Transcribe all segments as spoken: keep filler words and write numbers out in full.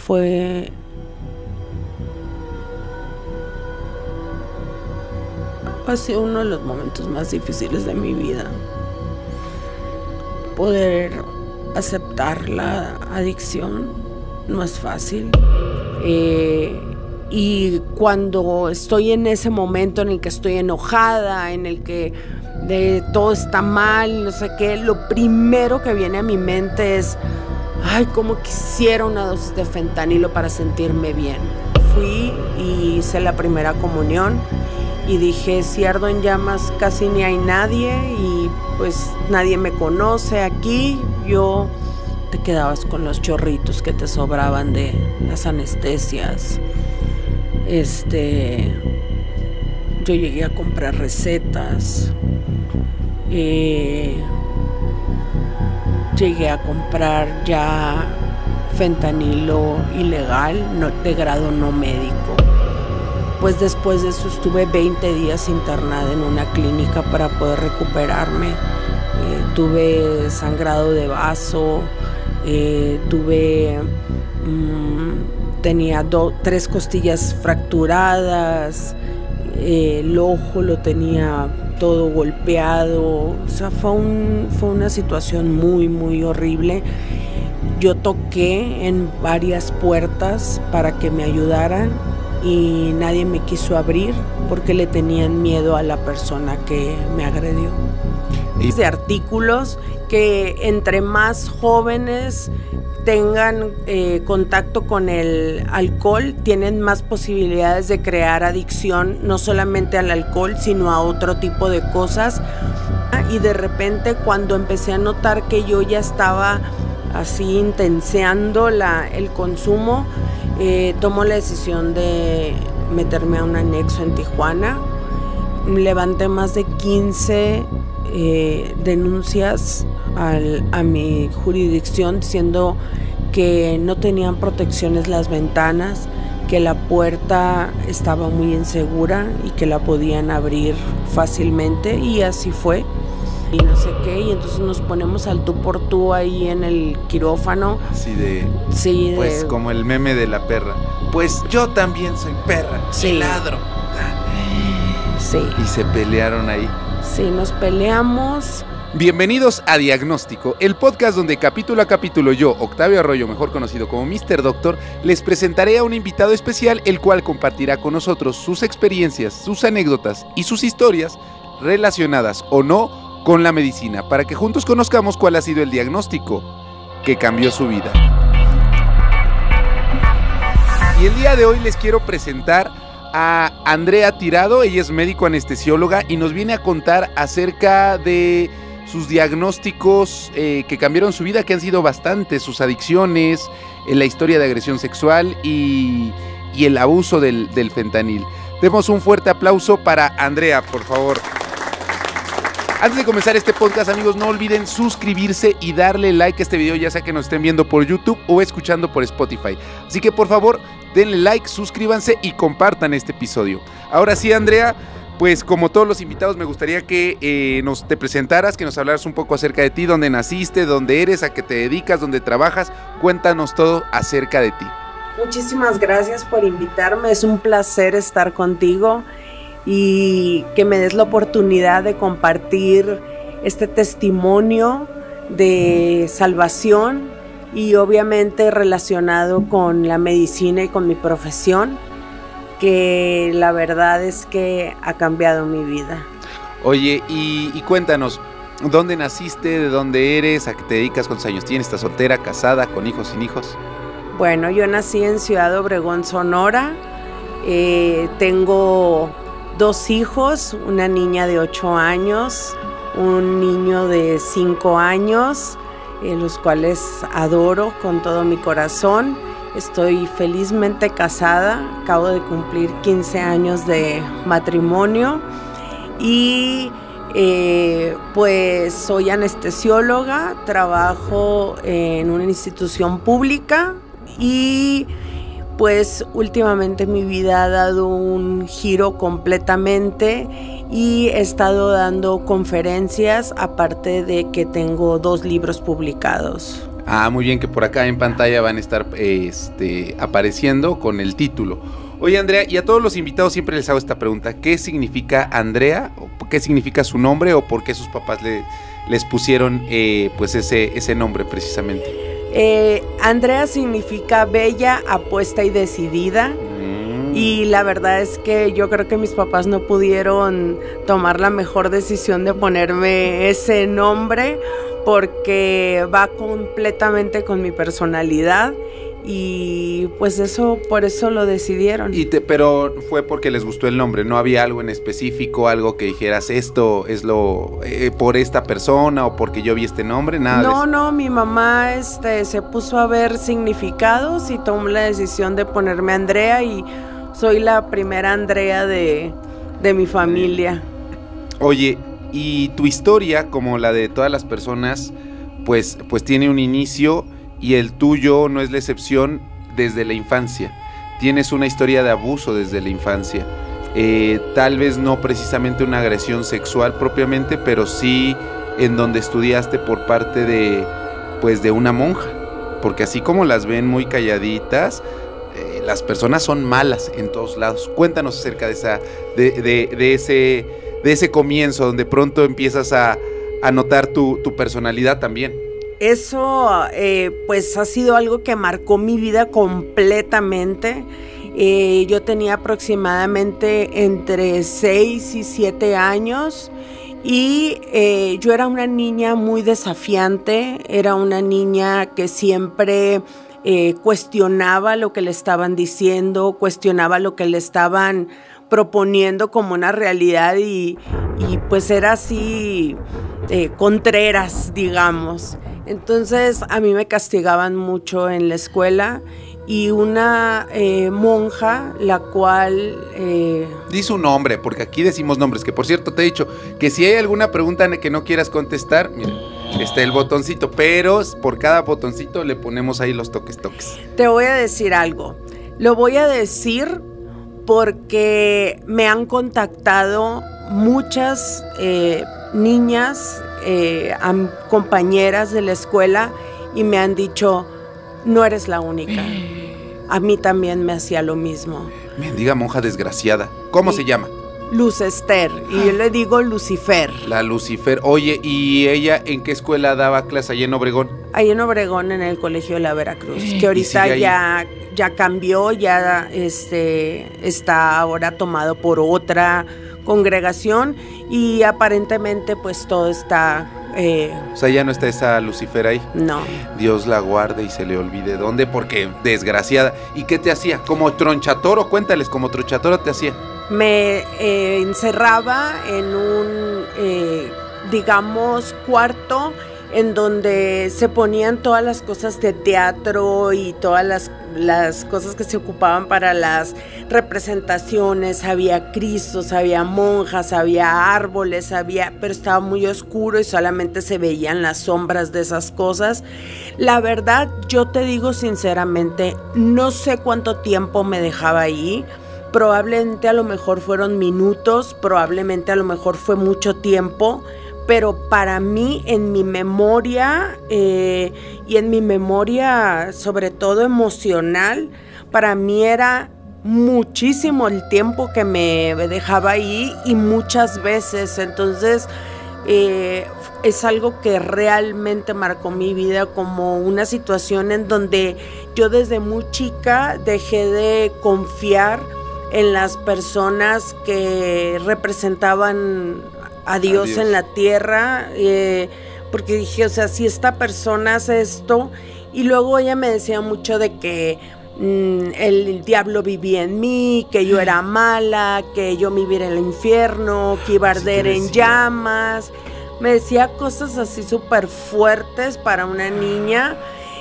fue ha sido uno de los momentos más difíciles de mi vida. Poder aceptar la adicción no es fácil. Eh, y cuando estoy en ese momento en el que estoy enojada, en el que de todo está mal, no sé qué, lo primero que viene a mi mente es: ay, cómo quisiera una dosis de fentanilo para sentirme bien. Fui y hice la primera comunión y dije: si ardo en llamas, casi ni hay nadie y pues nadie me conoce aquí. Yo te quedabas con los chorritos que te sobraban de las anestesias. Este, yo llegué a comprar recetas. Eh, llegué a comprar ya fentanilo ilegal, no, de grado no médico. Pues después de eso estuve veinte días internada en una clínica para poder recuperarme. Eh, tuve sangrado de vaso, eh, tuve, mmm, tenía do, tres costillas fracturadas, eh, el ojo lo tenía todo golpeado. O sea, fue, un, fue una situación muy, muy horrible. Yo toqué en varias puertas para que me ayudaran y nadie me quiso abrir porque le tenían miedo a la persona que me agredió. Y de artículos que entre más jóvenes tengan eh, contacto con el alcohol, tienen más posibilidades de crear adicción, no solamente al alcohol, sino a otro tipo de cosas. Y de repente, cuando empecé a notar que yo ya estaba así intenseando la, el consumo, eh, tomo la decisión de meterme a un anexo en Tijuana. Levanté más de quince eh, denuncias al, a mi jurisdicción diciendo que no tenían protecciones las ventanas, que la puerta estaba muy insegura y que la podían abrir fácilmente, y así fue. Y no sé qué, y entonces nos ponemos al tú por tú ahí en el quirófano. Así de... Sí, pues de, como el meme de la perra. Pues yo también soy perra, sí, y ladro. Sí. Y se pelearon ahí. Sí, nos peleamos. Bienvenidos a Diagnóstico, el podcast donde capítulo a capítulo yo, Octavio Arroyo, mejor conocido como míster Doctor, les presentaré a un invitado especial, el cual compartirá con nosotros sus experiencias, sus anécdotas y sus historias relacionadas o no con la medicina, para que juntos conozcamos cuál ha sido el diagnóstico que cambió su vida. Y el día de hoy les quiero presentar a Andrea Tirado. Ella es médico anestesióloga y nos viene a contar acerca de sus diagnósticos eh, que cambiaron su vida, que han sido bastantes, sus adicciones, eh, la historia de agresión sexual y, y el abuso del, del fentanil. Demos un fuerte aplauso para Andrea, por favor. Antes de comenzar este podcast, amigos, no olviden suscribirse y darle like a este video, ya sea que nos estén viendo por YouTube o escuchando por Spotify. Así que por favor, denle like, suscríbanse y compartan este episodio. Ahora sí, Andrea, pues como todos los invitados, me gustaría que eh, nos te presentaras, que nos hablaras un poco acerca de ti, dónde naciste, dónde eres, a qué te dedicas, dónde trabajas. Cuéntanos todo acerca de ti. Muchísimas gracias por invitarme, es un placer estar contigo y que me des la oportunidad de compartir este testimonio de salvación y obviamente relacionado con la medicina y con mi profesión, que la verdad es que ha cambiado mi vida. Oye, y, y cuéntanos, ¿dónde naciste? ¿De dónde eres? ¿A qué te dedicas? ¿Cuántos años tienes? ¿Estás soltera, casada, con hijos, sin hijos? Bueno, yo nací en Ciudad Obregón, Sonora. Eh, tengo dos hijos, una niña de ocho años, un niño de cinco años, eh, los cuales adoro con todo mi corazón. Estoy felizmente casada, acabo de cumplir quince años de matrimonio y eh, pues soy anestesióloga, trabajo en una institución pública y pues últimamente mi vida ha dado un giro completamente y he estado dando conferencias, aparte de que tengo dos libros publicados. Ah, muy bien, que por acá en pantalla van a estar este, apareciendo con el título. Oye, Andrea, y a todos los invitados siempre les hago esta pregunta: ¿qué significa Andrea? ¿Qué significa su nombre? ¿O por qué sus papás le, les pusieron eh, pues ese, ese nombre precisamente? Eh, Andrea significa bella, apuesta y decidida. Y la verdad es que yo creo que mis papás no pudieron tomar la mejor decisión de ponerme ese nombre, porque va completamente con mi personalidad y pues eso, por eso lo decidieron. Y te, pero fue porque les gustó el nombre, ¿no había algo en específico, algo que dijeras esto es lo eh, por esta persona o porque yo vi este nombre? Nada. No, no, mi mamá este, se puso a ver significados y tomó la decisión de ponerme Andrea, y soy la primera Andrea de, de mi familia. Oye, y tu historia, como la de todas las personas, pues, pues tiene un inicio, y el tuyo no es la excepción. Desde la infancia tienes una historia de abuso desde la infancia, eh, tal vez no precisamente una agresión sexual propiamente, pero sí en donde estudiaste por parte de, pues, de una monja, porque así como las ven muy calladitas, eh, las personas son malas en todos lados. Cuéntanos acerca de esa, de, de, de ese, de ese comienzo donde pronto empiezas a, a notar tu, tu personalidad también. Eso eh, pues ha sido algo que marcó mi vida completamente. Eh, yo tenía aproximadamente entre seis y siete años y eh, yo era una niña muy desafiante, era una niña que siempre eh, cuestionaba lo que le estaban diciendo, cuestionaba lo que le estaban proponiendo como una realidad, y, y pues era así eh, contreras, digamos. Entonces a mí me castigaban mucho en la escuela, y una eh, monja, la cual... Eh... Di su nombre, porque aquí decimos nombres, que por cierto te he dicho que si hay alguna pregunta que no quieras contestar, mira, está el botoncito, pero por cada botoncito le ponemos ahí los toques toques. Te voy a decir algo, lo voy a decir porque me han contactado muchas eh, niñas, eh, compañeras de la escuela, y me han dicho, no eres la única. A mí también me hacía lo mismo. Mendiga monja desgraciada. ¿Cómo y, se llama? Luz Esther, y yo le digo Lucifer. La Lucifer. Oye, ¿y ella en qué escuela daba clase? ¿Allá en Obregón? Ahí en Obregón, en el Colegio de la Veracruz, que ahorita ya, ya cambió, ya este, está ahora tomado por otra congregación, y aparentemente pues todo está... Eh, o sea, ya no está esa Lucifer ahí. No. Dios la guarde y se le olvide dónde, porque desgraciada. ¿Y qué te hacía? ¿Como tronchatoro? Cuéntales, ¿como tronchatoro te hacía? Me eh, encerraba en un, eh, digamos, cuarto en donde se ponían todas las cosas de teatro y todas las, las cosas que se ocupaban para las representaciones. Había cristos, había monjas, había árboles, había, pero estaba muy oscuro y solamente se veían las sombras de esas cosas. La verdad, yo te digo sinceramente, no sé cuánto tiempo me dejaba ahí. Probablemente a lo mejor fueron minutos, probablemente a lo mejor fue mucho tiempo, pero para mí, en mi memoria, eh, y en mi memoria sobre todo emocional, para mí era muchísimo el tiempo que me dejaba ahí, y muchas veces. Entonces eh, es algo que realmente marcó mi vida, como una situación en donde yo desde muy chica dejé de confiar en las personas que representaban a Dios, a Dios. en la tierra, eh, porque dije, o sea, si esta persona hace esto, y luego ella me decía mucho de que mmm, el, el diablo vivía en mí, que yo era mala, que yo me iba a ir al infierno, que iba a arder sí en llamas, me decía cosas así súper fuertes para una niña,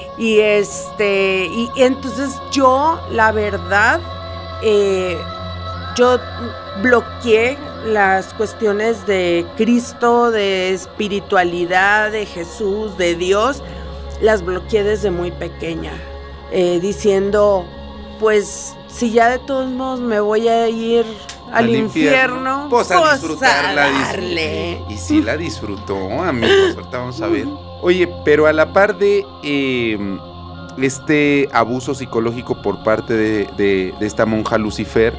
y este, y, y entonces yo, la verdad, eh, yo bloqueé las cuestiones de Cristo, de espiritualidad, de Jesús, de Dios, las bloqueé desde muy pequeña, eh, diciendo, pues si ya de todos modos me voy a ir al, al infierno, infierno, pues a pues disfrutarla. A darle. Y sí la disfrutó, amigos, ahorita vamos a ver. Oye, pero a la par de eh, este abuso psicológico por parte de, de, de esta monja Lucifer,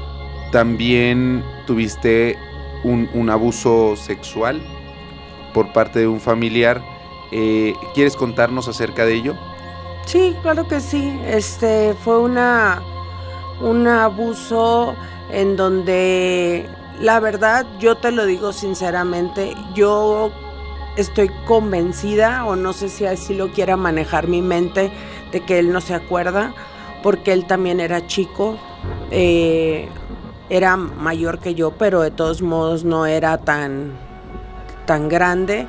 también tuviste un, un abuso sexual por parte de un familiar. Eh, ¿Quieres contarnos acerca de ello? Sí, claro que sí. Este fue una un abuso en donde, la verdad, yo te lo digo sinceramente, yo estoy convencida, o no sé si así lo quiera manejar mi mente, de que él no se acuerda, porque él también era chico, eh, era mayor que yo, pero de todos modos no era tan, tan grande.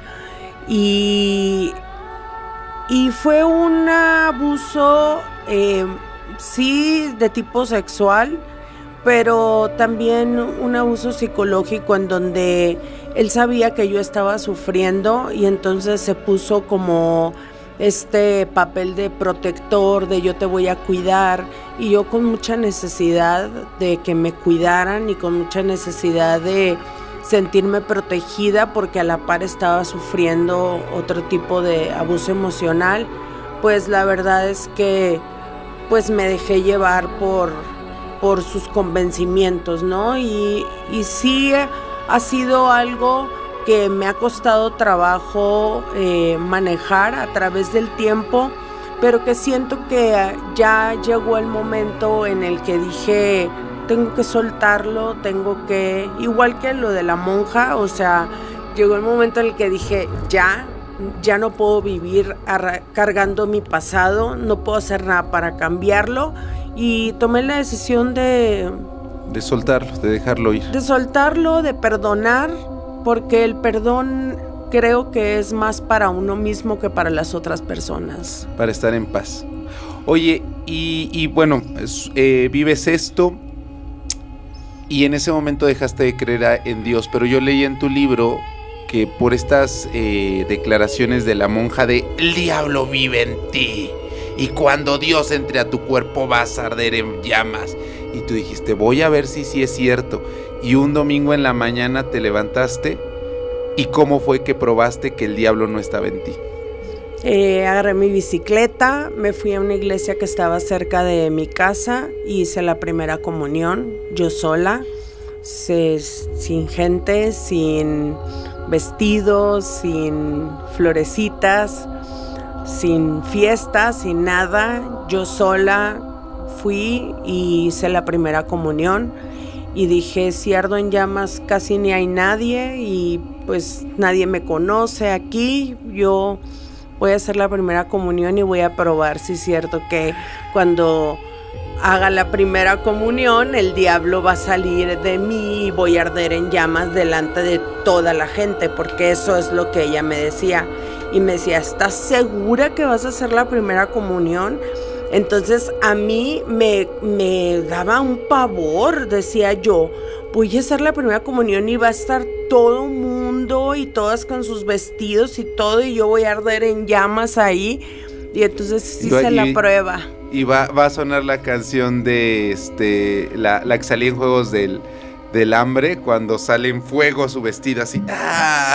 Y, y fue un abuso, eh, sí, de tipo sexual, pero también un abuso psicológico en donde él sabía que yo estaba sufriendo y entonces se puso como este papel de protector, de yo te voy a cuidar, y yo con mucha necesidad de que me cuidaran y con mucha necesidad de sentirme protegida porque a la par estaba sufriendo otro tipo de abuso emocional, pues la verdad es que pues me dejé llevar por, por sus convencimientos, ¿no? Y, y sí ha sido algo que me ha costado trabajo eh, manejar a través del tiempo, pero que siento que ya llegó el momento en el que dije, tengo que soltarlo, tengo que, igual que lo de la monja, o sea, llegó el momento en el que dije, ya, ya no puedo vivir cargando mi pasado, no puedo hacer nada para cambiarlo, y tomé la decisión de... De soltarlo, de dejarlo ir. De soltarlo, de perdonar, porque el perdón creo que es más para uno mismo que para las otras personas. Para estar en paz. Oye, y, y bueno, eh, vives esto y en ese momento dejaste de creer a, en Dios, pero yo leí en tu libro que por estas eh, declaraciones de la monja de el diablo vive en ti y cuando Dios entre a tu cuerpo vas a arder en llamas, y tú dijiste, voy a ver si sí es cierto, y un domingo en la mañana te levantaste, ¿y cómo fue que probaste que el diablo no estaba en ti? Eh, agarré mi bicicleta, me fui a una iglesia que estaba cerca de mi casa, hice la primera comunión, yo sola, se, sin gente, sin vestidos, sin florecitas, sin fiesta, sin nada, yo sola fui y hice la primera comunión y dije, si ardo en llamas casi ni hay nadie y pues nadie me conoce aquí, yo voy a hacer la primera comunión y voy a probar si es cierto que cuando haga la primera comunión el diablo va a salir de mí y voy a arder en llamas delante de toda la gente, porque eso es lo que ella me decía. Y me decía, ¿estás segura que vas a hacer la primera comunión? Entonces a mí me, me daba un pavor, decía yo, voy a hacer la primera comunión y va a estar todo el mundo y todas con sus vestidos y todo, y yo voy a arder en llamas ahí. Y entonces hice la prueba. Y va, va a sonar la canción de este la, la que salía en Juegos del, del Hambre, cuando sale en fuego su vestido así. ¡Ah!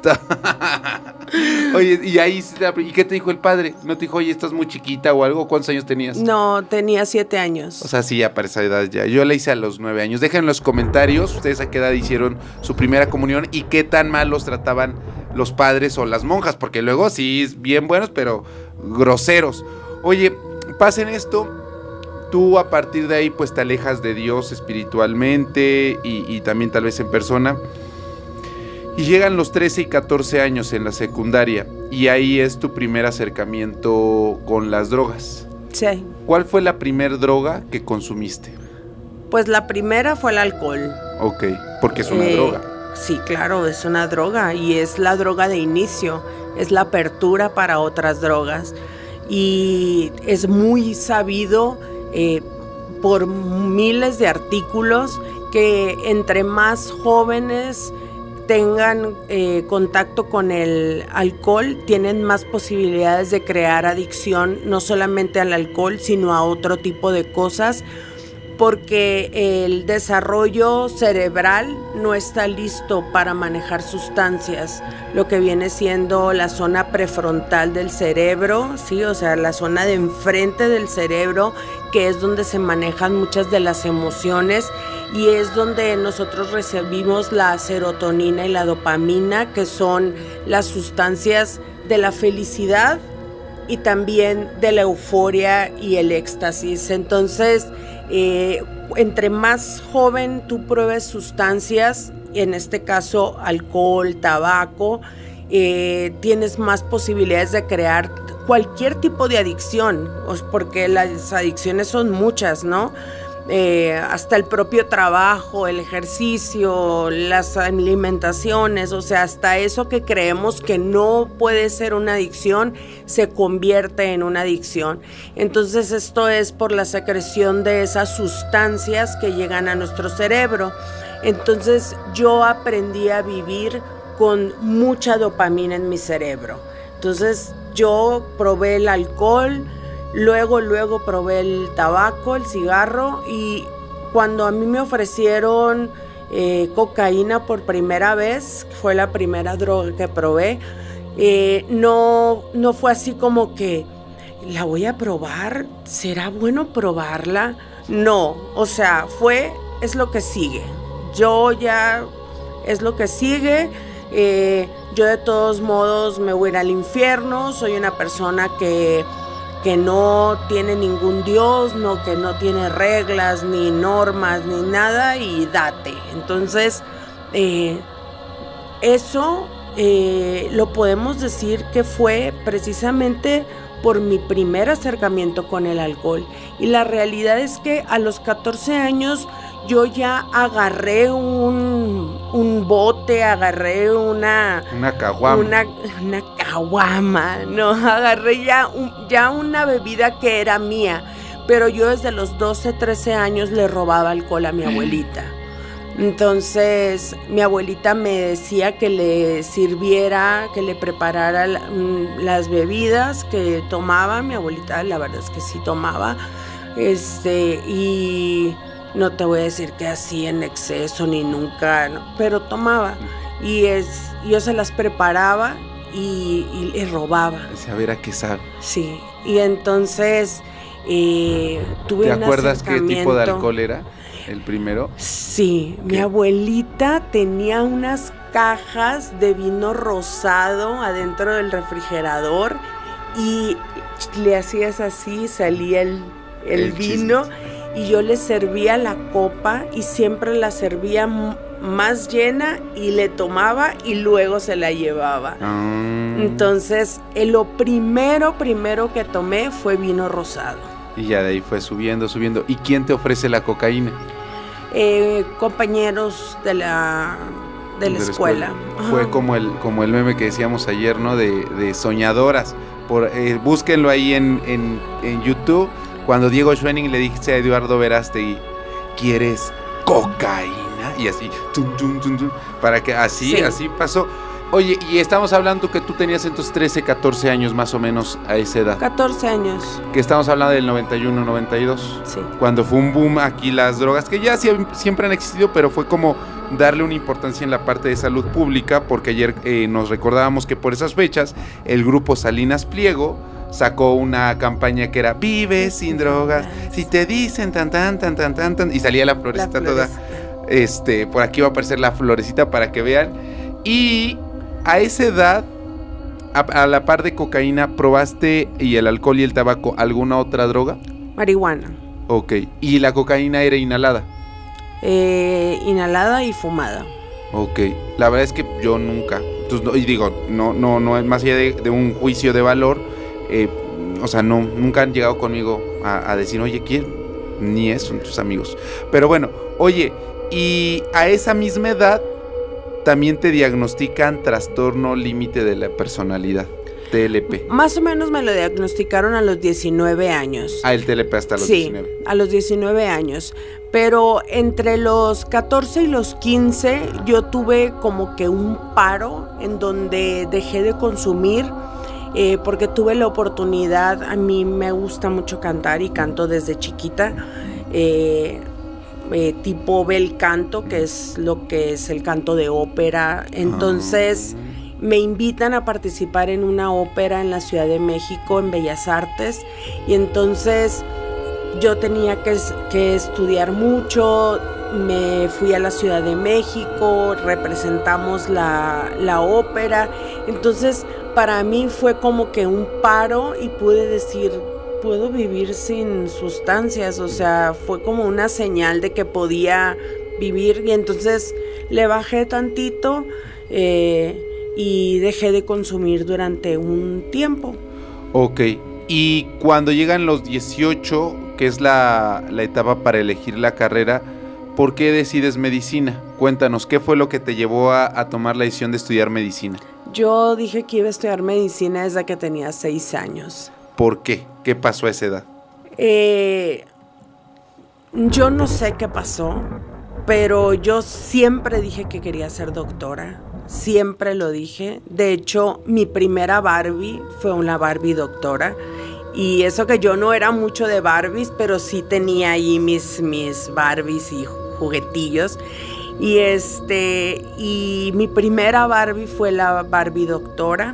Oye, y ahí, ¿y qué te dijo el padre? ¿No te dijo, oye, estás muy chiquita o algo? ¿Cuántos años tenías? No, tenía siete años. O sea, sí, ya para esa edad ya. Yo la hice a los nueve años. Dejen en los comentarios ustedes a qué edad hicieron su primera comunión y qué tan mal los trataban los padres o las monjas, porque luego sí, bien buenos, pero groseros. Oye, pasen esto, tú a partir de ahí pues te alejas de Dios espiritualmente y, y también tal vez en persona. Y llegan los trece y catorce años en la secundaria y ahí es tu primer acercamiento con las drogas. Sí. ¿Cuál fue la primer droga que consumiste? Pues la primera fue el alcohol. Ok, porque es una eh, droga. Sí, claro, es una droga y es la droga de inicio, es la apertura para otras drogas. Y es muy sabido eh, por miles de artículos que entre más jóvenes tengan eh, contacto con el alcohol, tienen más posibilidades de crear adicción, no solamente al alcohol, sino a otro tipo de cosas, porque el desarrollo cerebral no está listo para manejar sustancias, lo que viene siendo la zona prefrontal del cerebro, ¿sí? O sea, la zona de enfrente del cerebro, que es donde se manejan muchas de las emociones y es donde nosotros recibimos la serotonina y la dopamina, que son las sustancias de la felicidad y también de la euforia y el éxtasis. Entonces, eh, entre más joven tú pruebes sustancias, en este caso alcohol, tabaco, eh, tienes más posibilidades de crear cualquier tipo de adicción, porque las adicciones son muchas, ¿no? Eh, hasta el propio trabajo, el ejercicio, las alimentaciones, o sea, hasta eso que creemos que no puede ser una adicción, se convierte en una adicción. Entonces esto es por la secreción de esas sustancias que llegan a nuestro cerebro. Entonces yo aprendí a vivir con mucha dopamina en mi cerebro. Entonces yo probé el alcohol, Luego, luego probé el tabaco, el cigarro, y cuando a mí me ofrecieron eh, cocaína por primera vez, fue la primera droga que probé, eh, no, no fue así como que, ¿la voy a probar? ¿Será bueno probarla? No, o sea, fue, es lo que sigue. Yo ya, es lo que sigue. Eh, yo de todos modos me voy a ir al infierno, soy una persona que... que no tiene ningún Dios, no, que no tiene reglas, ni normas, ni nada, y date. Entonces, eh, eso eh, lo podemos decir que fue precisamente por mi primer acercamiento con el alcohol. Y la realidad es que a los catorce años yo ya agarré un, un bote, agarré una... Una caguama. Una, una caguama, no, agarré ya, un, ya una bebida que era mía, pero yo desde los doce, trece años le robaba alcohol a mi abuelita. Entonces mi abuelita me decía que le sirviera, que le preparara la, las bebidas que tomaba. Mi abuelita la verdad es que sí tomaba, este, y... no te voy a decir que así en exceso ni nunca, no, pero tomaba y es, yo se las preparaba y, y le robaba. A ver a qué sabe. Sí, y entonces eh, tuve ¿Te un acuerdas qué tipo de alcohol era el primero? Sí, ¿Qué? Mi abuelita tenía unas cajas de vino rosado adentro del refrigerador y le hacías así, salía el, el, el vino. Chiste. Y yo le servía la copa y siempre la servía m- más llena y le tomaba y luego se la llevaba. Mm. Entonces, eh, lo primero, primero que tomé fue vino rosado. Y ya de ahí fue subiendo, subiendo. ¿Y quién te ofrece la cocaína? Eh, compañeros de la, de la, de la escuela. escuela. Fue como el, como el meme que decíamos ayer, ¿no? De, de soñadoras. Por, eh, búsquenlo ahí en, en, en YouTube. Cuando Diego Schwenning le dice a Eduardo Verástegui, ¿quieres cocaína? Y así, tum, tum, tum, tum, para que así, sí. así pasó. Oye, y estamos hablando que tú tenías entonces trece, catorce años más o menos a esa edad. catorce años. Que estamos hablando del noventa y uno, noventa y dos. Sí. Cuando fue un boom aquí las drogas, que ya siempre han existido, pero fue como darle una importancia en la parte de salud pública, porque ayer eh, nos recordábamos que por esas fechas el grupo Salinas Pliego sacó una campaña que era vive sin drogas, si te dicen tan tan tan tan tan tan, y salía la florecita, la florecita toda, este, por aquí va a aparecer la florecita para que vean. Y a esa edad, a, a la par de cocaína, ¿probaste y el alcohol y el tabaco alguna otra droga? Marihuana. Ok, ¿y la cocaína era inhalada? Eh, inhalada y fumada. Ok, la verdad es que yo nunca, entonces, no, y digo, no, no, no es más allá de, de un juicio de valor. Eh, o sea, no, nunca han llegado conmigo a, a decir, oye, ¿quién? Ni eso, son tus amigos. Pero bueno, oye, y a esa misma edad también te diagnostican trastorno límite de la personalidad, T L P. Más o menos me lo diagnosticaron a los diecinueve años. Ah, el T L P hasta los sí, diecinueve. Sí, a los diecinueve años. Pero entre los catorce y los quince yo tuve como que un paro en donde dejé de consumir. Eh, porque tuve la oportunidad, a mí me gusta mucho cantar y canto desde chiquita, eh, eh, tipo bel canto, que es lo que es el canto de ópera. Entonces ah. me invitan a participar en una ópera en la Ciudad de México, en Bellas Artes, y entonces yo tenía que, que estudiar mucho. Me fui a la Ciudad de México, representamos la, la ópera. Entonces para mí fue como que un paro y pude decir, puedo vivir sin sustancias. O sea, fue como una señal de que podía vivir, y entonces le bajé tantito eh, y dejé de consumir durante un tiempo. Ok, y cuando llegan los dieciocho, que es la, la etapa para elegir la carrera, ¿por qué decides medicina? Cuéntanos, ¿qué fue lo que te llevó a, a tomar la decisión de estudiar medicina? Yo dije que iba a estudiar medicina desde que tenía seis años. ¿Por qué? ¿Qué pasó a esa edad? Eh, yo no sé qué pasó, pero yo siempre dije que quería ser doctora. Siempre lo dije. De hecho, mi primera Barbie fue una Barbie doctora. Y eso que yo no era mucho de Barbies, pero sí tenía ahí mis, mis Barbies y juguetillos. Y, este, y mi primera Barbie fue la Barbie doctora.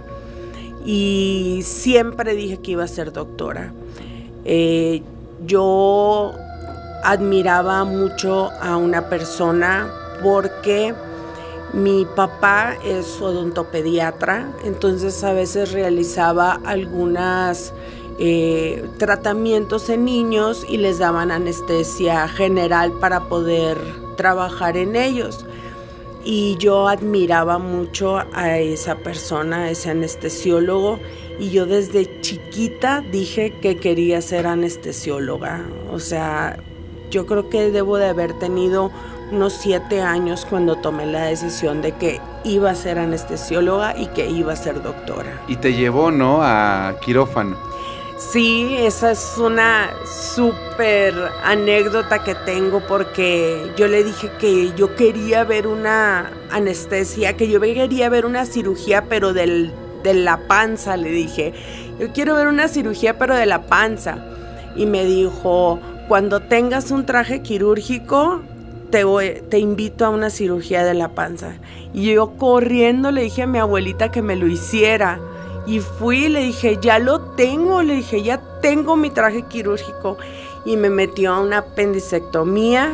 Y siempre dije que iba a ser doctora. Eh, yo admiraba mucho a una persona porque mi papá es odontopediatra, entonces a veces realizaba algunas eh, tratamientos en niños y les daban anestesia general para poder trabajar en ellos. Y yo admiraba mucho a esa persona, a ese anestesiólogo, y yo desde chiquita dije que quería ser anestesióloga. O sea, yo creo que debo de haber tenido unos siete años cuando tomé la decisión de que iba a ser anestesióloga y que iba a ser doctora. Y te llevó, ¿no?, a quirófano. Sí, esa es una súper anécdota que tengo, porque yo le dije que yo quería ver una anestesia, que yo quería ver una cirugía, pero del, de la panza, le dije. Yo quiero ver una cirugía, pero de la panza. Y me dijo, cuando tengas un traje quirúrgico, te, voy, te invito a una cirugía de la panza. Y yo corriendo le dije a mi abuelita que me lo hiciera. Y fui y le dije, ya lo tengo, le dije, ya tengo mi traje quirúrgico. Y me metió a una apendicectomía.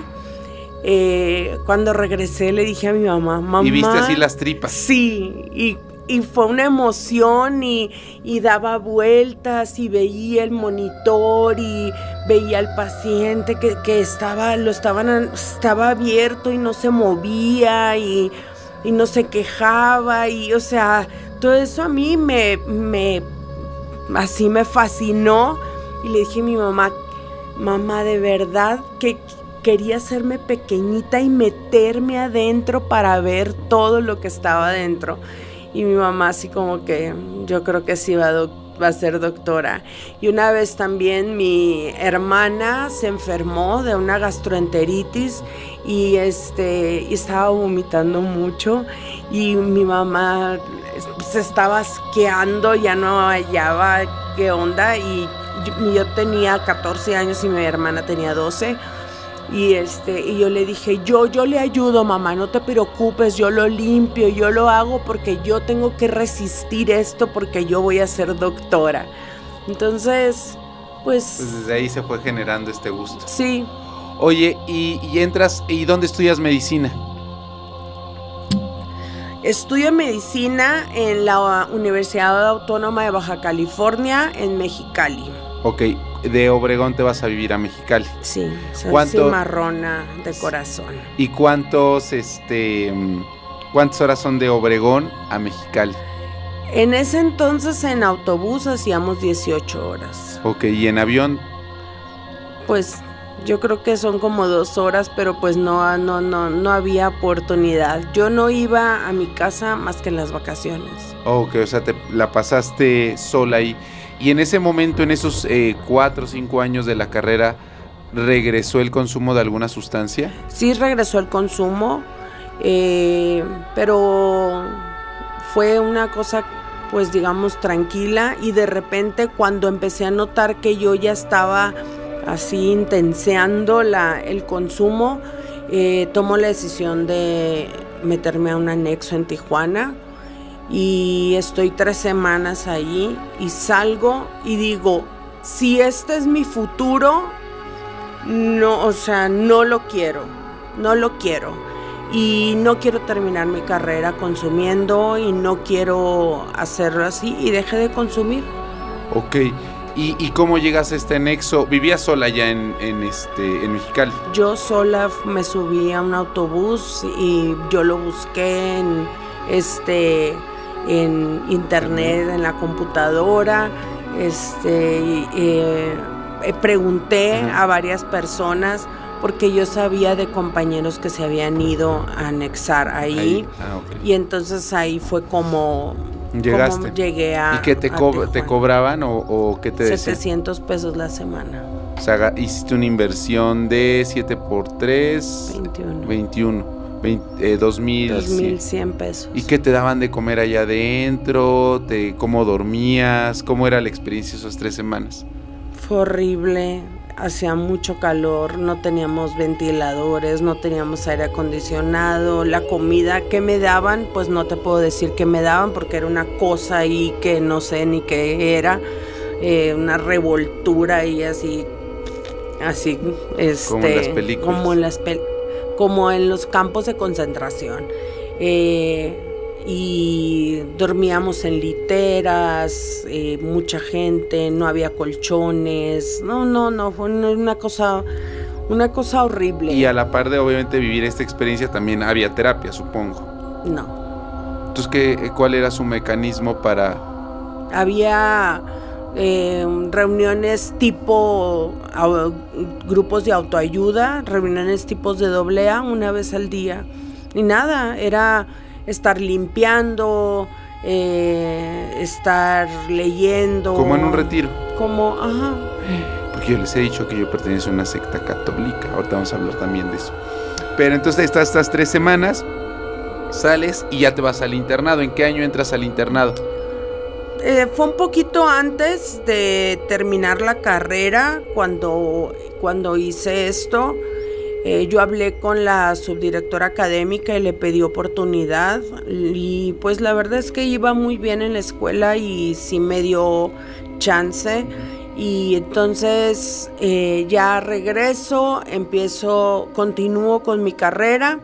Eh, cuando regresé le dije a mi mamá, mamá. ¿Y viste así las tripas? Sí, y, y fue una emoción, y, y daba vueltas y veía el monitor y veía al paciente que, que estaba, lo estaban, estaba abierto y no se movía y, y no se quejaba, y o sea, todo eso a mí me, me, así me fascinó. Y le dije a mi mamá, mamá, de verdad que quería hacerme pequeñita y meterme adentro para ver todo lo que estaba adentro. Y mi mamá así como que, yo creo que sí va a, va a ser doctora. Y una vez también mi hermana se enfermó de una gastroenteritis y, este, y estaba vomitando mucho, y mi mamá se estaba asqueando, ya no hallaba qué onda, y yo, yo tenía catorce años y mi hermana tenía doce, y este y yo le dije, yo yo le ayudo, mamá, no te preocupes, yo lo limpio, yo lo hago, porque yo tengo que resistir esto, porque yo voy a ser doctora. Entonces, pues, pues desde ahí se fue generando este gusto. Sí. Oye, y, y entras, ¿y dónde estudias medicina? Estudio medicina en la Universidad Autónoma de Baja California, en Mexicali. Ok, de Obregón te vas a vivir a Mexicali. Sí, soy cimarrona de corazón. ¿Y cuántos, este, cuántas horas son de Obregón a Mexicali? En ese entonces en autobús hacíamos dieciocho horas. Ok, ¿y en avión? Pues yo creo que son como dos horas, pero pues no, no, no, no había oportunidad. Yo no iba a mi casa más que en las vacaciones. Ok, o sea, te la pasaste sola ahí. Y en ese momento, en esos eh, cuatro o cinco años de la carrera, ¿regresó el consumo de alguna sustancia? Sí, regresó el consumo, eh, pero fue una cosa, pues digamos, tranquila. Y de repente, cuando empecé a notar que yo ya estaba así intenseando la, el consumo, eh, tomo la decisión de meterme a un anexo en Tijuana y estoy tres semanas ahí y salgo y digo, si este es mi futuro, no, o sea, no lo quiero, no lo quiero. Y no quiero terminar mi carrera consumiendo y no quiero hacerlo así y dejé de consumir. Ok, ¿y, y cómo llegas a este anexo? ¿Vivías sola ya en, en, este, en Mexicali? Yo sola me subí a un autobús y yo lo busqué en, este, en internet, en la computadora, este, y, eh, pregunté Ajá. a varias personas porque yo sabía de compañeros que se habían ido a anexar ahí, ahí. Ah, okay. Y entonces ahí fue como, ¿Llegaste? como llegué a... ¿Y qué te, co te cobraban o, o qué te decían? setecientos pesos la semana. O sea, hiciste una inversión de siete por tres, veintiuno. veintiuno, veinte, eh, dos mil cien pesos. ¿Y qué te daban de comer allá adentro? Te, ¿Cómo dormías? ¿Cómo era la experiencia esas tres semanas? Fue horrible. Hacía mucho calor, no teníamos ventiladores, no teníamos aire acondicionado, la comida que me daban, pues no te puedo decir qué me daban porque era una cosa ahí que no sé ni qué era, eh, una revoltura y así, así, este, como en las películas, como en, las pel como en los campos de concentración. Eh, y dormíamos en literas, eh, mucha gente, no había colchones, no, no, no, fue una cosa, una cosa horrible. Y a la par de obviamente vivir esta experiencia también había terapia, supongo. No. Entonces, ¿qué, cuál era su mecanismo para...? Había eh, reuniones tipo, a, grupos de autoayuda, reuniones tipos de doble A una vez al día, y nada, era... estar limpiando, eh, estar leyendo. Como en un retiro. Como, ajá. Porque yo les he dicho que yo pertenezco a una secta católica. Ahorita vamos a hablar también de eso. Pero entonces estás estas tres semanas, sales y ya te vas al internado. ¿En qué año entras al internado? Eh, fue un poquito antes de terminar la carrera cuando, cuando hice esto. Eh, yo hablé con la subdirectora académica y le pedí oportunidad y pues la verdad es que iba muy bien en la escuela y sí me dio chance y entonces eh, ya regreso, empiezo, continúo con mi carrera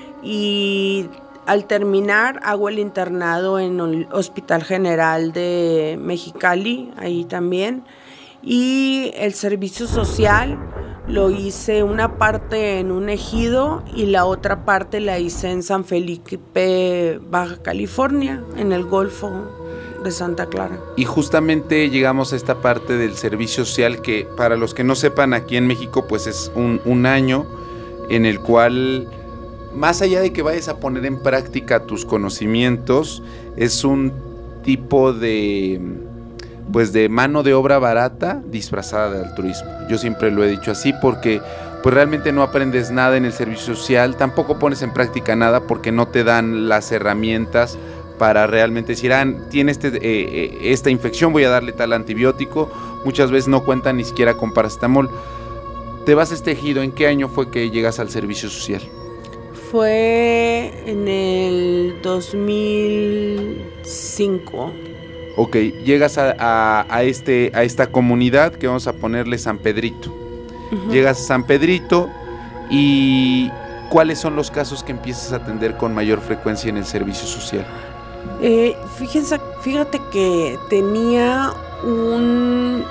y al terminar hago el internado en el Hospital General de Mexicali, ahí también, y el servicio social. Lo hice una parte en un ejido y la otra parte la hice en San Felipe, Baja California, en el Golfo de Santa Clara. Y justamente llegamos a esta parte del servicio social que, para los que no sepan, aquí en México pues es un, un año en el cual, más allá de que vayas a poner en práctica tus conocimientos, es un tipo de... pues de mano de obra barata disfrazada de altruismo. Yo siempre lo he dicho así porque pues realmente no aprendes nada en el servicio social, tampoco pones en práctica nada porque no te dan las herramientas para realmente decir, ah, tiene este, eh, esta infección, voy a darle tal antibiótico. Muchas veces no cuentan ni siquiera con paracetamol. Te vas a este ejido, ¿en qué año fue que llegas al servicio social? Fue en el dos mil cinco. Ok, llegas a, a, a, este, a esta comunidad que vamos a ponerle San Pedrito. Uh-huh. Llegas a San Pedrito y ¿cuáles son los casos que empiezas a atender con mayor frecuencia en el servicio social? Eh, fíjense, fíjate que tenía un...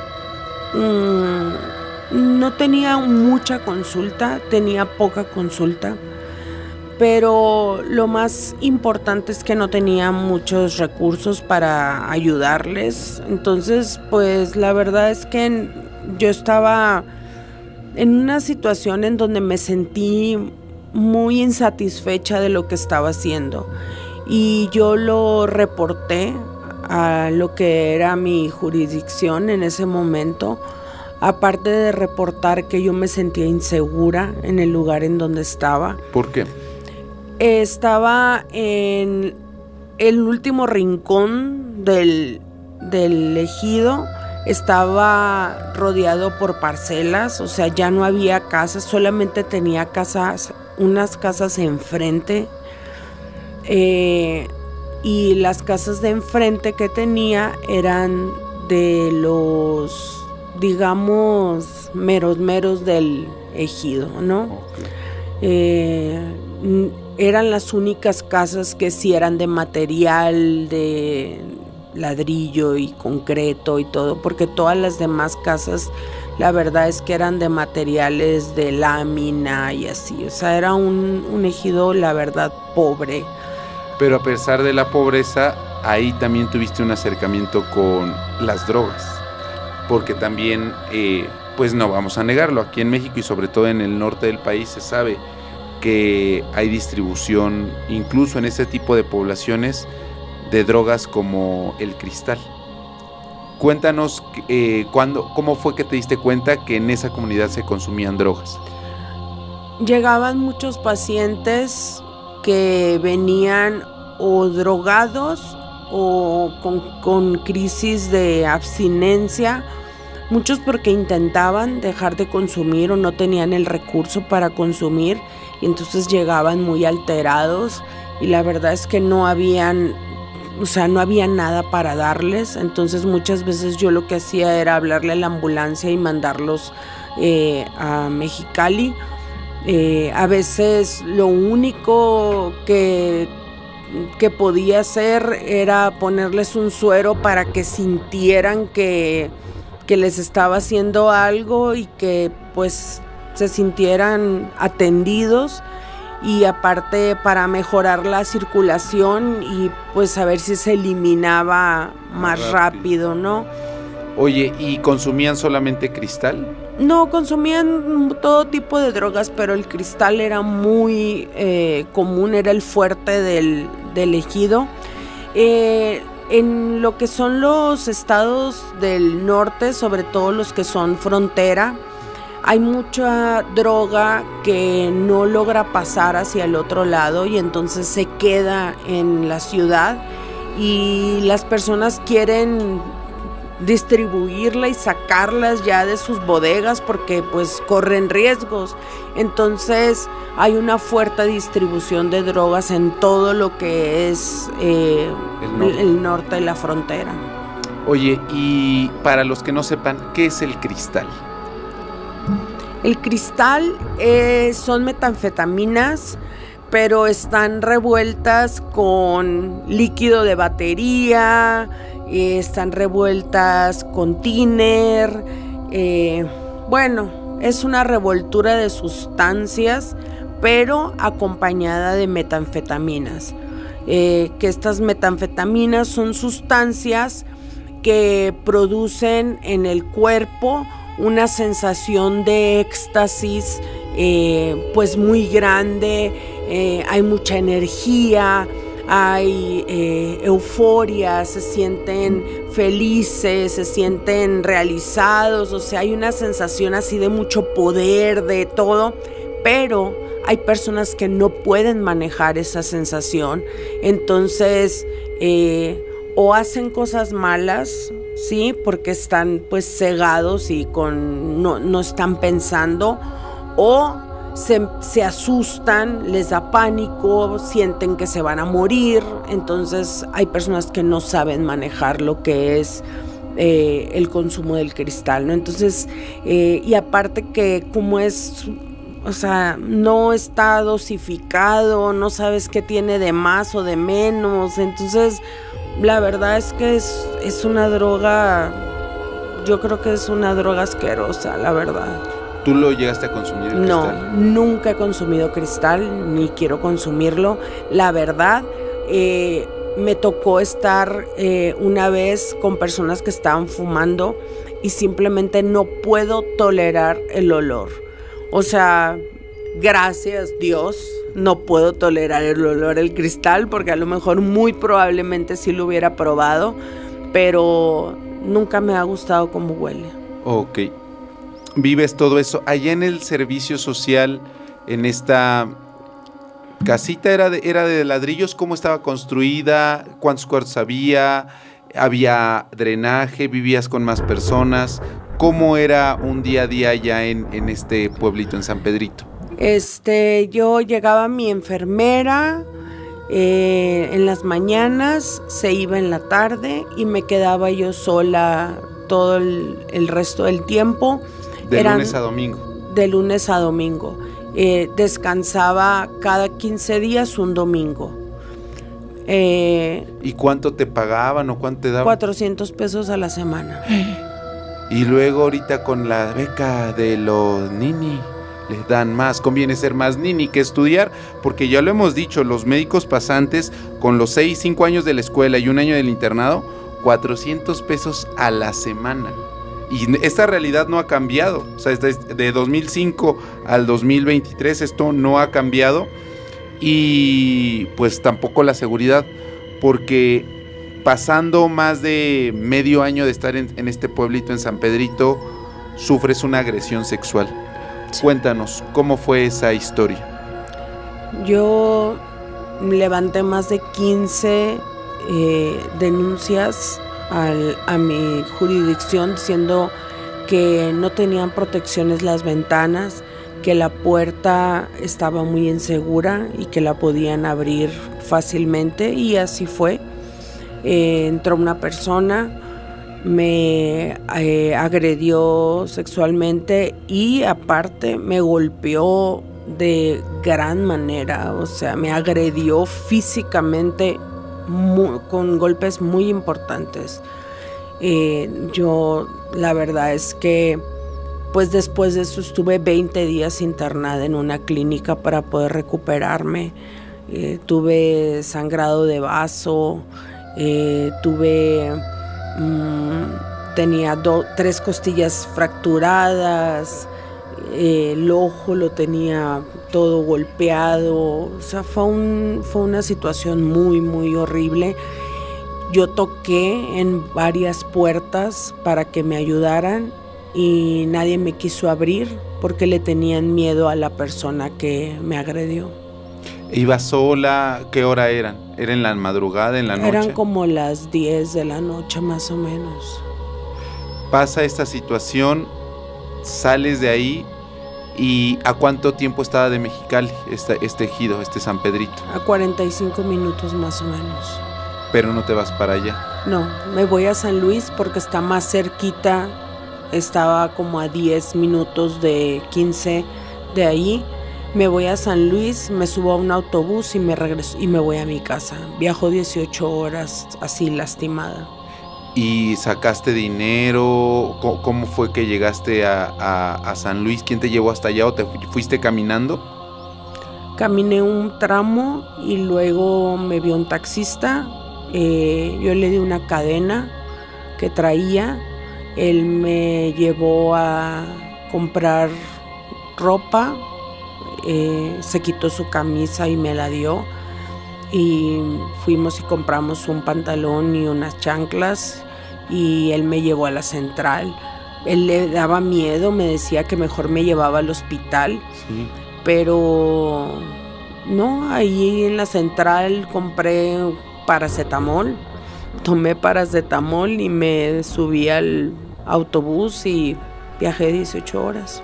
un no tenía mucha consulta, tenía poca consulta. Pero lo más importante es que no tenía muchos recursos para ayudarles. Entonces, pues la verdad es que yo estaba en una situación en donde me sentí muy insatisfecha de lo que estaba haciendo. Y yo lo reporté a lo que era mi jurisdicción en ese momento. Aparte de reportar que yo me sentía insegura en el lugar en donde estaba. ¿Por qué? Estaba en el último rincón del, del ejido, estaba rodeado por parcelas, o sea, ya no había casas, solamente tenía casas, unas casas enfrente, eh, y las casas de enfrente que tenía eran de los, digamos, meros meros del ejido, ¿no? Okay. Eh, eran las únicas casas que sí eran de material, de ladrillo y concreto y todo, porque todas las demás casas, la verdad es que eran de materiales de lámina y así, o sea, era un, un ejido, la verdad, pobre. Pero a pesar de la pobreza, ahí también tuviste un acercamiento con las drogas, porque también, eh, pues no vamos a negarlo, aquí en México y sobre todo en el norte del país se sabe que hay distribución, incluso en este tipo de poblaciones, de drogas como el cristal. Cuéntanos eh, cuándo, cómo fue que te diste cuenta que en esa comunidad se consumían drogas. Llegaban muchos pacientes que venían o drogados o con, con crisis de abstinencia, muchos porque intentaban dejar de consumir o no tenían el recurso para consumir y entonces llegaban muy alterados y la verdad es que no habían, o sea, no había nada para darles, entonces muchas veces yo lo que hacía era hablarle a la ambulancia y mandarlos eh, a Mexicali. Eh, a veces lo único que, que podía hacer era ponerles un suero para que sintieran que, que les estaba haciendo algo y que pues se sintieran atendidos, y aparte para mejorar la circulación y pues a ver si se eliminaba más rápido, rápido, ¿no? Oye, ¿y consumían solamente cristal? No, consumían todo tipo de drogas, pero el cristal era muy eh, común, era el fuerte del, del ejido. Eh, en lo que son los estados del norte, sobre todo los que son frontera, hay mucha droga que no logra pasar hacia el otro lado y entonces se queda en la ciudad y las personas quieren distribuirla y sacarlas ya de sus bodegas porque pues corren riesgos. Entonces hay una fuerte distribución de drogas en todo lo que es eh, el, norte. el norte de la frontera. Oye, y para los que no sepan, ¿qué es el cristal? El cristal eh, son metanfetaminas, pero están revueltas con líquido de batería, eh, están revueltas con tiner, eh, bueno, es una revoltura de sustancias, pero acompañada de metanfetaminas. Eh, que estas metanfetaminas son sustancias que producen en el cuerpo una sensación de éxtasis eh, pues muy grande, eh, hay mucha energía, hay eh, euforia, se sienten felices, se sienten realizados, o sea, hay una sensación así de mucho poder, de todo, pero hay personas que no pueden manejar esa sensación, entonces eh, o hacen cosas malas, sí, porque están pues cegados y con no, no están pensando, o se, se asustan, les da pánico, sienten que se van a morir. Entonces hay personas que no saben manejar lo que es eh, el consumo del cristal, ¿no? Entonces, eh, y aparte que como es, o sea, no está dosificado, no sabes qué tiene de más o de menos, entonces la verdad es que es, es una droga, yo creo que es una droga asquerosa, la verdad. ¿Tú lo llegaste a consumir el no, cristal? No, nunca he consumido cristal, ni quiero consumirlo. La verdad, eh, me tocó estar eh, una vez con personas que estaban fumando y simplemente no puedo tolerar el olor. O sea, gracias Dios, no puedo tolerar el olor del cristal porque a lo mejor muy probablemente sí lo hubiera probado, pero nunca me ha gustado cómo huele. Ok. Vives todo eso. Allá en el servicio social, en esta casita, era de, era de ladrillos, ¿cómo estaba construida? ¿Cuántos cuartos había? ¿Había drenaje? ¿Vivías con más personas? ¿Cómo era un día a día ya en, en este pueblito, en San Pedrito? Este, yo llegaba mi enfermera eh, en las mañanas, se iba en la tarde y me quedaba yo sola todo el, el resto del tiempo. ¿De Eran, lunes a domingo? De lunes a domingo. Eh, descansaba cada quince días un domingo. Eh, ¿Y cuánto te pagaban o cuánto te daban? cuatrocientos pesos a la semana. Y luego ahorita con la beca de los nini les dan más. Conviene ser más nini que estudiar, porque ya lo hemos dicho, los médicos pasantes con los seis, cinco años de la escuela y un año del internado, cuatrocientos pesos a la semana. Y esta realidad no ha cambiado. O sea, desde de dos mil cinco al dos mil veintitrés esto no ha cambiado. Y pues tampoco la seguridad, porque pasando más de medio año de estar en, en este pueblito en San Pedrito, sufres una agresión sexual. Sí. Cuéntanos, ¿cómo fue esa historia? Yo levanté más de quince eh, denuncias al, a mi jurisdicción diciendo que no tenían protecciones las ventanas, que la puerta estaba muy insegura y que la podían abrir fácilmente, y así fue. Eh, entró una persona, me eh, agredió sexualmente y aparte me golpeó de gran manera, o sea, me agredió físicamente muy, con golpes muy importantes. Eh, yo la verdad es que pues después de eso estuve veinte días internada en una clínica para poder recuperarme. Eh, tuve sangrado de vaso, eh, tuve, mmm, tenía do, tres costillas fracturadas, eh, el ojo lo tenía todo golpeado, o sea, fue, un, fue una situación muy, muy horrible. Yo toqué en varias puertas para que me ayudaran y nadie me quiso abrir porque le tenían miedo a la persona que me agredió. ¿Iba sola? ¿Qué hora eran? ¿Era en la madrugada, en la noche? Eran como las diez de la noche más o menos. Pasa esta situación, sales de ahí, ¿y a cuánto tiempo estaba de Mexicali este, este ejido, este San Pedrito? A cuarenta y cinco minutos más o menos. Pero no te vas para allá. No, me voy a San Luis porque está más cerquita. Estaba como a diez minutos de quince de ahí. Me voy a San Luis, me subo a un autobús y me regreso y me voy a mi casa. Viajo dieciocho horas así lastimada. ¿Y sacaste dinero? ¿Cómo fue que llegaste a, a, a San Luis? ¿Quién te llevó hasta allá o te fuiste caminando? Caminé un tramo y luego me vio un taxista. Eh, yo le di una cadena que traía. Él me llevó a comprar ropa, eh, se quitó su camisa y me la dio, y fuimos y compramos un pantalón y unas chanclas, y él me llevó a la central. Él le daba miedo, me decía que mejor me llevaba al hospital, sí. Pero no, ahí en la central compré paracetamol. Tomé paracetamol y me subí al autobús y viajé dieciocho horas.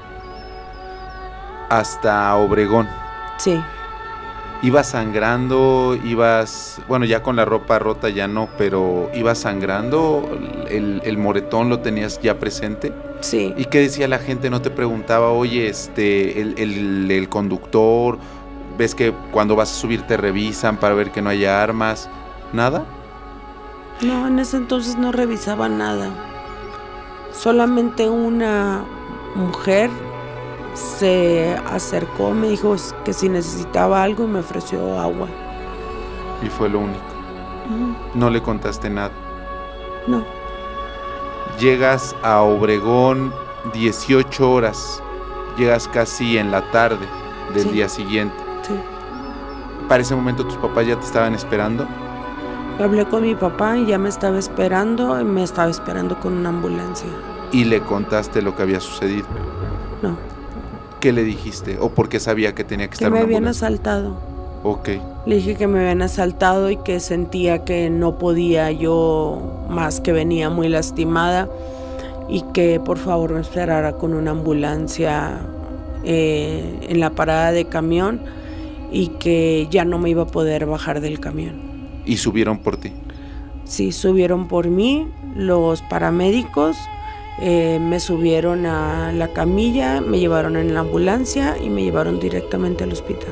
¿Hasta Obregón? Sí. ¿Ibas sangrando? ¿Ibas, bueno, ya con la ropa rota ya no, pero ibas sangrando? ¿El, el moretón lo tenías ya presente? Sí. ¿Y qué decía la gente? ¿No te preguntaba, oye, este, el, el, el conductor, ves que cuando vas a subir te revisan para ver que no haya armas? ¿Nada? No, en ese entonces no revisaba nada. Solamente una mujer se acercó, me dijo que si necesitaba algo y me ofreció agua. Y fue lo único. Uh-huh. ¿No le contaste nada? No. Llegas a Obregón dieciocho horas. Llegas casi en la tarde del sí. día siguiente. Sí. ¿Para ese momento tus papás ya te estaban esperando? Hablé con mi papá y ya me estaba esperando, y me estaba esperando con una ambulancia. ¿Y le contaste lo que había sucedido? No. ¿Qué le dijiste? ¿O por qué sabía que tenía que, que estar una ambulancia? Que me habían asaltado. Ok. Le dije que me habían asaltado y que sentía que no podía yo más, que venía muy lastimada y que por favor me esperara con una ambulancia eh, en la parada de camión y que ya no me iba a poder bajar del camión. ¿Y subieron por ti? Sí, subieron por mí los paramédicos, eh, me subieron a la camilla, me llevaron en la ambulancia y me llevaron directamente al hospital.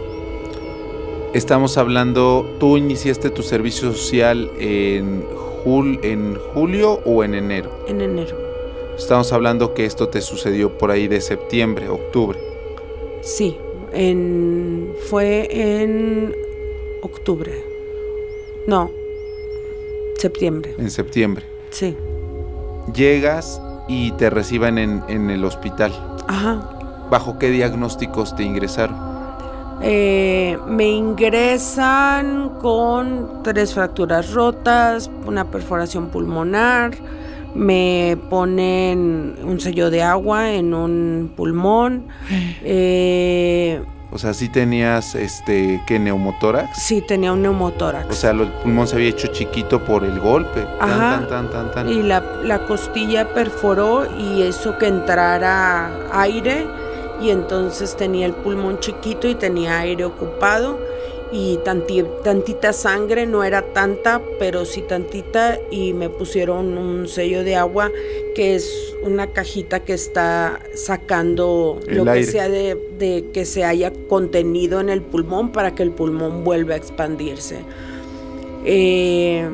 Estamos hablando, ¿tú iniciaste tu servicio social en, jul, en julio o en enero? En enero. Estamos hablando que esto te sucedió por ahí de septiembre, octubre. Sí, en, fue en octubre. No, septiembre. En septiembre. Sí. Llegas y te reciben en, en el hospital. Ajá. ¿Bajo qué diagnósticos te ingresaron? Eh, me ingresan con tres fracturas rotas, una perforación pulmonar, me ponen un sello de agua en un pulmón. Eh, o sea, ¿sí tenías este, ¿qué, neumotórax? Sí, tenía un neumotórax. O sea, el pulmón se había hecho chiquito por el golpe. Ajá. Tan, tan, tan, tan, tan. Y la, la costilla perforó y hizo que entrara aire. Y entonces tenía el pulmón chiquito y tenía aire ocupado y tanti, tantita sangre, no era tanta, pero sí tantita, y me pusieron un sello de agua, que es una cajita que está sacando el lo aire. Que sea de, de que se haya contenido en el pulmón para que el pulmón vuelva a expandirse. Eh,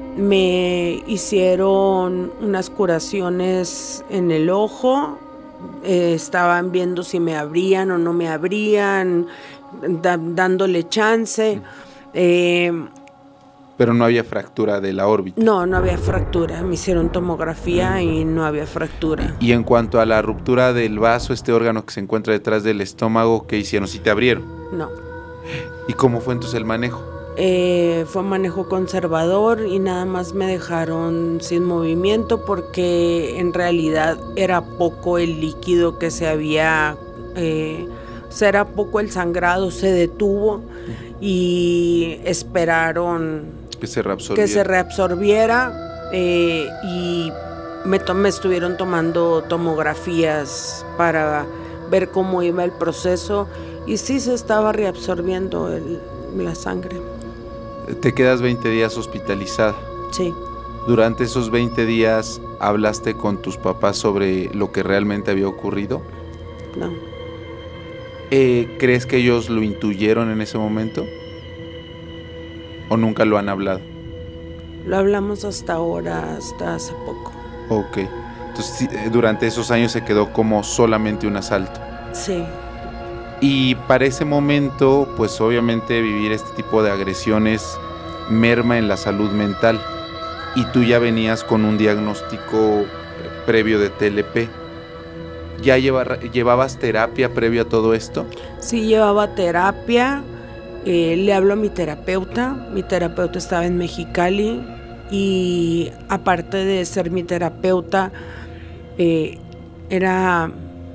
me hicieron unas curaciones en el ojo. Eh, estaban viendo si me abrían o no me abrían, da, dándole chance. Eh, Pero no había fractura de la órbita. No, no había fractura. Me hicieron tomografía y no había fractura. Y en cuanto a la ruptura del vaso, este órgano que se encuentra detrás del estómago, ¿qué hicieron? ¿Sí te abrieron? No. ¿Y cómo fue entonces el manejo? Eh, fue un manejo conservador y nada más me dejaron sin movimiento porque en realidad era poco el líquido que se había, eh, o sea, era poco el sangrado, se detuvo y esperaron que se reabsorbiera, que se reabsorbiera eh, y me, to- me estuvieron tomando tomografías para ver cómo iba el proceso y sí se estaba reabsorbiendo el, la sangre. Te quedas veinte días hospitalizada. Sí. Durante esos veinte días, ¿hablaste con tus papás sobre lo que realmente había ocurrido? No. Eh, ¿Crees que ellos lo intuyeron en ese momento? ¿O nunca lo han hablado? Lo hablamos hasta ahora, hasta hace poco. Ok. Entonces, durante esos años se quedó como solamente un asalto. Sí. Y para ese momento, pues obviamente vivir este tipo de agresiones merma en la salud mental. Y tú ya venías con un diagnóstico previo de T L P. ¿Ya lleva, llevabas terapia previo a todo esto? Sí, llevaba terapia. Eh, le hablo a mi terapeuta. Mi terapeuta estaba en Mexicali. Y aparte de ser mi terapeuta, eh, era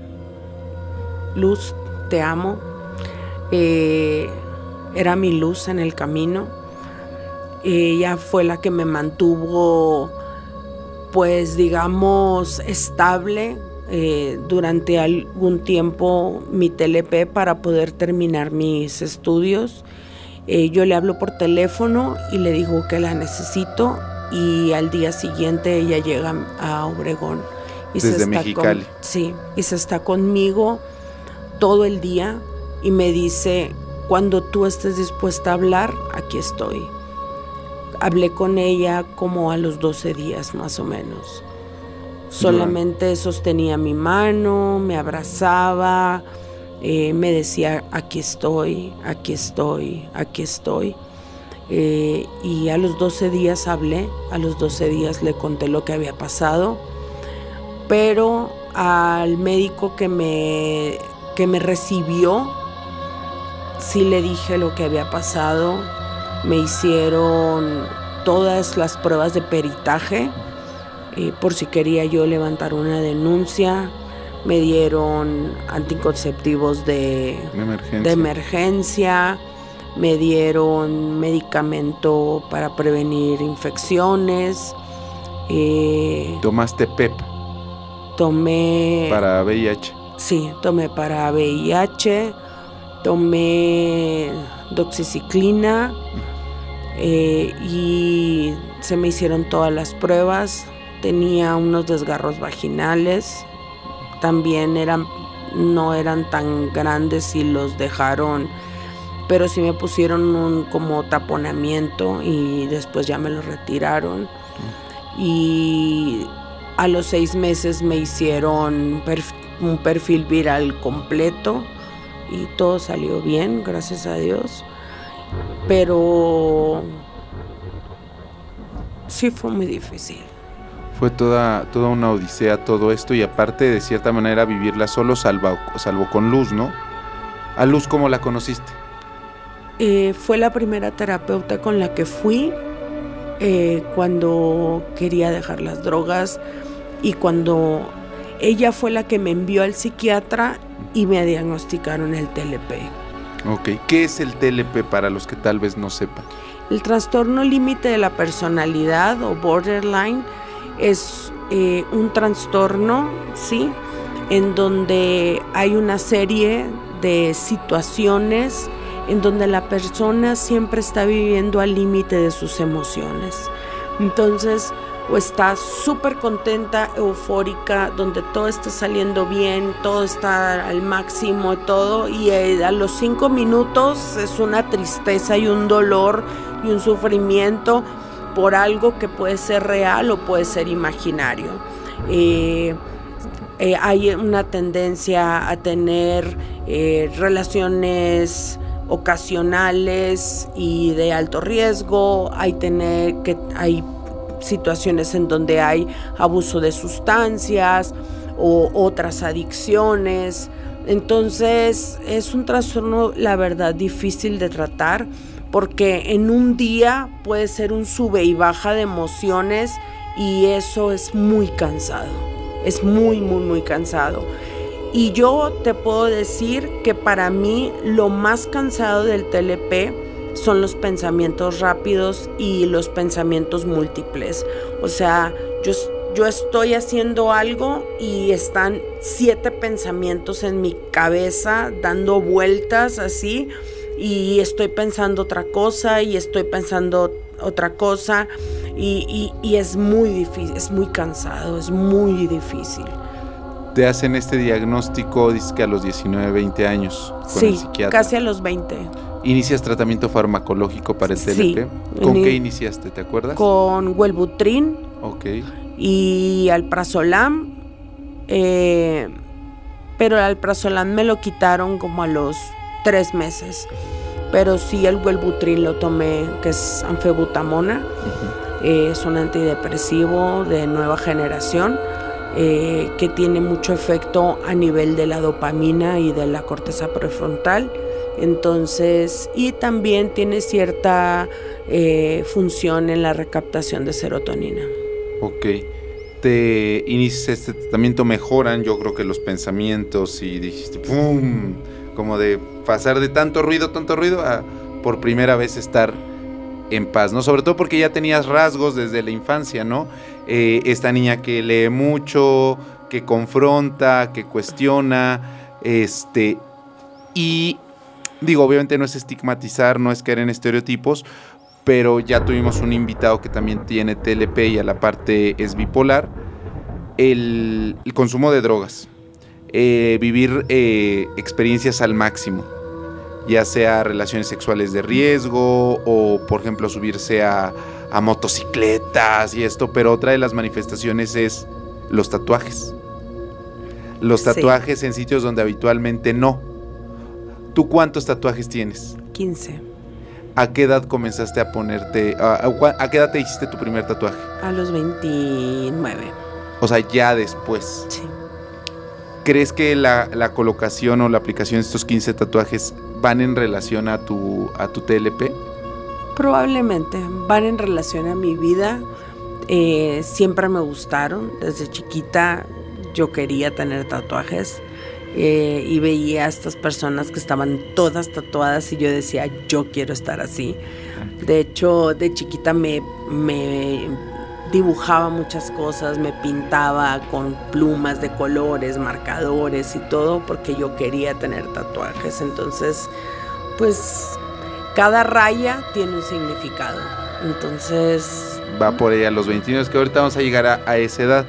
Luz. Te amo, eh, era mi luz en el camino. Ella fue la que me mantuvo, pues digamos, estable eh, durante algún tiempo mi T L P para poder terminar mis estudios. Eh, yo le hablo por teléfono y le digo que la necesito y al día siguiente ella llega a Obregón. Y Desde se está Mexicali. Con, sí, y se está conmigo todo el día y me dice, cuando tú estés dispuesta a hablar, aquí estoy. Hablé con ella como a los doce días más o menos. Solamente bueno. sostenía mi mano, me abrazaba, eh, me decía, aquí estoy, aquí estoy, aquí estoy. Eh, y a los doce días hablé, a los doce días le conté lo que había pasado, pero al médico que me... que me recibió, sí le dije lo que había pasado. Me hicieron todas las pruebas de peritaje eh, por si quería yo levantar una denuncia. Me dieron anticonceptivos de, de, emergencia. de emergencia, me dieron medicamento para prevenir infecciones. Eh, ¿Tomaste P E P? Tomé... Para V I H. Sí, tomé para V I H, tomé doxiciclina eh, y se me hicieron todas las pruebas. Tenía unos desgarros vaginales, también eran, no eran tan grandes y los dejaron, pero sí me pusieron un como taponamiento y después ya me lo retiraron. Y a los seis meses me hicieron perf- un perfil viral completo y todo salió bien, gracias a Dios. Pero sí fue muy difícil. Fue toda, toda una odisea todo esto, y aparte de cierta manera vivirla solo, salvo, salvo con Luz, ¿no? ¿A Luz cómo la conociste? Eh, fue la primera terapeuta con la que fui eh, cuando quería dejar las drogas, y cuando ella fue la que me envió al psiquiatra y me diagnosticaron el T L P. Ok, ¿qué es el T L P para los que tal vez no sepan? El trastorno límite de la personalidad o borderline es eh, un trastorno, ¿sí?, en donde hay una serie de situaciones en donde la persona siempre está viviendo al límite de sus emociones. Entonces, o está súper contenta, eufórica, donde todo está saliendo bien, todo está al máximo, todo, y a los cinco minutos es una tristeza y un dolor y un sufrimiento por algo que puede ser real o puede ser imaginario. Eh, eh, hay una tendencia a tener eh, relaciones ocasionales y de alto riesgo, hay, tener, que, hay situaciones en donde hay abuso de sustancias o otras adicciones. Entonces es un trastorno, la verdad, difícil de tratar, porque en un día puede ser un sube y baja de emociones y eso es muy cansado, es muy, muy, muy cansado. Y yo te puedo decir que para mí lo más cansado del T L P son los pensamientos rápidos y los pensamientos múltiples. O sea, yo, yo estoy haciendo algo y están siete pensamientos en mi cabeza dando vueltas así, y estoy pensando otra cosa y estoy pensando otra cosa y, y, y es muy difícil, es muy cansado, es muy difícil. Te hacen este diagnóstico, dices que a los diecinueve, veinte años con sí, el psiquiatra. Casi a los veinte. ¿Inicias tratamiento farmacológico para el T L P? Sí. ¿Con Ini- qué iniciaste, te acuerdas? Con Wellbutrin Ok. y alprazolam, eh, pero el alprazolam me lo quitaron como a los tres meses, pero sí el Wellbutrin lo tomé, que es anfebutamona. Uh-huh. eh, es un antidepresivo de nueva generación, eh, que tiene mucho efecto a nivel de la dopamina y de la corteza prefrontal. Entonces, y también tiene cierta eh, función en la recaptación de serotonina. Ok. Te inicias este tratamiento, mejoran, yo creo que los pensamientos, y dijiste, ¡pum!, como de pasar de tanto ruido, tanto ruido, a por primera vez estar en paz, ¿no? Sobre todo porque ya tenías rasgos desde la infancia, ¿no? Eh, esta niña que lee mucho, que confronta, que cuestiona, este, y digo, obviamente no es estigmatizar, no es caer en estereotipos, pero ya tuvimos un invitado que también tiene T L P y a la parte es bipolar. El, el consumo de drogas, eh, vivir eh, experiencias al máximo, ya sea relaciones sexuales de riesgo o, por ejemplo, subirse a, a motocicletas y esto, pero otra de las manifestaciones es los tatuajes. Los tatuajes sí. En sitios donde habitualmente no. ¿Tú cuántos tatuajes tienes? quince. ¿A qué edad comenzaste a ponerte, a, a, a qué edad te hiciste tu primer tatuaje? A los veintinueve. O sea, ya después. Sí. ¿Crees que la, la colocación o la aplicación de estos quince tatuajes van en relación a tu, a tu T L P? Probablemente, van en relación a mi vida. Eh, siempre me gustaron, desde chiquita yo quería tener tatuajes eh, y veía a estas personas que estaban todas tatuadas y yo decía, yo quiero estar así. De hecho, de chiquita me, me dibujaba muchas cosas, me pintaba con plumas de colores, marcadores y todo, porque yo quería tener tatuajes. Entonces, pues, cada raya tiene un significado. Entonces... Va por ella a los veintiuno, es que ahorita vamos a llegar a, a esa edad.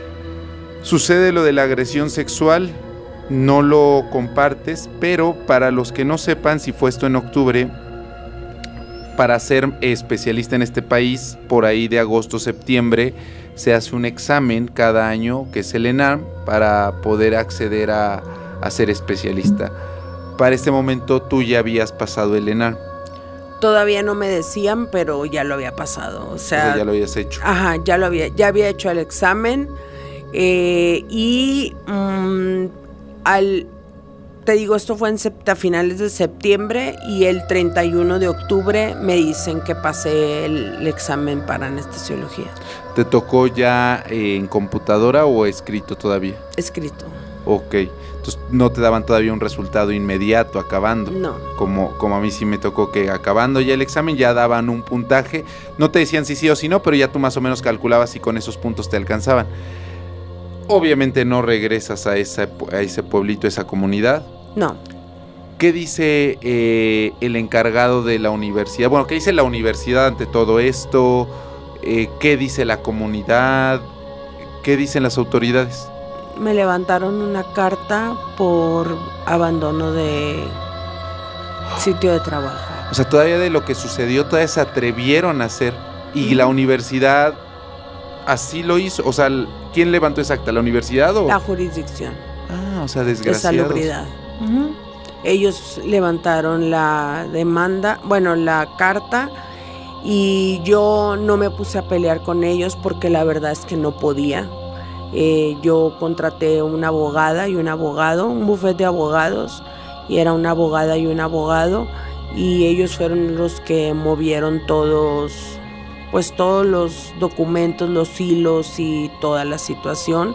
Sucede lo de la agresión sexual, no lo compartes, pero para los que no sepan, si fue esto en octubre, para ser especialista en este país, por ahí de agosto, septiembre, se hace un examen cada año, que es el ENARM, para poder acceder a, a ser especialista. Para este momento, tú ya habías pasado el ENARM. Todavía no me decían, pero ya lo había pasado. O sea, o sea ya lo habías hecho. Ajá, ya lo había, ya había hecho el examen. Eh, y mmm, al, te digo, esto fue en sept- a finales de septiembre y el treinta y uno de octubre me dicen que pasé el, el examen para anestesiología. ¿Te tocó ya eh, en computadora o escrito todavía? Escrito. Ok, entonces no te daban todavía un resultado inmediato acabando. No. Como, como a mí sí me tocó que acabando ya el examen ya daban un puntaje. No te decían si sí o si no, pero ya tú más o menos calculabas si con esos puntos te alcanzaban. Obviamente no regresas a, esa, a ese pueblito, a esa comunidad. No. ¿Qué dice eh, el encargado de la universidad? Bueno, ¿qué dice la universidad ante todo esto? Eh, ¿Qué dice la comunidad? ¿Qué dicen las autoridades? Me levantaron una carta por abandono de sitio de trabajo. O sea, todavía de lo que sucedió, todavía se atrevieron a hacer. Y la universidad así lo hizo. O sea, ¿quién levantó esa acta? ¿La universidad o...? La jurisdicción. Ah, o sea, desgraciados. De salubridad. Uh-huh. Ellos levantaron la demanda, bueno, la carta, y yo no me puse a pelear con ellos porque la verdad es que no podía. Eh, yo contraté una abogada y un abogado, un bufete de abogados, y era una abogada y un abogado, y ellos fueron los que movieron todos, pues todos los documentos, los hilos y toda la situación.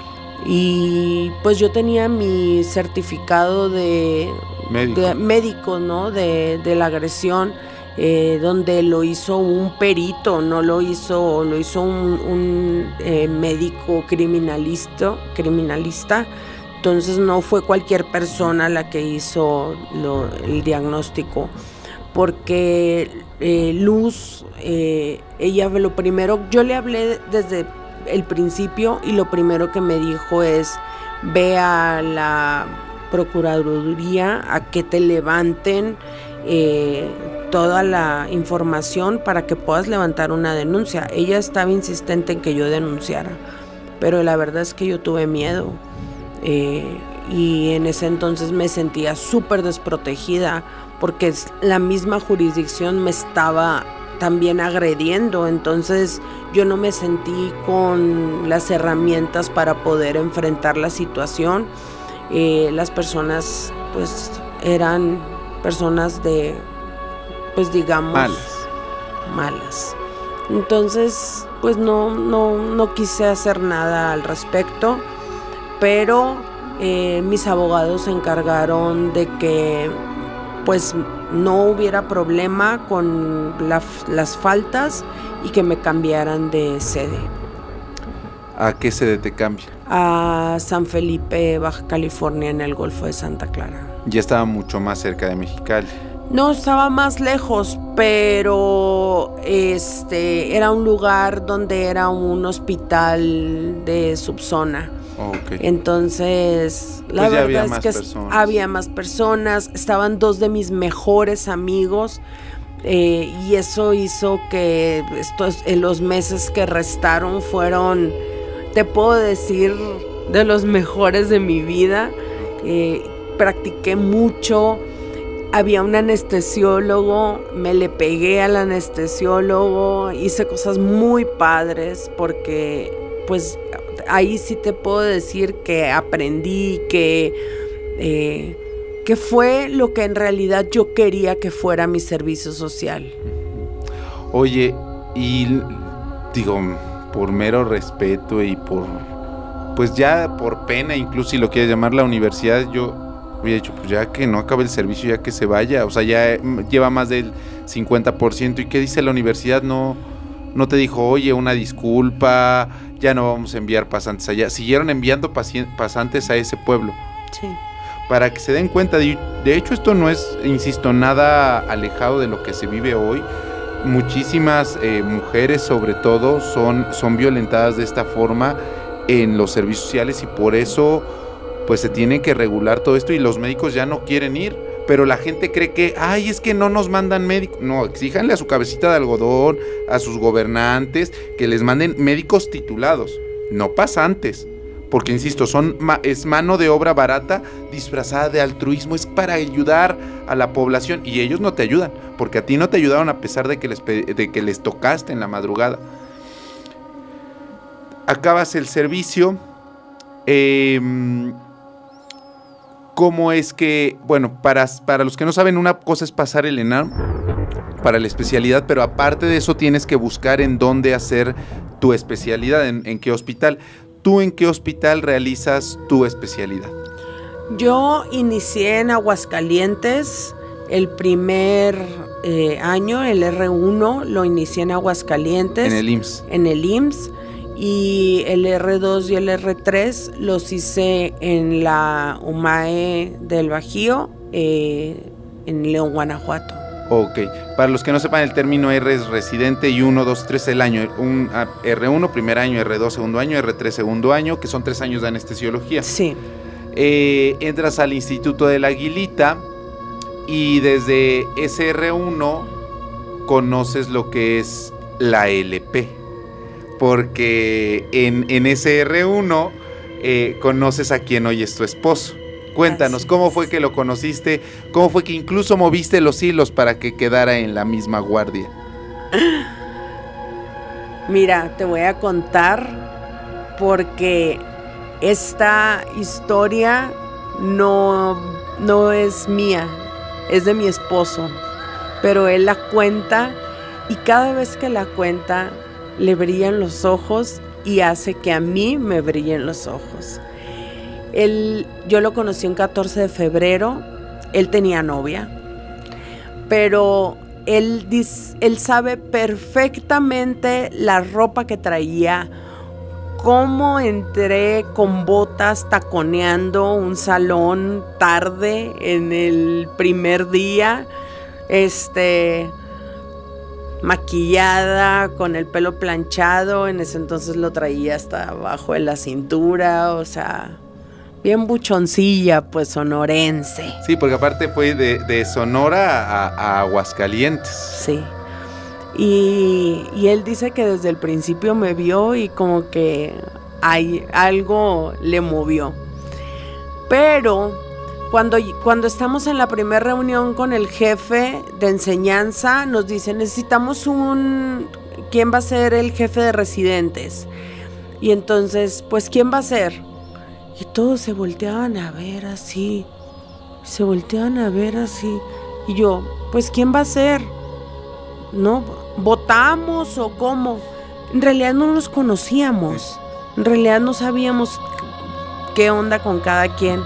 Y pues yo tenía mi certificado de médico, de, médico ¿no? de, de la agresión, eh, donde lo hizo un perito, no lo hizo, lo hizo un, un eh, médico criminalista, criminalista. Entonces no fue cualquier persona la que hizo lo, el diagnóstico, porque eh, Luz, eh, ella lo primero, yo le hablé desde el principio y lo primero que me dijo es: ve a la procuraduría a que te levanten eh, toda la información para que puedas levantar una denuncia. Ella estaba insistente en que yo denunciara, pero la verdad es que yo tuve miedo. Eh, y en ese entonces me sentía súper desprotegida porque la misma jurisdicción me estaba también agrediendo, entonces yo no me sentí con las herramientas para poder enfrentar la situación. Eh, las personas pues eran personas de, pues digamos, malas, malas. Entonces pues no, no, no quise hacer nada al respecto. Pero eh, mis abogados se encargaron de que pues no hubiera problema con la, las faltas y que me cambiaran de sede. ¿A qué sede te cambian? A San Felipe, Baja California, en el Golfo de Santa Clara. Ya estaba mucho más cerca de Mexicali. No, estaba más lejos, pero este era un lugar donde era un hospital de subzona. Okay. Entonces, la pues verdad es que personas. había más personas, estaban dos de mis mejores amigos, eh, y eso hizo que estos, en los meses que restaron fueron, te puedo decir, de los mejores de mi vida. Eh, practiqué mucho, había un anestesiólogo, me le pegué al anestesiólogo, hice cosas muy padres porque pues ahí sí te puedo decir que aprendí, que, eh, que fue lo que en realidad yo quería que fuera mi servicio social. Oye, y digo, por mero respeto y por, pues ya por pena, incluso si lo quieres llamar la universidad, yo hubiera dicho, pues ya que no acabe el servicio, ya que se vaya, o sea, ya lleva más del cincuenta por ciento, ¿y qué dice la universidad? No, no te dijo, oye, una disculpa, ya no vamos a enviar pasantes allá. Siguieron enviando pasantes a ese pueblo. Sí. Para que se den cuenta, de, de hecho esto no es, insisto, nada alejado de lo que se vive hoy. Muchísimas eh, mujeres sobre todo son, son violentadas de esta forma en los servicios sociales y por eso pues se tiene que regular todo esto y los médicos ya no quieren ir, pero la gente cree que, ay, es que no nos mandan médicos. No, exíjanle a su cabecita de algodón, a sus gobernantes, que les manden médicos titulados, no pasantes. Porque, insisto, son es mano de obra barata disfrazada de altruismo, es para ayudar a la población y ellos no te ayudan, porque a ti no te ayudaron a pesar de que les, de que les tocaste en la madrugada. Acabas el servicio, eh, ¿cómo es que, bueno, para, para los que no saben, una cosa es pasar el ENARM para la especialidad, pero aparte de eso tienes que buscar en dónde hacer tu especialidad, en, en qué hospital. ¿Tú en qué hospital realizas tu especialidad? Yo inicié en Aguascalientes el primer eh, año, el erre uno, lo inicié en Aguascalientes. En el I M S S. En el I M S S. Y el erre dos y el erre tres los hice en la UMAE del Bajío, eh, en León, Guanajuato. Ok, para los que no sepan, el término R es residente y uno, dos, tres el año. Un, erre uno, primer año, erre dos, segundo año, erre tres, segundo año, que son tres años de anestesiología. Sí. Eh, entras al Instituto de la Aguilita y desde ese erre uno conoces lo que es la ele pe, porque en, en ese erre uno eh, conoces a quien hoy es tu esposo. Cuéntanos, ¿cómo fue que lo conociste? ¿Cómo fue que incluso moviste los hilos para que quedara en la misma guardia? Mira, te voy a contar porque esta historia no, no es mía, es de mi esposo, pero él la cuenta y cada vez que la cuenta le brillan los ojos y hace que a mí me brillen los ojos. Él, yo lo conocí un catorce de febrero, él tenía novia, pero él, él sabe perfectamente la ropa que traía, cómo entré con botas taconeando un salón tarde en el primer día, este, maquillada, con el pelo planchado, en ese entonces lo traía hasta abajo de la cintura, o sea... bien buchoncilla, pues sonorense. Sí, porque aparte fue de, de Sonora a, a Aguascalientes. Sí. Y, y él dice que desde el principio me vio y como que hay, algo le movió. Pero cuando, cuando estamos en la primera reunión con el jefe de enseñanza, nos dice, necesitamos un... ¿quién va a ser el jefe de residentes? Y entonces, pues, ¿quién va a ser? Y todos se volteaban a ver así, se volteaban a ver así. Y yo, pues, ¿quién va a ser? ¿No? ¿Votamos o cómo? En realidad no nos conocíamos. En realidad no sabíamos qué onda con cada quien.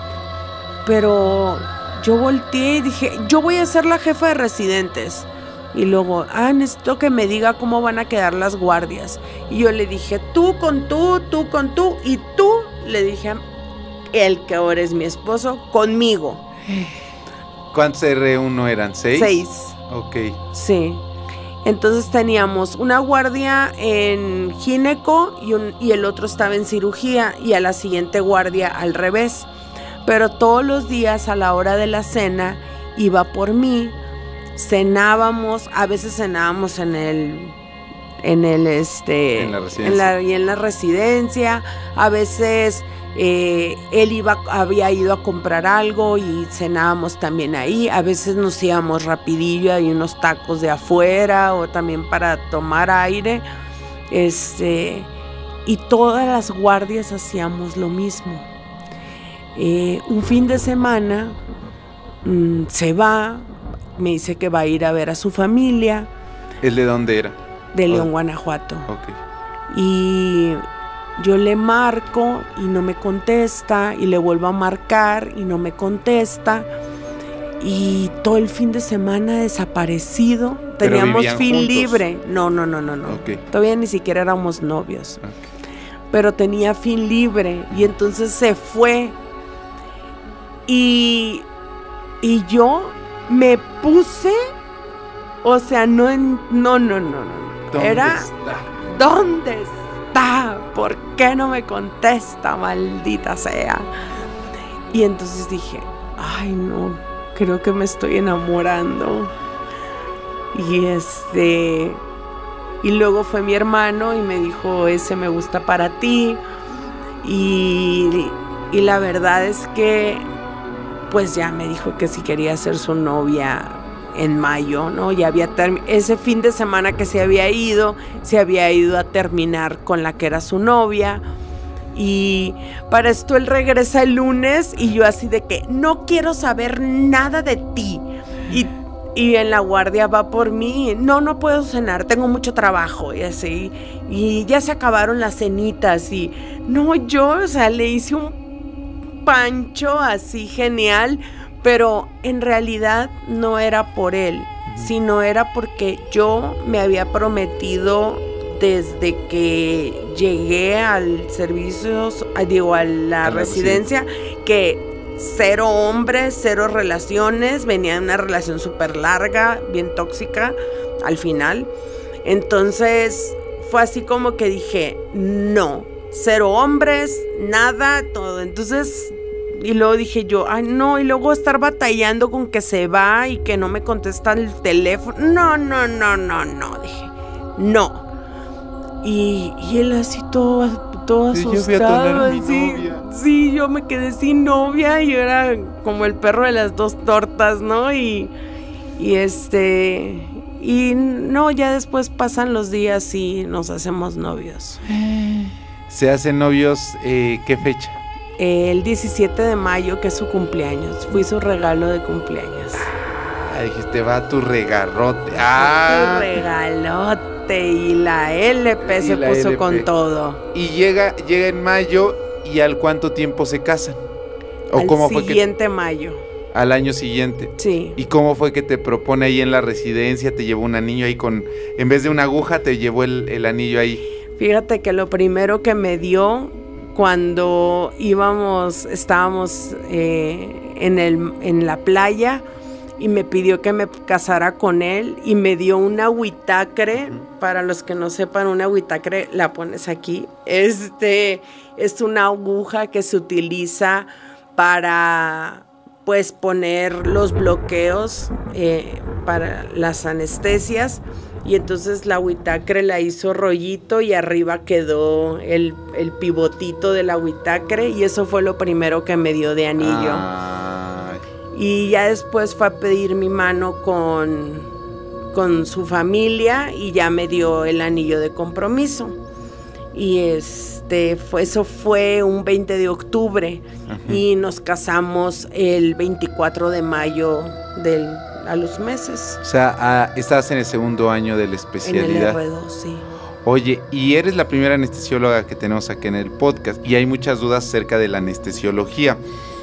Pero yo volteé y dije, yo voy a ser la jefa de residentes. Y luego, ah, necesito que me diga cómo van a quedar las guardias. Y yo le dije, tú con tú, tú con tú, y tú, le dije, el que ahora es mi esposo, conmigo. ¿Cuántos erre uno eran? ¿Seis? Seis. Ok. Sí. Entonces teníamos una guardia en gineco y, un, y el otro estaba en cirugía y a la siguiente guardia al revés. Pero todos los días a la hora de la cena iba por mí, cenábamos, a veces cenábamos en el... en el este en la residencia, en la, y en la residencia a veces eh, él iba había ido a comprar algo y cenábamos también ahí, a veces nos íbamos rapidillo, hay unos tacos de afuera o también para tomar aire, este y todas las guardias hacíamos lo mismo. Eh, un fin de semana mmm, se va, me dice que va a ir a ver a su familia. ¿El de dónde era? De León, Guanajuato. Okay. Y Yo le marco y no me contesta, y le vuelvo a marcar y no me contesta. Y todo el fin de semana desaparecido. Teníamos fin juntos. libre. No, no, no, no, no. Okay. Todavía ni siquiera éramos novios. Okay. Pero tenía fin libre y entonces se fue. Y, y yo me puse, o sea, no, en, no, no, no, no. ¿Dónde Era, está? ¿Dónde está? ¿Por qué no me contesta, maldita sea? Y entonces dije, ay, no, creo que me estoy enamorando. Y este, y luego fue mi hermano y me dijo, ese me gusta para ti. Y, y la verdad es que pues ya me dijo que si quería ser su novia en mayo, ¿no? Ya había term- ese fin de semana que se había ido, se había ido a terminar con la que era su novia. Y para esto él regresa el lunes y yo así de que no quiero saber nada de ti. Y, y en la guardia va por mí, no, no puedo cenar, tengo mucho trabajo y así. Y ya se acabaron las cenitas y no, yo, o sea, le hice un pancho así genial, pero en realidad no era por él, sino era porque yo me había prometido desde que llegué al servicio, digo, a la, a la residencia, residencia, que cero hombres, cero relaciones, venía una relación súper larga, bien tóxica al final. Entonces fue así como que dije, no, cero hombres, nada, todo. Entonces, y luego dije yo, ay no, y luego estar batallando con que se va y que no me contesta el teléfono. No, no, no, no, no, dije, no. Y, y él así todo, todo asustado. Sí, yo fui a tener a mi sí, novia. Sí, yo me quedé sin novia y era como el perro de las dos tortas, ¿no? Y, y este... Y no, ya después pasan los días y nos hacemos novios. ¿Se hacen novios eh, qué fecha? El diecisiete de mayo, que es su cumpleaños. Fui su regalo de cumpleaños. Ah, dijiste, va tu regarrote. Ah, tu regalote. Y la L P se puso L P con todo. Y llega, llega en mayo, ¿y al cuánto tiempo se casan? ¿O al cómo fue que siguiente mayo. Al año siguiente. Sí. ¿Y cómo fue que te propone ahí en la residencia? Te llevó un anillo ahí con, en vez de una aguja, te llevó el, el anillo ahí. Fíjate que lo primero que me dio cuando íbamos, estábamos eh, en, el, en la playa y me pidió que me casara con él y me dio un agüitacre. Uh-huh. Para los que no sepan, un agüitacre la pones aquí. Este es una aguja que se utiliza para pues poner los bloqueos eh, para las anestesias. Y entonces la agüitacre la hizo rollito y arriba quedó el, el pivotito del agüitacre y eso fue lo primero que me dio de anillo. Ay. Y ya después fue a pedir mi mano con, con su familia y ya me dio el anillo de compromiso. Y este fue, eso fue un veinte de octubre. Uh-huh. Y nos casamos el veinticuatro de mayo del a los meses. O sea, ah, estás en el segundo año de la especialidad. En el R dos, sí. Oye, y eres la primera anestesióloga que tenemos aquí en el podcast y hay muchas dudas acerca de la anestesiología.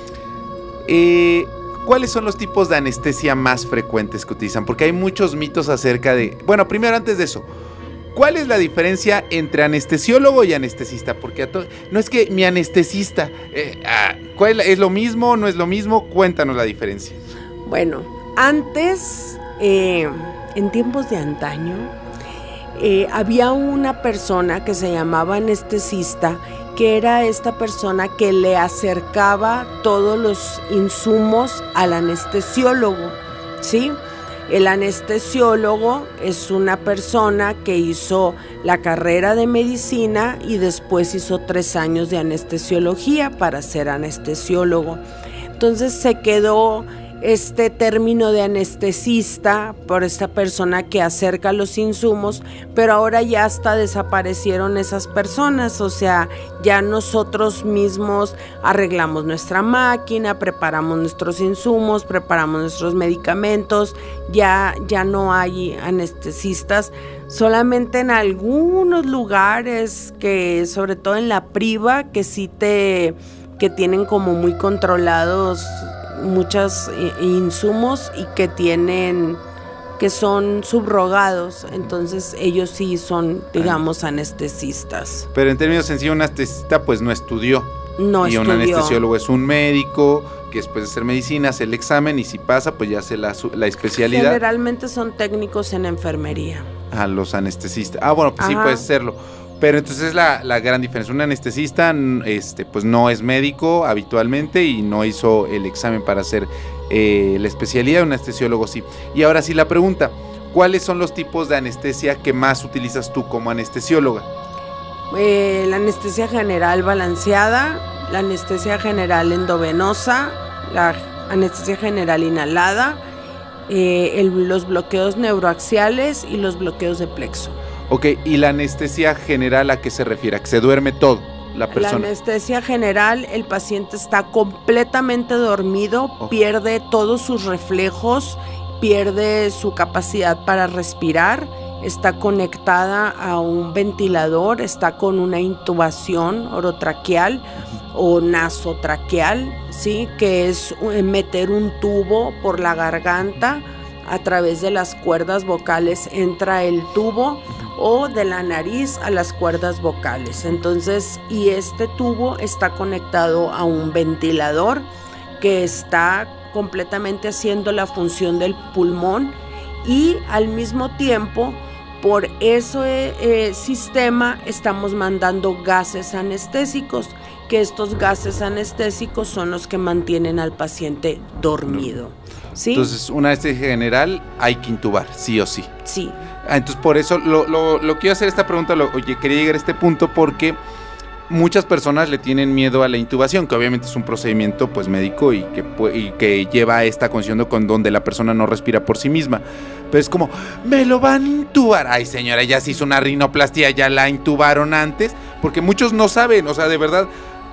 Eh, ¿Cuáles son los tipos de anestesia más frecuentes que utilizan? Porque hay muchos mitos acerca de... Bueno, primero, antes de eso, ¿cuál es la diferencia entre anestesiólogo y anestesista? Porque a to... no es que mi anestesista... Eh, ah, ¿cuál es lo mismo? ¿No es lo mismo? Cuéntanos la diferencia. Bueno... Antes, eh, en tiempos de antaño, eh, había una persona que se llamaba anestesista, que era esta persona que le acercaba todos los insumos al anestesiólogo, ¿sí? El anestesiólogo es una persona que hizo la carrera de medicina y después hizo tres años de anestesiología para ser anestesiólogo. Entonces se quedó este término de anestesista por esta persona que acerca los insumos, pero ahora ya hasta desaparecieron esas personas, o sea, ya nosotros mismos arreglamos nuestra máquina, preparamos nuestros insumos, preparamos nuestros medicamentos, ya, ya no hay anestesistas, solamente en algunos lugares, que sobre todo en la priva, que sí te, que tienen como muy controlados muchos insumos y que tienen, que son subrogados, entonces ellos sí son, digamos, anestesistas. Pero en términos sencillos, un anestesista pues no estudió. No y estudió. un anestesiólogo es un médico que después de hacer medicina hace el examen y si pasa pues ya hace la, la especialidad. Generalmente son técnicos en enfermería. A los anestesistas. Ah, bueno, pues Ajá. sí puede serlo. Pero entonces es la, la gran diferencia. Un anestesista este, pues no es médico habitualmente y no hizo el examen para hacer eh, la especialidad. Un anestesiólogo sí. Y ahora sí la pregunta, ¿cuáles son los tipos de anestesia que más utilizas tú como anestesióloga? Eh, la anestesia general balanceada, la anestesia general endovenosa, la anestesia general inhalada, eh, el, los bloqueos neuroaxiales y los bloqueos de plexo. Ok, ¿y la anestesia general a qué se refiere? ¿A que se duerme todo la persona? La anestesia general, el paciente está completamente dormido, oh. pierde todos sus reflejos, pierde su capacidad para respirar, está conectada a un ventilador, está con una intubación orotraqueal o nasotraqueal, ¿sí? Que es meter un tubo por la garganta, a través de las cuerdas vocales entra el tubo, o de la nariz a las cuerdas vocales. Entonces, y este tubo está conectado a un ventilador que está completamente haciendo la función del pulmón, y al mismo tiempo por ese eh, sistema estamos mandando gases anestésicos, que estos gases anestésicos son los que mantienen al paciente dormido. ¿Sí? Entonces, una anestesia general hay que intubar, sí o sí. Sí. Ah, entonces, por eso lo, lo, lo quiero hacer esta pregunta, lo, oye, quería llegar a este punto porque muchas personas le tienen miedo a la intubación, que obviamente es un procedimiento pues médico y que, y que lleva a esta condición con donde la persona no respira por sí misma. Pero es como, me lo van a intubar. Ay, señora, ya se hizo una rinoplastia, ya la intubaron antes, porque muchos no saben, o sea, de verdad,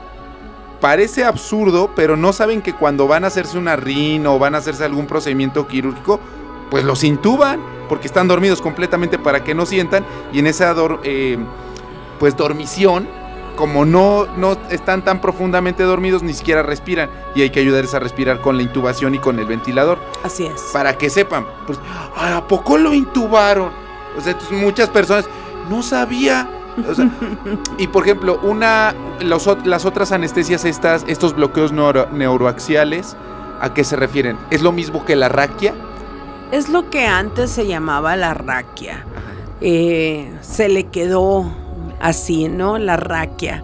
parece absurdo, pero no saben que cuando van a hacerse una rino o van a hacerse algún procedimiento quirúrgico, pues los intuban, porque están dormidos completamente para que no sientan, y en esa dor, eh, pues dormición, como no, no están tan profundamente dormidos, ni siquiera respiran, y hay que ayudarles a respirar con la intubación y con el ventilador. Así es. Para que sepan, pues, ¿a poco lo intubaron? O sea, entonces muchas personas, no sabía. O sea, y por ejemplo, una, los, las otras anestesias, estas, estos bloqueos neuro, neuroaxiales, ¿a qué se refieren? ¿Es lo mismo que la raquia? Es lo que antes se llamaba la raquia. Eh, se le quedó así, ¿no? La raquia.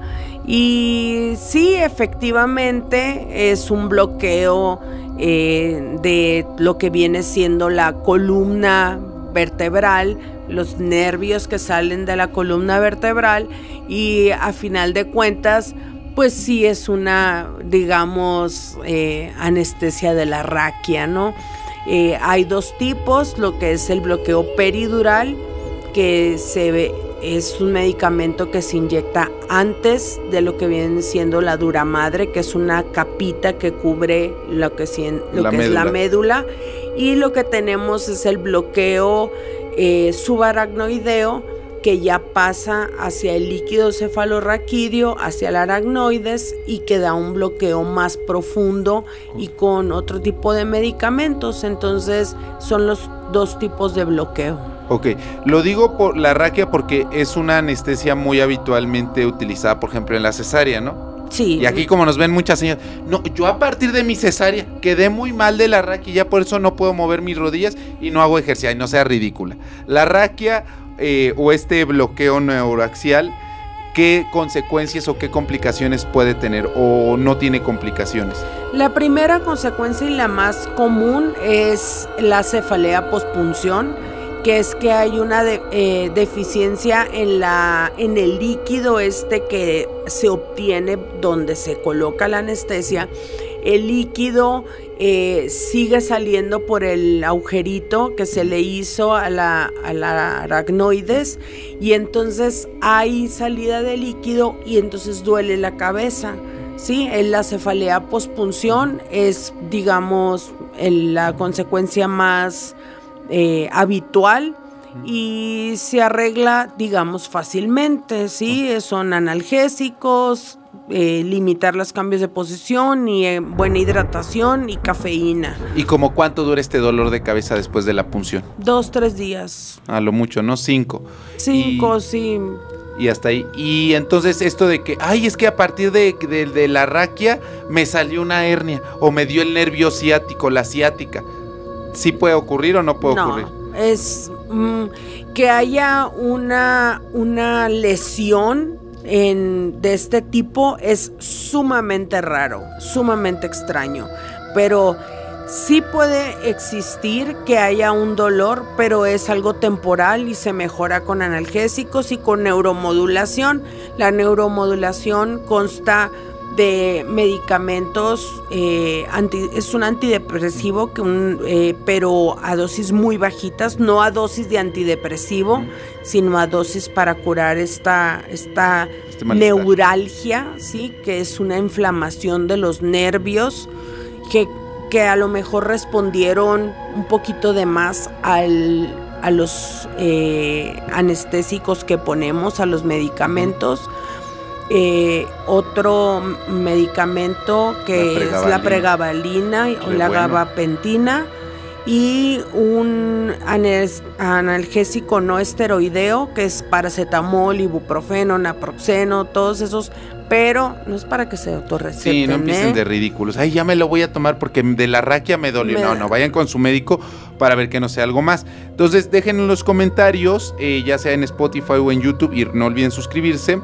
Y sí, efectivamente es un bloqueo eh, de lo que viene siendo la columna vertebral, los nervios que salen de la columna vertebral, y a final de cuentas pues sí es una, digamos, eh, anestesia de la raquia, ¿no? Eh, hay dos tipos, lo que es el bloqueo peridural, que se ve, es un medicamento que se inyecta antes de lo que viene siendo la dura madre, que es una capita que cubre lo que, lo la que es la médula, y lo que tenemos es el bloqueo eh, subaracnoideo, que ya pasa hacia el líquido cefalorraquídeo, hacia el aracnoides, y que da un bloqueo más profundo y con otro tipo de medicamentos. Entonces son los dos tipos de bloqueo. Ok, lo digo por la raquia porque es una anestesia muy habitualmente utilizada, por ejemplo, en la cesárea, ¿no? Sí. Y aquí, como nos ven muchas señoras, no, yo a partir de mi cesárea quedé muy mal de la raquia, ya por eso no puedo mover mis rodillas y no hago ejercicio, y no sea ridícula. La raquia eh, o este bloqueo neuroaxial, ¿qué consecuencias o qué complicaciones puede tener o no tiene complicaciones? La primera consecuencia y la más común es la cefalea postpunción, que es que hay una de, eh, deficiencia en, la, en el líquido este que se obtiene donde se coloca la anestesia. el líquido eh, sigue saliendo por el agujerito que se le hizo a la, a la aracnoides, y entonces hay salida de líquido y entonces duele la cabeza. Sí, la cefalea pospunción es, digamos, el, la consecuencia más eh, habitual y se arregla, digamos, fácilmente, ¿sí? Son analgésicos, eh, limitar los cambios de posición y eh, buena hidratación y cafeína. ¿Y como cuánto dura este dolor de cabeza después de la punción? Dos, tres días. A lo mucho, ¿no? Cinco. Cinco, y... sí. Y hasta ahí. Y entonces esto de que, ay, es que a partir de, de, de la raquia me salió una hernia o me dio el nervio ciático, la ciática. ¿Sí puede ocurrir o no puede no, ocurrir? Es mm, que haya una, una lesión en, de este tipo es sumamente raro, sumamente extraño. Pero sí puede existir que haya un dolor, pero es algo temporal y se mejora con analgésicos y con neuromodulación. La neuromodulación consta de medicamentos, eh, anti, es un antidepresivo, que un, eh, pero a dosis muy bajitas, no a dosis de antidepresivo, mm. sino a dosis para curar esta, esta este neuralgia, ¿sí? Que es una inflamación de los nervios que que a lo mejor respondieron un poquito de más al, a los eh, anestésicos que ponemos, a los medicamentos. Eh, otro medicamento que la es la pregabalina o la bueno. gabapentina, y un analgésico no esteroideo que es paracetamol, ibuprofeno, naproxeno, todos esos, pero no es para que se autorreceten. Sí, no empiecen ¿eh? de ridículos. Ay, ya me lo voy a tomar porque de la raquia me dolió. Me... No, no, vayan con su médico para ver que no sea algo más. Entonces, dejen en los comentarios, eh, ya sea en Spotify o en YouTube, y no olviden suscribirse,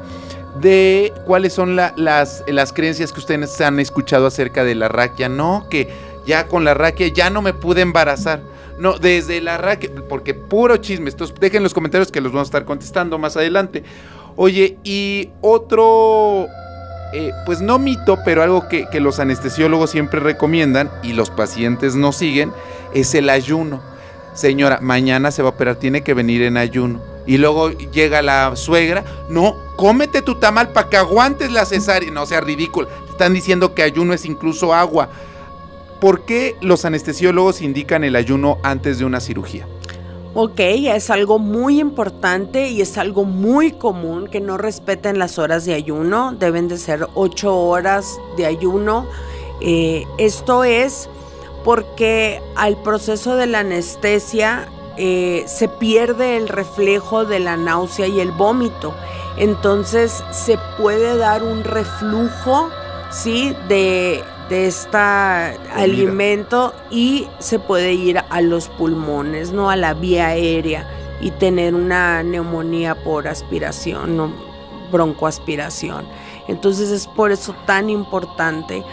de cuáles son la, las, las creencias que ustedes han escuchado acerca de la raquia. No, que ya con la raquia ya no me pude embarazar. No, desde la raquia, porque puro chisme. Entonces, dejen en los comentarios que los vamos a estar contestando más adelante. Oye, y otro, eh, pues no mito, pero algo que, que los anestesiólogos siempre recomiendan y los pacientes no siguen, es el ayuno. Señora, mañana se va a operar, tiene que venir en ayuno. Y luego llega la suegra, no, cómete tu tamal para que aguantes la cesárea. No, o sea, ridículo. Están diciendo que ayuno es incluso agua. ¿Por qué los anestesiólogos indican el ayuno antes de una cirugía? Ok, es algo muy importante y es algo muy común que no respeten las horas de ayuno. Deben de ser ocho horas de ayuno. Eh, esto es porque al proceso de la anestesia eh, se pierde el reflejo de la náusea y el vómito. Entonces se puede dar un reflujo, ¿sí? de... de este alimento y se puede ir a los pulmones, no a la vía aérea, y tener una neumonía por aspiración, no broncoaspiración. Entonces es por eso tan importante,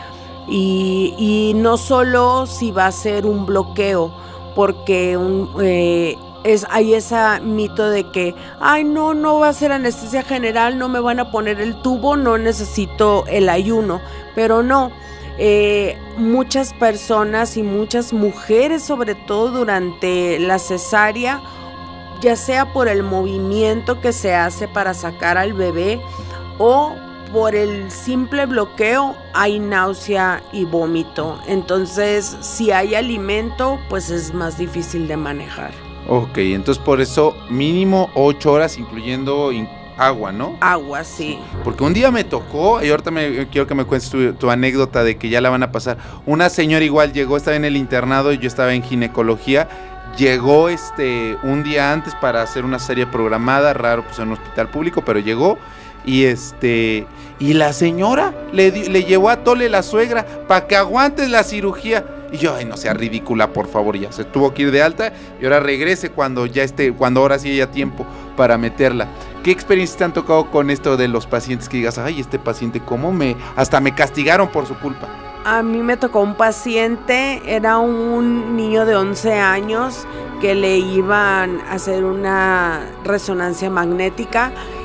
y, y no solo si va a ser un bloqueo, porque un, eh, es, hay ese mito de que, ay no, no va a ser anestesia general, no me van a poner el tubo, no necesito el ayuno, pero no. Eh, muchas personas y muchas mujeres, sobre todo durante la cesárea, ya sea por el movimiento que se hace para sacar al bebé o por el simple bloqueo, hay náusea y vómito. Entonces, si hay alimento, pues es más difícil de manejar. Ok, entonces por eso mínimo ocho horas, incluyendo agua, ¿no? Agua, sí. Porque un día me tocó, y ahorita me, quiero que me cuentes tu, tu anécdota de que ya la van a pasar. Una señora igual llegó, estaba en el internado y yo estaba en ginecología. Llegó este un día antes para hacer una serie programada, raro pues en un hospital público, pero llegó y este y la señora le, le llevó a tole la suegra para que aguantes la cirugía. Y yo, ay, no sea ridícula, por favor, ya se tuvo que ir de alta y ahora regrese cuando ya esté, cuando ahora sí haya tiempo para meterla. ¿Qué experiencias te han tocado con esto de los pacientes que digas, ay, este paciente cómo me, hasta me castigaron por su culpa? A mí me tocó un paciente, era un niño de once años que le iban a hacer una resonancia magnética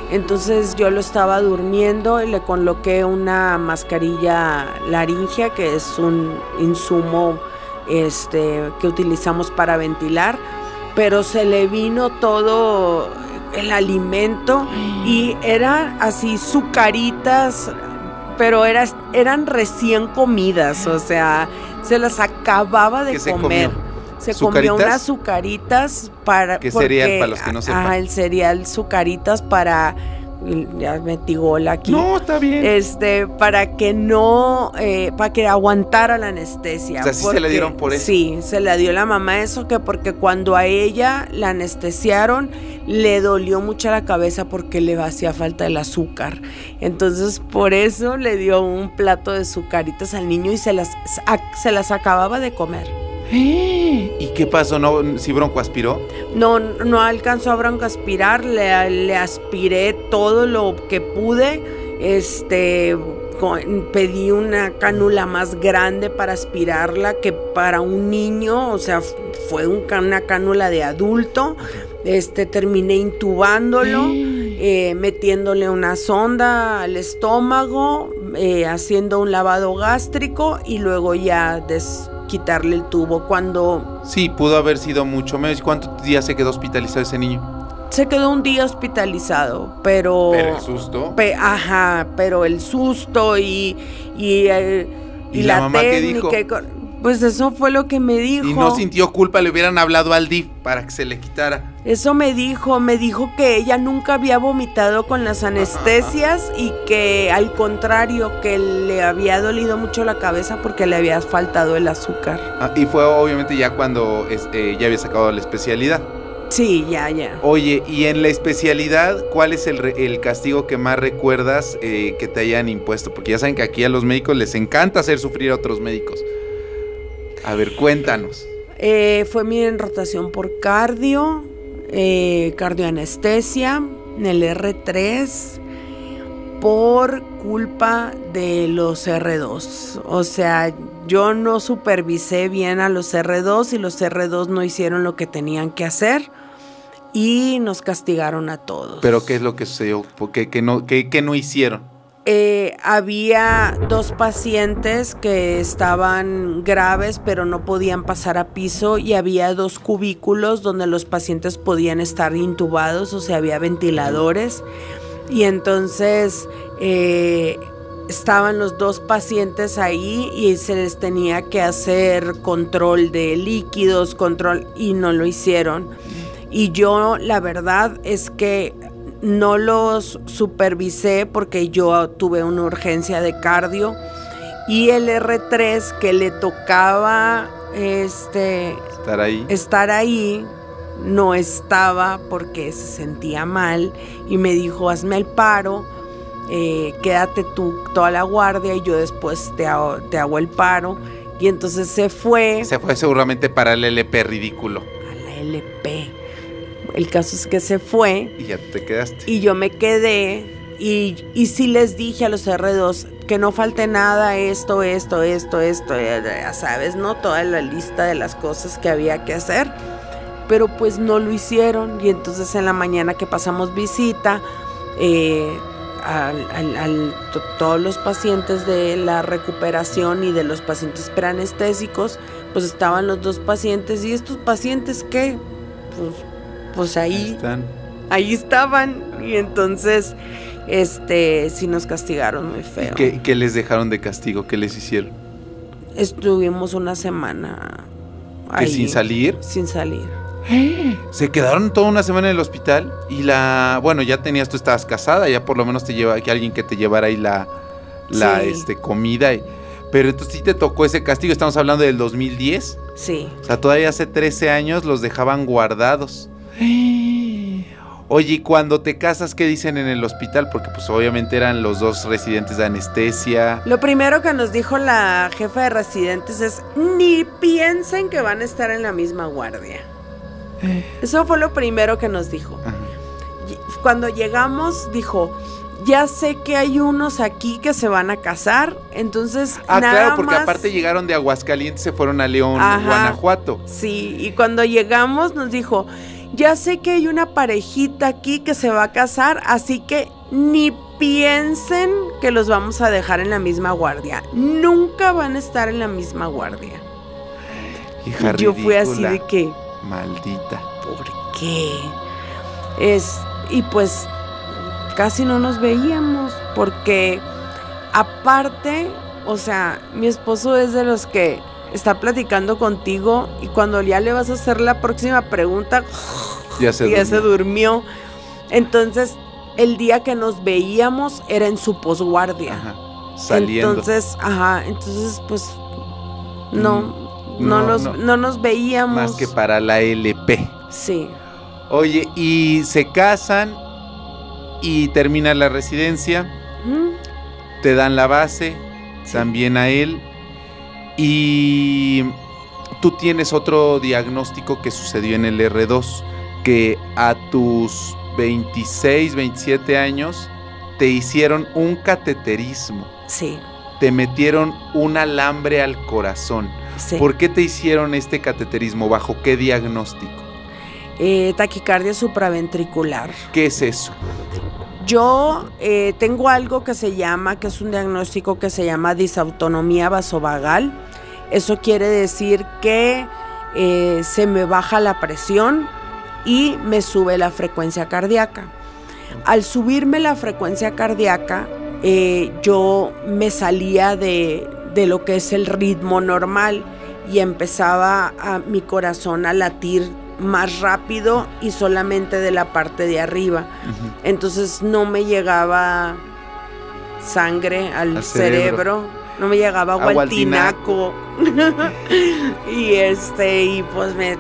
Entonces yo lo estaba durmiendo y le coloqué una mascarilla laringea, que es un insumo este, que utilizamos para ventilar, pero se le vino todo el alimento y eran así sucaritas, pero era, eran recién comidas, o sea, se las acababa de ¿Qué se comer. comió? Se ¿Sucaritas? comió unas sucaritas para... ¿Qué porque, cereal para los que no sepan? Ajá, el cereal sucaritas para... Ya metí gol aquí. No, está bien. Este, para que no, eh, para que aguantara la anestesia. O sea, ¿sí porque, se la dieron por eso? Sí, se la dio la mamá eso, que porque cuando a ella la anestesiaron, le dolió mucho la cabeza porque le hacía falta el azúcar. Entonces, por eso le dio un plato de sucaritas al niño y se las, se las acababa de comer. ¿Y qué pasó? ¿No, si broncoaspiró? No, no alcanzó a broncoaspirar, le, le aspiré todo lo que pude, este, con, pedí una cánula más grande para aspirarla que para un niño, o sea, fue un, una cánula de adulto, este, terminé intubándolo, eh, metiéndole una sonda al estómago, eh, haciendo un lavado gástrico y luego ya des quitarle el tubo. Cuando sí, pudo haber sido mucho menos. ¿Cuántos días se quedó hospitalizado ese niño? se quedó un día hospitalizado, pero pero el susto pe, ajá, pero el susto y y, eh, y, ¿Y la, la mamá técnica, qué dijo? Pues eso fue lo que me dijo. Y no sintió culpa, le hubieran hablado al D I F para que se le quitara. Eso me dijo, me dijo que ella nunca había vomitado con las anestesias y que al contrario, que le había dolido mucho la cabeza porque le había faltado el azúcar. Ah, y fue obviamente ya cuando es, eh, ya había sacado la especialidad. Sí, ya, ya. Oye, y en la especialidad, ¿cuál es el, re- el castigo que más recuerdas eh, que te hayan impuesto? Porque ya saben que aquí a los médicos les encanta hacer sufrir a otros médicos. A ver, cuéntanos. Eh, fue mi rotación por cardio, eh, cardioanestesia, en el erre tres, por culpa de los erre dos. O sea, yo no supervisé bien a los erre dos y los erre dos no hicieron lo que tenían que hacer y nos castigaron a todos. ¿Pero qué es lo que sucedió? ¿Qué, qué no, qué, qué no hicieron? Eh, había dos pacientes que estaban graves pero no podían pasar a piso y había dos cubículos donde los pacientes podían estar intubados, o sea, había ventiladores y entonces eh, estaban los dos pacientes ahí y se les tenía que hacer control de líquidos, control, y no lo hicieron. Y yo la verdad es que no los supervisé porque yo tuve una urgencia de cardio y el erre tres que le tocaba este, Estar ahí. estar ahí no estaba porque se sentía mal y me dijo, hazme el paro, eh, quédate tú toda la guardia y yo después te hago, te hago el paro. Y entonces se fue. Se fue seguramente para el ele pe ridículo. A la ele pe. El caso es que se fue. Y ya te quedaste. Y yo me quedé y, y sí les dije a los erre dos que no falte nada, esto, esto, esto, esto, ya sabes, ¿no? Toda la lista de las cosas que había que hacer. Pero pues no lo hicieron y entonces en la mañana que pasamos visita, eh, al, al, al, to, todos los pacientes de la recuperación y de los pacientes preanestésicos, pues estaban los dos pacientes. ¿Y estos pacientes qué? Pues... pues ahí, ahí están. Ahí estaban y entonces este sí nos castigaron muy feo. ¿Y qué, qué les dejaron de castigo? ¿Qué les hicieron? Estuvimos una semana ahí. ¿Que sin salir? Sin salir. Se quedaron toda una semana en el hospital y la, bueno, ya tenías, tú estabas casada, ya por lo menos te lleva, que alguien que te llevara ahí la, la Sí. este, comida, y, pero entonces sí te tocó ese castigo. Estamos hablando del dos mil diez. Sí. O sea, todavía hace trece años los dejaban guardados. Oye, ¿y cuando te casas qué dicen en el hospital? Porque pues obviamente eran los dos residentes de anestesia. Lo primero que nos dijo la jefa de residentes es, ni piensen que van a estar en la misma guardia. Eso fue lo primero que nos dijo. Ajá. Cuando llegamos dijo, ya sé que hay unos aquí que se van a casar, entonces Ah, nada claro, porque más... aparte llegaron de Aguascalientes, se fueron a León, Ajá. Guanajuato. Sí, y cuando llegamos nos dijo, ya sé que hay una parejita aquí que se va a casar, así que ni piensen que los vamos a dejar en la misma guardia. Nunca van a estar en la misma guardia. Hija y yo ridícula. fui así de que... Maldita. ¿Por qué? Es, y pues casi no nos veíamos porque aparte, o sea, mi esposo es de los que está platicando contigo y cuando ya le vas a hacer la próxima pregunta, ya se, ya se durmió. Entonces, el día que nos veíamos era en su posguardia. Ajá, saliendo. Entonces, ajá, entonces pues no, mm, no, no, los, no, no nos veíamos. Más que para la L P. Sí. Oye, y se casan y termina la residencia, ¿Mm? te dan la base, Sí. también a él, y tú tienes otro diagnóstico que sucedió en el R dos, que a tus veintiséis, veintisiete años te hicieron un cateterismo, Sí. te metieron un alambre al corazón. Sí. ¿Por qué te hicieron este cateterismo? ¿Bajo qué diagnóstico? Eh, taquicardia supraventricular. ¿Qué es eso? Yo eh, tengo algo que se llama, que es un diagnóstico que se llama disautonomía vasovagal. Eso quiere decir que eh, se me baja la presión y me sube la frecuencia cardíaca. Al subirme la frecuencia cardíaca, eh, yo me salía de, de lo que es el ritmo normal y empezaba a, mi corazón a latir más rápido y solamente de la parte de arriba. Uh-huh. Entonces no me llegaba sangre al, al cerebro. cerebro, no me llegaba agua, agua al tinaco. y este, y pues me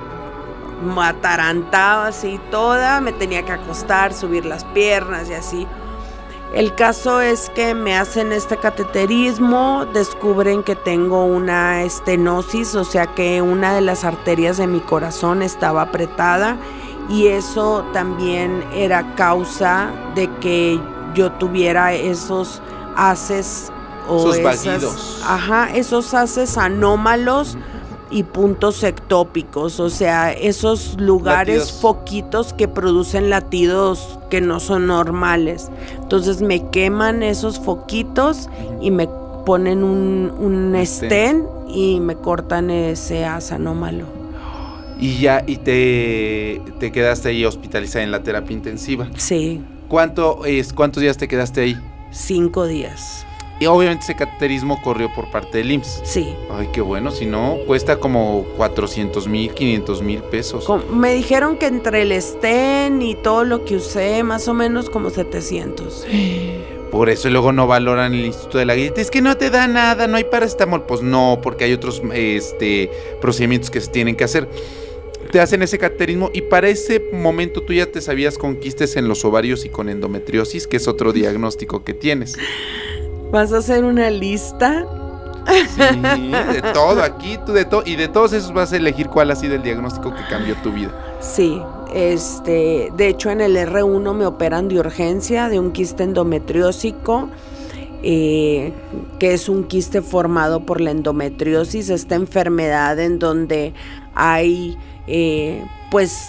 atarantaba así toda, me tenía que acostar, subir las piernas y así. El caso es que me hacen este cateterismo, descubren que tengo una estenosis, o sea que una de las arterias de mi corazón estaba apretada y eso también era causa de que yo tuviera esos haces o esos esas, vagidos. Ajá, esos haces anómalos y puntos ectópicos, o sea, esos lugares latidos. Foquitos que producen latidos que no son normales. Entonces me queman esos foquitos y me ponen un, un stent y me cortan ese haz anómalo. Y ya, y te, te quedaste ahí hospitalizada en la terapia intensiva. Sí. ¿Cuánto es, ¿Cuántos días te quedaste ahí? Cinco días. Y obviamente ese cateterismo corrió por parte del I M S S. Sí. Ay, qué bueno, si no, cuesta como cuatrocientos mil, quinientos mil pesos. Me dijeron que entre el stent y todo lo que usé, más o menos como setecientos. Por eso luego no valoran el Instituto de la Galleta. Es que no te da nada, no hay paracetamol. Pues no, porque hay otros este, procedimientos que se tienen que hacer. Te hacen ese cateterismo y para ese momento tú ya te sabías con quistes en los ovarios y con endometriosis, que es otro diagnóstico que tienes. ¿Vas a hacer una lista? Sí, de todo aquí, tú de todo, y de todos esos vas a elegir cuál ha sido el diagnóstico que cambió tu vida. Sí, este, de hecho en el R uno me operan de urgencia de un quiste endometriósico, eh, que es un quiste formado por la endometriosis, esta enfermedad en donde hay, eh, pues,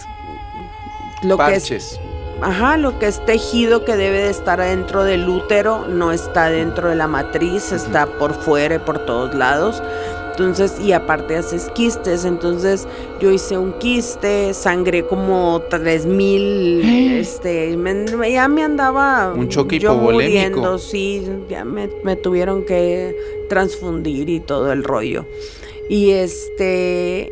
lo Parches. que es... Ajá, lo que es tejido que debe de estar adentro del útero no está dentro de la matriz, uh-huh. está por fuera y por todos lados. Entonces, y aparte haces quistes, entonces yo hice un quiste, sangré como tres mil, ¿Eh? este, me, ya me andaba un choque yo hipovolémico. Muriendo, sí, ya me, me tuvieron que transfundir y todo el rollo. Y este,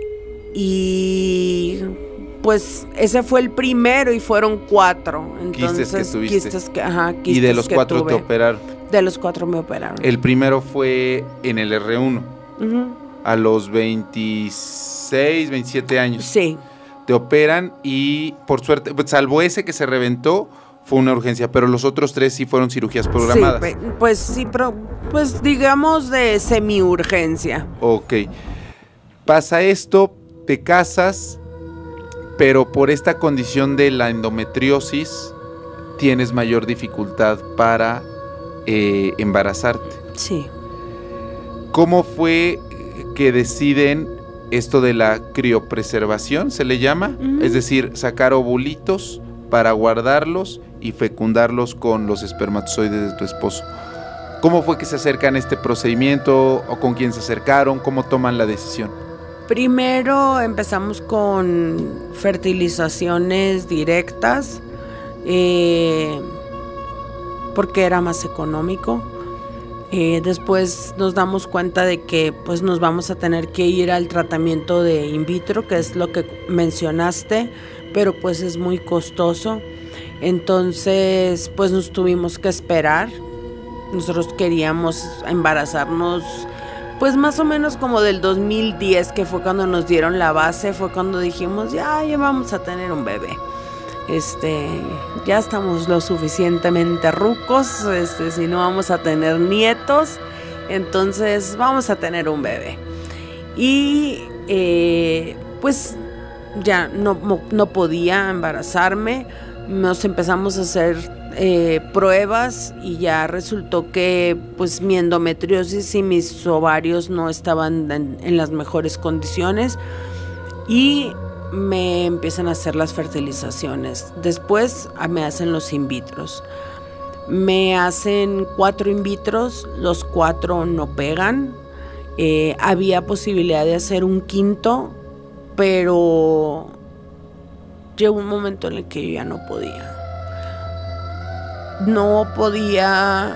y... pues ese fue el primero y fueron cuatro. Entonces, quistes que tuviste. Quistes que, ajá, quistes y de los que cuatro tuve. te operaron. De los cuatro me operaron. El primero fue en el R uno. Uh-huh. A los veintiséis, veintisiete años. Sí. Te operan y por suerte, salvo ese que se reventó, fue una urgencia, pero los otros tres sí fueron cirugías programadas. Sí, pues sí, pero, pues digamos de semiurgencia. Ok. Pasa esto, te casas, pero por esta condición de la endometriosis tienes mayor dificultad para eh, embarazarte. Sí. ¿Cómo fue que deciden esto de la criopreservación, se le llama, uh-huh. Es decir, sacar ovulitos para guardarlos y fecundarlos con los espermatozoides de tu esposo. ¿Cómo fue que se acercan a este procedimiento o con quién se acercaron? ¿Cómo toman la decisión? Primero empezamos con fertilizaciones directas, eh, porque era más económico. Eh, después nos damos cuenta de que pues nos vamos a tener que ir al tratamiento de in vitro, que es lo que mencionaste, pero pues es muy costoso. Entonces pues nos tuvimos que esperar. Nosotros queríamos embarazarnos pues más o menos como del dos mil diez, que fue cuando nos dieron la base, fue cuando dijimos ya, ya vamos a tener un bebé. Este, ya estamos lo suficientemente rucos, este, si no vamos a tener nietos, entonces vamos a tener un bebé. Y eh, pues ya no, no podía embarazarme, nos empezamos a hacer eh, pruebas y ya resultó que pues mi endometriosis y mis ovarios no estaban en, en las mejores condiciones y me empiezan a hacer las fertilizaciones. Después me hacen los in vitros. Me hacen cuatro in vitros, los cuatro no pegan. Eh, había posibilidad de hacer un quinto, pero llegó un momento en el que yo ya no podía. No podía,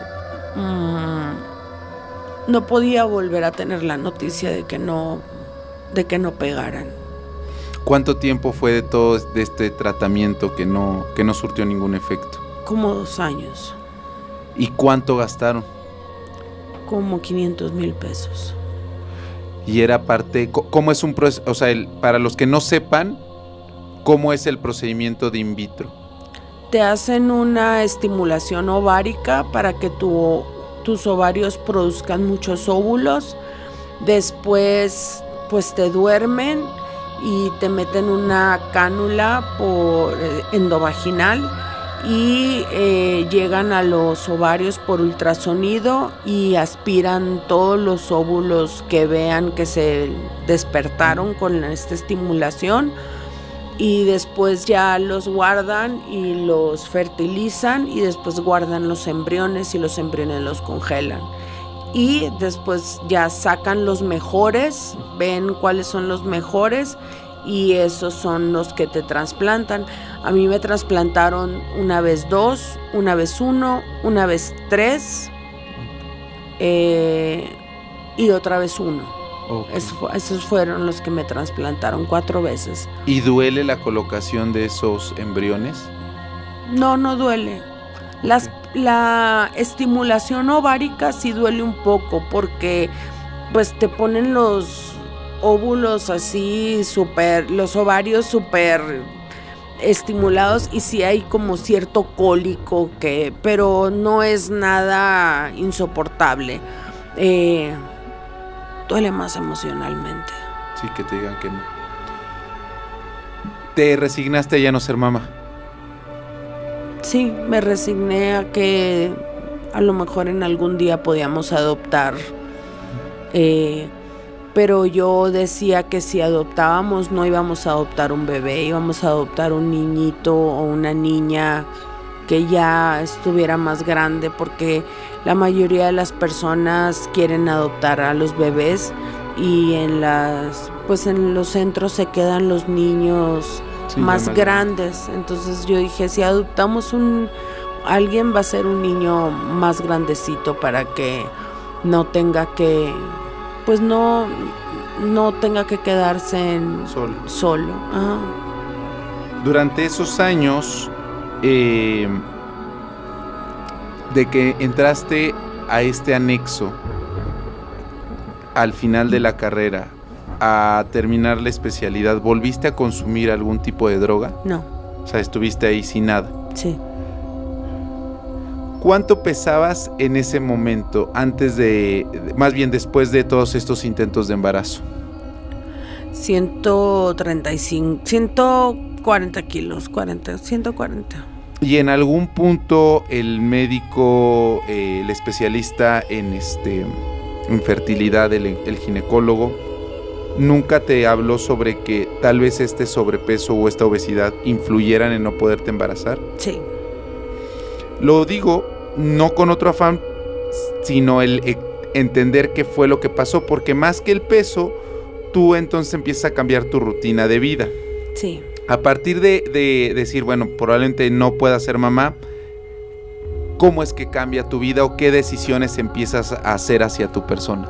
mmm, no podía volver a tener la noticia de que no, de que no pegaran. ¿Cuánto tiempo fue de todo de este tratamiento que no, que no surtió ningún efecto? Como dos años. ¿Y cuánto gastaron? Como quinientos mil pesos. Y era parte, ¿cómo es un proceso? O sea, el, para los que no sepan, ¿cómo es el procedimiento de in vitro? Te hacen una estimulación ovárica para que tu, tus ovarios produzcan muchos óvulos. Después, pues te duermen y te meten una cánula por eh, endovaginal y eh, llegan a los ovarios por ultrasonido y aspiran todos los óvulos que vean que se despertaron con esta estimulación y después ya los guardan y los fertilizan y después guardan los embriones y los embriones los congelan. Y después ya sacan los mejores, ven cuáles son los mejores y esos son los que te trasplantan. A mí me trasplantaron una vez dos, una vez uno, una vez tres eh, y otra vez uno. Okay. Eso, esos fueron los que me trasplantaron cuatro veces. ¿Y duele la colocación de esos embriones? No, no duele. Las, okay. La estimulación ovárica sí duele un poco porque pues te ponen los óvulos así súper, los ovarios súper estimulados y sí hay como cierto cólico, que, pero no es nada insoportable. Eh, duele más emocionalmente. Sí, que te digan que no. ¿Te resignaste a ya no ser mamá? Sí, me resigné a que a lo mejor en algún día podíamos adoptar, eh, pero yo decía que si adoptábamos no íbamos a adoptar un bebé, íbamos a adoptar un niñito o una niña que ya estuviera más grande, porque la mayoría de las personas quieren adoptar a los bebés y en las, pues en los centros se quedan los niños sí, más grandes. Entonces yo dije, si adoptamos un alguien va a ser un niño más grandecito para que no tenga que, pues no, no tenga que quedarse en solo. solo. Ajá. Durante esos años eh, de que entraste a este anexo al final de la carrera a terminar la especialidad, ¿volviste a consumir algún tipo de droga? No. O sea, estuviste ahí sin nada. Sí. ¿Cuánto pesabas en ese momento, antes de, más bien después de todos estos intentos de embarazo? ciento treinta y cinco, ciento cuarenta kilos, cuarenta, ciento cuarenta. ¿Y en algún punto el médico, eh, el especialista en, este, en fertilidad, el, el ginecólogo, nunca te habló sobre que tal vez este sobrepeso o esta obesidad influyeran en no poderte embarazar? Sí. Lo digo no con otro afán, sino el e- entender qué fue lo que pasó, porque más que el peso, tú entonces empiezas a cambiar tu rutina de vida. Sí. A partir de, de decir, bueno, probablemente no pueda ser mamá, ¿cómo es que cambia tu vida o qué decisiones empiezas a hacer hacia tu persona?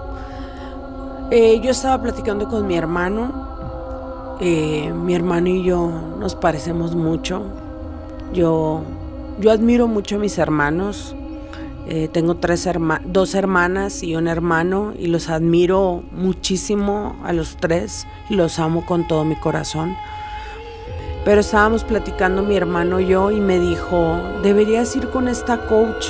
Eh, yo estaba platicando con mi hermano. Eh, mi hermano y yo nos parecemos mucho. Yo, yo admiro mucho a mis hermanos. Eh, tengo tres herma- dos hermanas y un hermano y los admiro muchísimo a los tres y los amo con todo mi corazón. Pero estábamos platicando mi hermano y yo y me dijo, deberías ir con esta coach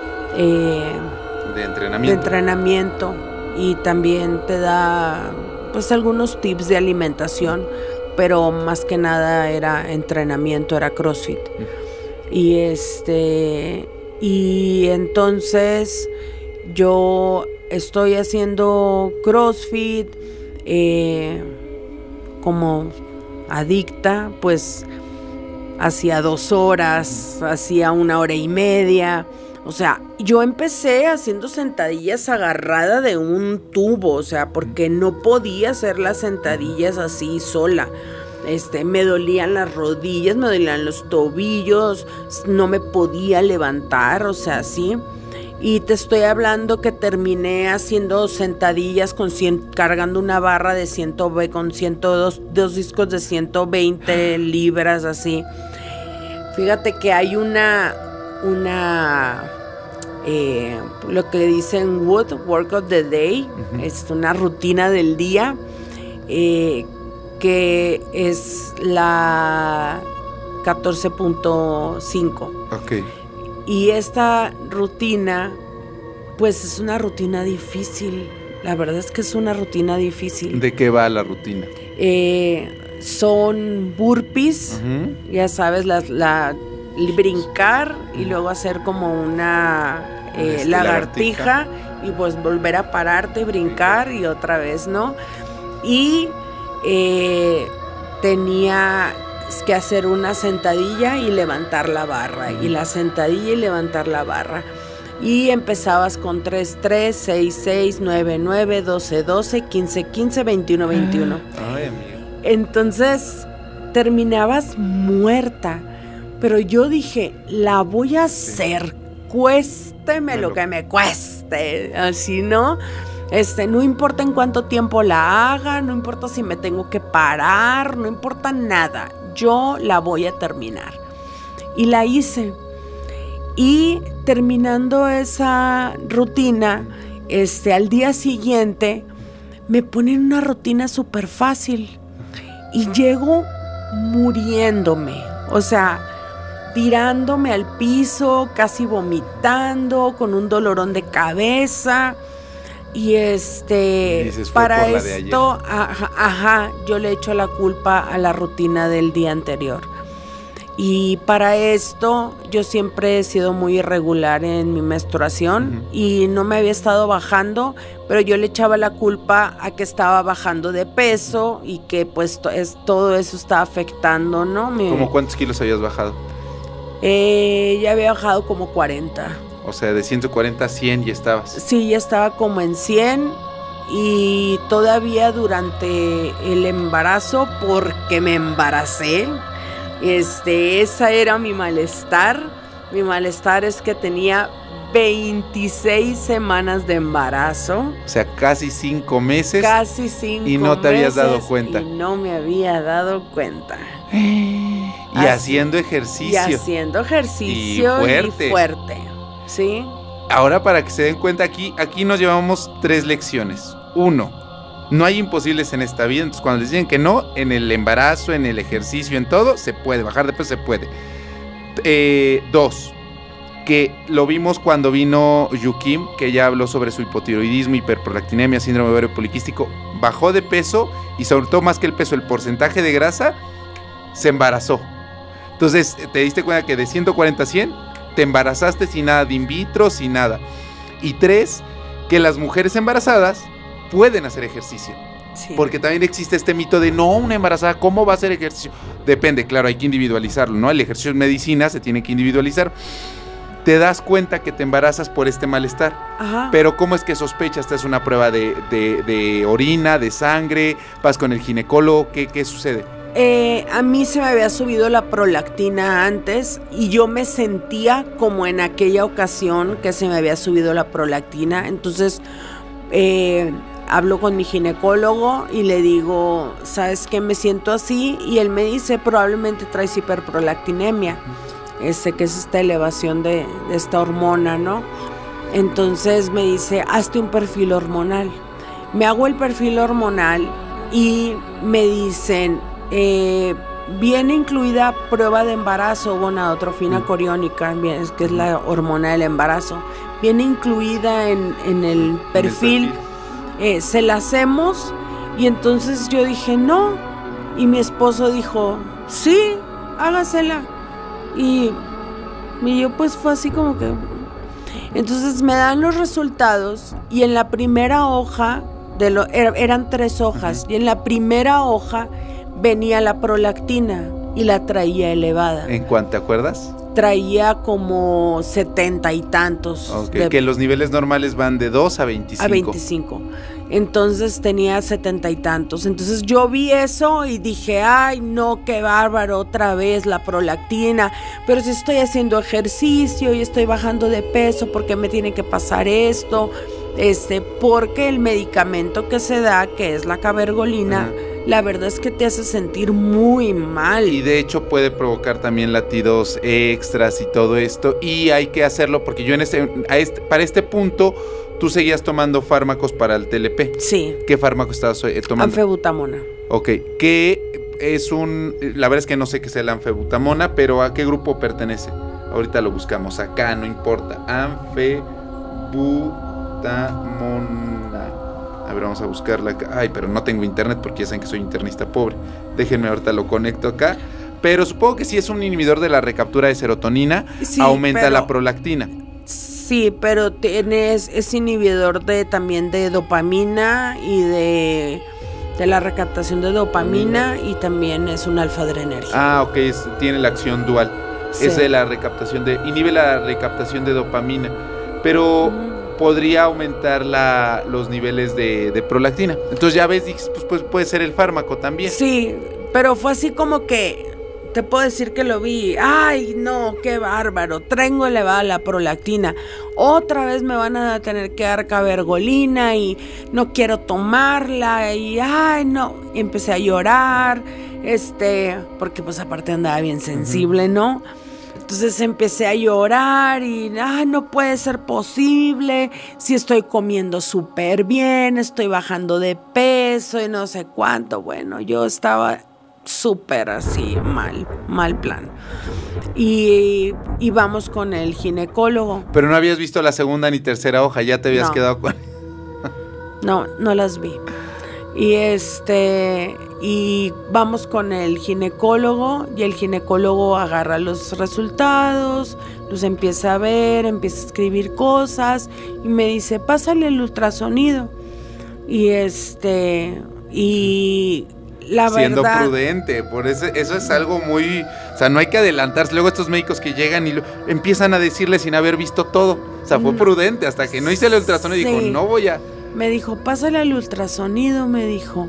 eh, De de entrenamiento. entrenamiento y también te da pues algunos tips de alimentación, pero más que nada era entrenamiento, era CrossFit. Y este y entonces yo estoy haciendo CrossFit eh, como adicta, pues hacía dos horas, hacía una hora y media. O sea, yo empecé haciendo sentadillas agarrada de un tubo, o sea, porque no podía hacer las sentadillas así sola. Este, me dolían las rodillas, me dolían los tobillos, no me podía levantar, o sea, sí. Y te estoy hablando que terminé haciendo sentadillas con cien, cargando una barra de ciento veinte, con ciento dos, dos discos de ciento veinte libras, así. Fíjate que hay una, una, eh, lo que dicen Wood, Work of the Day, uh-huh. Es una rutina del día, eh, que es la catorce punto cinco. Ok. Y esta rutina, pues es una rutina difícil. La verdad es que es una rutina difícil. ¿De qué va la rutina? Eh, son burpees, uh-huh. Ya sabes, la, la, brincar y luego hacer como una eh, este, lagartija, lagartija y pues volver a pararte, brincar y otra vez, ¿no? Y eh, tenía que hacer una sentadilla y levantar la barra, y la sentadilla y levantar la barra. Y empezabas con tres, tres, seis, seis, nueve, nueve, doce, doce, quince, quince, veintiuno, veintiuno. Ay, amigo. Entonces terminabas muerta, pero yo dije, la voy a hacer, cuésteme bueno. lo que me cueste, así, ¿no? Este, no importa en cuánto tiempo la haga, no importa si me tengo que parar, no importa nada, yo la voy a terminar. Y la hice. Y terminando esa rutina, este, al día siguiente me ponen una rutina súper fácil y llego muriéndome, o sea, tirándome al piso, casi vomitando, con un dolorón de cabeza. Y este, dices, para esto, ajá, ajá, yo le echo la culpa a la rutina del día anterior. Y para esto, yo siempre he sido muy irregular en mi menstruación, uh-huh. Y no me había estado bajando, pero yo le echaba la culpa a que estaba bajando de peso y que pues to- es, todo eso está afectando, ¿no? Mi, ¿Cómo cuántos kilos habías bajado? Eh, ya había bajado como cuarenta. O sea, de ciento cuarenta a cien ya estabas. Sí, ya estaba como en cien y todavía durante el embarazo, porque me embaracé, este, esa era mi malestar. Mi malestar es que tenía veintiséis semanas de embarazo. O sea, casi cinco meses. Casi cinco meses. Y no te habías dado cuenta. Y no me había dado cuenta. Y Así, haciendo ejercicio. Y haciendo ejercicio y fuerte. Y fuerte. ¿Sí? Ahora, para que se den cuenta, aquí, aquí nos llevamos tres lecciones. Uno, no hay imposibles en esta vida. Entonces, cuando les dicen que no, en el embarazo, en el ejercicio, en todo, se puede. Bajar de peso se puede. Eh, dos, que lo vimos cuando vino Yukim, que ya habló sobre su hipotiroidismo, hiperprolactinemia, síndrome ovario poliquístico. Bajó de peso y, sobre todo, más que el peso, el porcentaje de grasa, se embarazó. Entonces, te diste cuenta que de ciento cuarenta a cien... te embarazaste sin nada de in vitro, sin nada. Y tres, que las mujeres embarazadas pueden hacer ejercicio. Sí. Porque también existe este mito de no, una embarazada, ¿cómo va a hacer ejercicio? Depende, claro, hay que individualizarlo, ¿no? El ejercicio es medicina, se tiene que individualizar. Te das cuenta que te embarazas por este malestar. Ajá. Pero ¿cómo es que sospechas? ¿Te haces una prueba de, de, de orina, de sangre? ¿Vas con el ginecólogo? ¿Qué, qué sucede? Eh, a mí se me había subido la prolactina antes y yo me sentía como en aquella ocasión que se me había subido la prolactina. Entonces, eh, hablo con mi ginecólogo y le digo, ¿sabes qué? Me siento así, y él me dice, probablemente traes hiperprolactinemia, este, que es esta elevación de, de esta hormona, ¿no? Entonces me dice, hazte un perfil hormonal. Me hago el perfil hormonal y me dicen, eh, viene incluida prueba de embarazo, gonadotrofina coriónica, que es la hormona del embarazo, viene incluida en, en el perfil. Eh, se la hacemos, y entonces yo dije no, y mi esposo dijo sí, hágasela, y, y yo pues fue así como que, entonces me dan los resultados, y en la primera hoja, de lo, er, eran tres hojas, y en la primera hoja venía la prolactina y la traía elevada. ¿En cuánto te acuerdas? Traía como setenta y tantos. Okay, de, que los niveles normales van de dos a veinticinco. A veinticinco. Entonces tenía setenta y tantos. Entonces yo vi eso y dije, ay no, qué bárbaro, otra vez la prolactina. Pero si estoy haciendo ejercicio y estoy bajando de peso, ¿por qué me tiene que pasar esto? Este, porque el medicamento que se da, que es la cabergolina, uh-huh, la verdad es que te hace sentir muy mal. Y de hecho puede provocar también latidos extras y todo esto. Y hay que hacerlo porque yo en este, a este para este punto tú seguías tomando fármacos para el T L P. Sí. ¿Qué fármaco estabas eh, tomando? Anfebutamona. Ok. ¿Qué es un...? La verdad es que no sé qué es el anfebutamona, pero ¿a qué grupo pertenece? Ahorita lo buscamos acá, no importa. Anfebutamona. A ver, vamos a buscarla acá. Ay, pero no tengo internet porque ya saben que soy internista pobre. Déjenme, ahorita lo conecto acá. Pero supongo que sí es un inhibidor de la recaptura de serotonina. Sí, aumenta pero, la prolactina. Sí, pero tienes, es inhibidor de también de dopamina y de, de la recaptación de dopamina, y también es un alfa-adrenérgico. Ah, ok, es, tiene la acción dual. Sí. Es de la recaptación de... Inhibe la recaptación de dopamina. Pero... Mm. podría aumentar la, los niveles de, de prolactina. Entonces ya ves, pues, pues puede ser el fármaco también. Sí, pero fue así como que, te puedo decir que lo vi, ay no, qué bárbaro, traigo elevada la prolactina, otra vez me van a tener que dar cabergolina y no quiero tomarla, y ay no, y empecé a llorar, este, porque pues aparte andaba bien sensible, uh-huh, ¿no? Entonces empecé a llorar y ah, no puede ser posible, si estoy comiendo súper bien, estoy bajando de peso y no sé cuánto. Bueno, yo estaba súper así, mal, mal plan. Y, y vamos con el ginecólogo. Pero no habías visto la segunda ni tercera hoja, ya te habías no. quedado con... No, no las vi. Y este... y vamos con el ginecólogo, y el ginecólogo agarra los resultados, los empieza a ver, empieza a escribir cosas y me dice, pásale el ultrasonido. Y este, y la Siendo verdad... Siendo prudente, por eso, eso es algo muy... O sea, no hay que adelantarse. Luego estos médicos que llegan y lo, empiezan a decirle sin haber visto todo. O sea, fue prudente hasta que no hice el ultrasonido y sí. dijo, no voy a... Me dijo, pásale al ultrasonido, me dijo.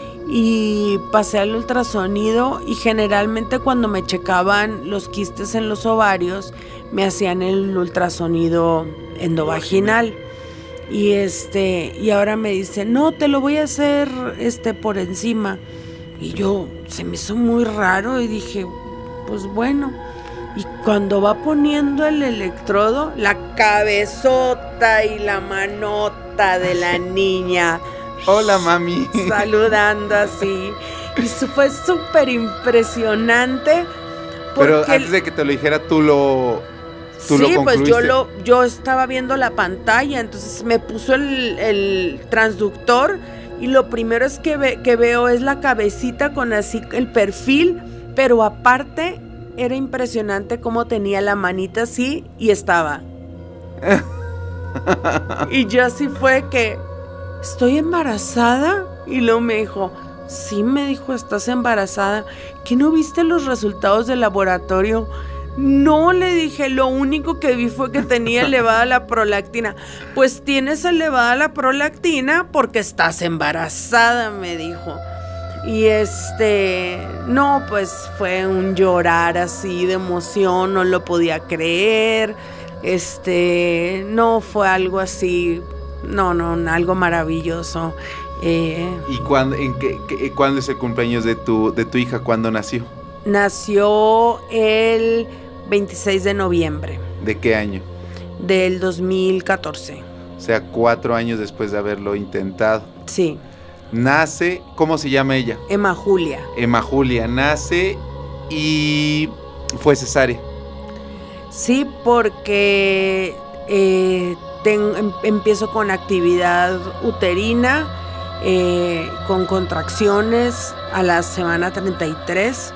Y pasé al ultrasonido, y generalmente cuando me checaban los quistes en los ovarios me hacían el ultrasonido endovaginal, y este y ahora me dice no, te lo voy a hacer este por encima, y yo se me hizo muy raro y dije pues bueno, y cuando va poniendo el electrodo, la cabezota y la manota de la niña, hola mami, saludando así, y fue súper impresionante. Pero antes de que te lo dijera, tú lo tú sí, lo concluiste. Pues yo lo yo estaba viendo la pantalla, entonces me puso el, el transductor, y lo primero es que, ve, que veo es la cabecita con así el perfil, pero aparte era impresionante cómo tenía la manita así y estaba. Y yo así fue que... ¿estoy embarazada? Y luego me dijo, sí, me dijo, estás embarazada. ¿Que no viste los resultados del laboratorio? No, le dije, lo único que vi fue que tenía elevada la prolactina. Pues tienes elevada la prolactina porque estás embarazada, me dijo. Y este, no, pues fue un llorar así de emoción, no lo podía creer. Este, no, fue algo así, no, no, algo maravilloso. Eh, ¿Y cuándo, en qué, qué, cuándo es el cumpleaños de tu, de tu hija? ¿Cuándo nació? Nació el veintiséis de noviembre. ¿De qué año? Del dos mil catorce. O sea, cuatro años después de haberlo intentado. Sí. Nace, ¿cómo se llama ella? Emma Julia. Emma Julia, nace y fue cesárea. Sí, porque eh, ten, em, empiezo con actividad uterina, eh, con contracciones a la semana treinta y tres.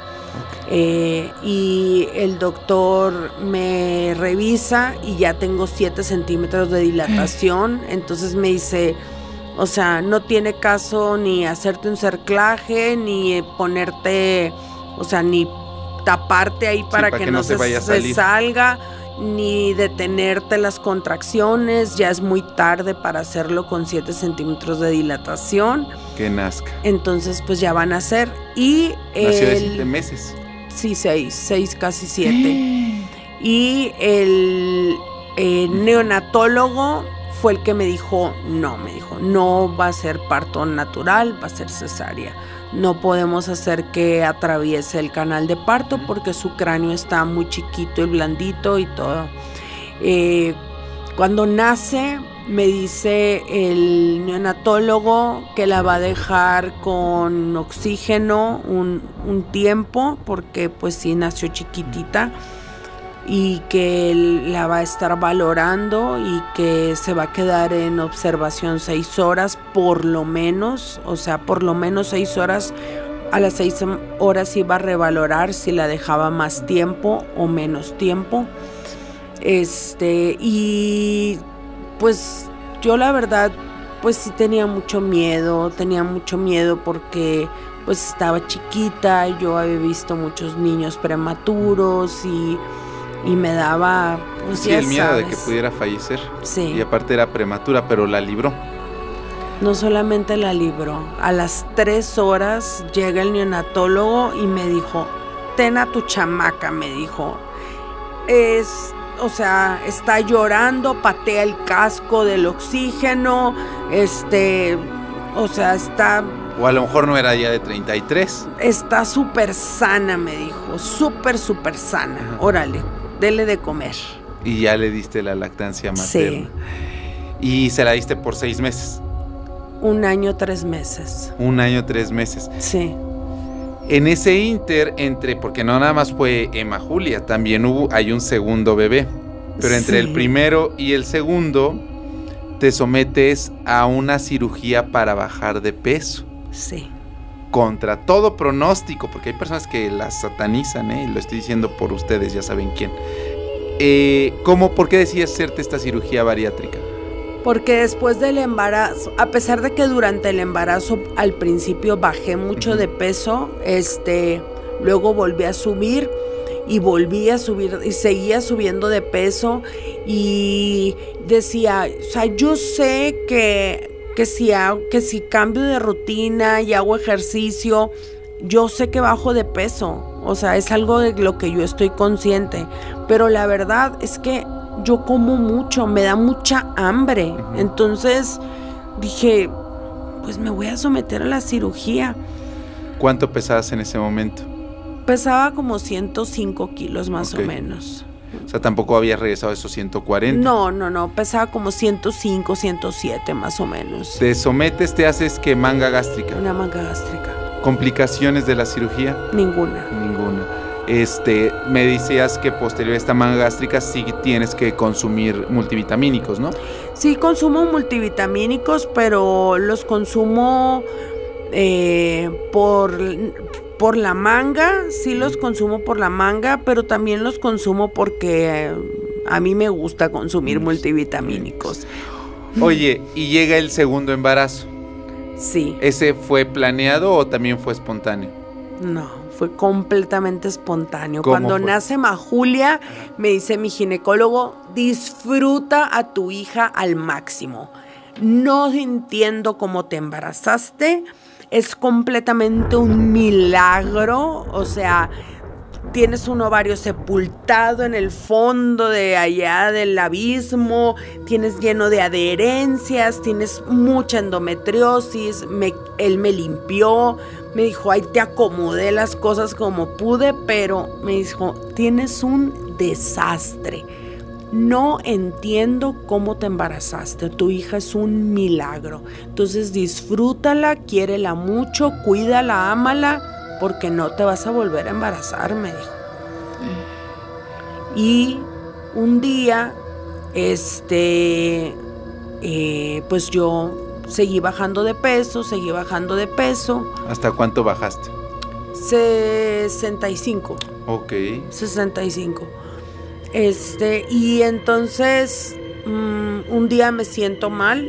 Eh, y el doctor me revisa y ya tengo siete centímetros de dilatación. Entonces me dice, o sea, no tiene caso ni hacerte un cerclaje, ni ponerte, o sea, ni taparte ahí para, sí, para que, que no, no se, vaya se salga, ni detenerte las contracciones. Ya es muy tarde para hacerlo con siete centímetros de dilatación. Que nazca. Entonces pues ya van a nacer. Y nació el, de siete meses. Sí, seis, seis, casi siete. Y el, el neonatólogo fue el que me dijo, no, me dijo, no va a ser parto natural, va a ser cesárea. No podemos hacer que atraviese el canal de parto porque su cráneo está muy chiquito y blandito y todo. Eh, cuando nace, me dice el neonatólogo que la va a dejar con oxígeno un, un tiempo porque pues sí nació chiquitita, y que él la va a estar valorando y que se va a quedar en observación seis horas por lo menos, o sea, por lo menos seis horas. A las seis horas iba a revalorar si la dejaba más tiempo o menos tiempo. Este, y pues yo la verdad, pues sí tenía mucho miedo, tenía mucho miedo porque pues estaba chiquita, yo había visto muchos niños prematuros y... y me daba, pues sí, ya el miedo sabes, de que pudiera fallecer. Sí. Y aparte era prematura, pero la libró. No solamente la libró, a las tres horas llega el neonatólogo y me dijo, ten a tu chamaca, me dijo. Es, o sea, está llorando, patea el casco del oxígeno, este, o sea, está... O a lo mejor no era ya de treinta y tres. Está súper sana, me dijo, súper, súper sana. Ajá. Órale, dele de comer. Y ya le diste la lactancia materna. Sí. Y se la diste por seis meses. Un año, tres meses. Un año, tres meses. Sí. En ese inter, entre, porque no nada más fue Emma Julia, también hubo, hay un segundo bebé. Pero entre sí. el primero y el segundo, te sometes a una cirugía para bajar de peso. Sí. Contra todo pronóstico, porque hay personas que las satanizan, ¿eh? Lo estoy diciendo por ustedes, ya saben quién. Eh, ¿cómo, ¿Por qué decías hacerte esta cirugía bariátrica? Porque después del embarazo, a pesar de que durante el embarazo al principio bajé mucho uh-huh. de peso, este, luego volví a subir y volví a subir y seguía subiendo de peso y decía, o sea, yo sé que Que si, hago, que si cambio de rutina y hago ejercicio, yo sé que bajo de peso. O sea, es algo de lo que yo estoy consciente. Pero la verdad es que yo como mucho, me da mucha hambre. Uh-huh. Entonces dije, pues me voy a someter a la cirugía. ¿Cuánto pesabas en ese momento? Pesaba como ciento cinco kilos más okay. o menos. O sea, tampoco habías regresado a esos ciento cuarenta. No, no, no, pesaba como ciento cinco, ciento siete más o menos. Te sometes, te haces que manga gástrica. Una manga gástrica. ¿Complicaciones de la cirugía? Ninguna. Ninguna. Este, me decías que posterior a esta manga gástrica sí tienes que consumir multivitamínicos, ¿no? Sí, consumo multivitamínicos, pero los consumo eh, por... Por la manga, sí los consumo por la manga, pero también los consumo porque eh, a mí me gusta consumir multivitamínicos. Oye, y llega el segundo embarazo. Sí. ¿Ese fue planeado o también fue espontáneo? No, fue completamente espontáneo. ¿Cómo Cuando fue? nace Majulia, me dice mi ginecólogo, disfruta a tu hija al máximo. No entiendo cómo te embarazaste, es completamente un milagro, o sea, tienes un ovario sepultado en el fondo de allá del abismo, tienes lleno de adherencias, tienes mucha endometriosis, me, él me limpió, me dijo, ahí te acomodé las cosas como pude, pero me dijo, tienes un desastre. No entiendo cómo te embarazaste, tu hija es un milagro. Entonces disfrútala, quiérela mucho, cuídala, ámala, porque no te vas a volver a embarazar, me dijo. Y un día, este, eh, pues yo seguí bajando de peso, seguí bajando de peso. ¿Hasta cuánto bajaste? sesenta y cinco. Ok. sesenta y cinco. Este, y entonces um, un día me siento mal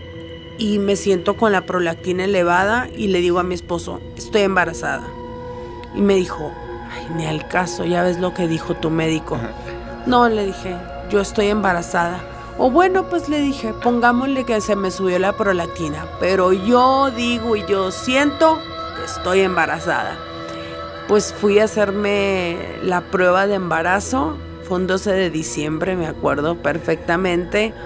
y me siento con la prolactina elevada y le digo a mi esposo, estoy embarazada. Y me dijo, ay, ni al caso, ya ves lo que dijo tu médico. Ajá. No, le dije, yo estoy embarazada. O bueno, pues le dije, pongámosle que se me subió la prolactina, pero yo digo y yo siento que estoy embarazada. Pues fui a hacerme la prueba de embarazo. Fue un doce de diciembre, me acuerdo perfectamente,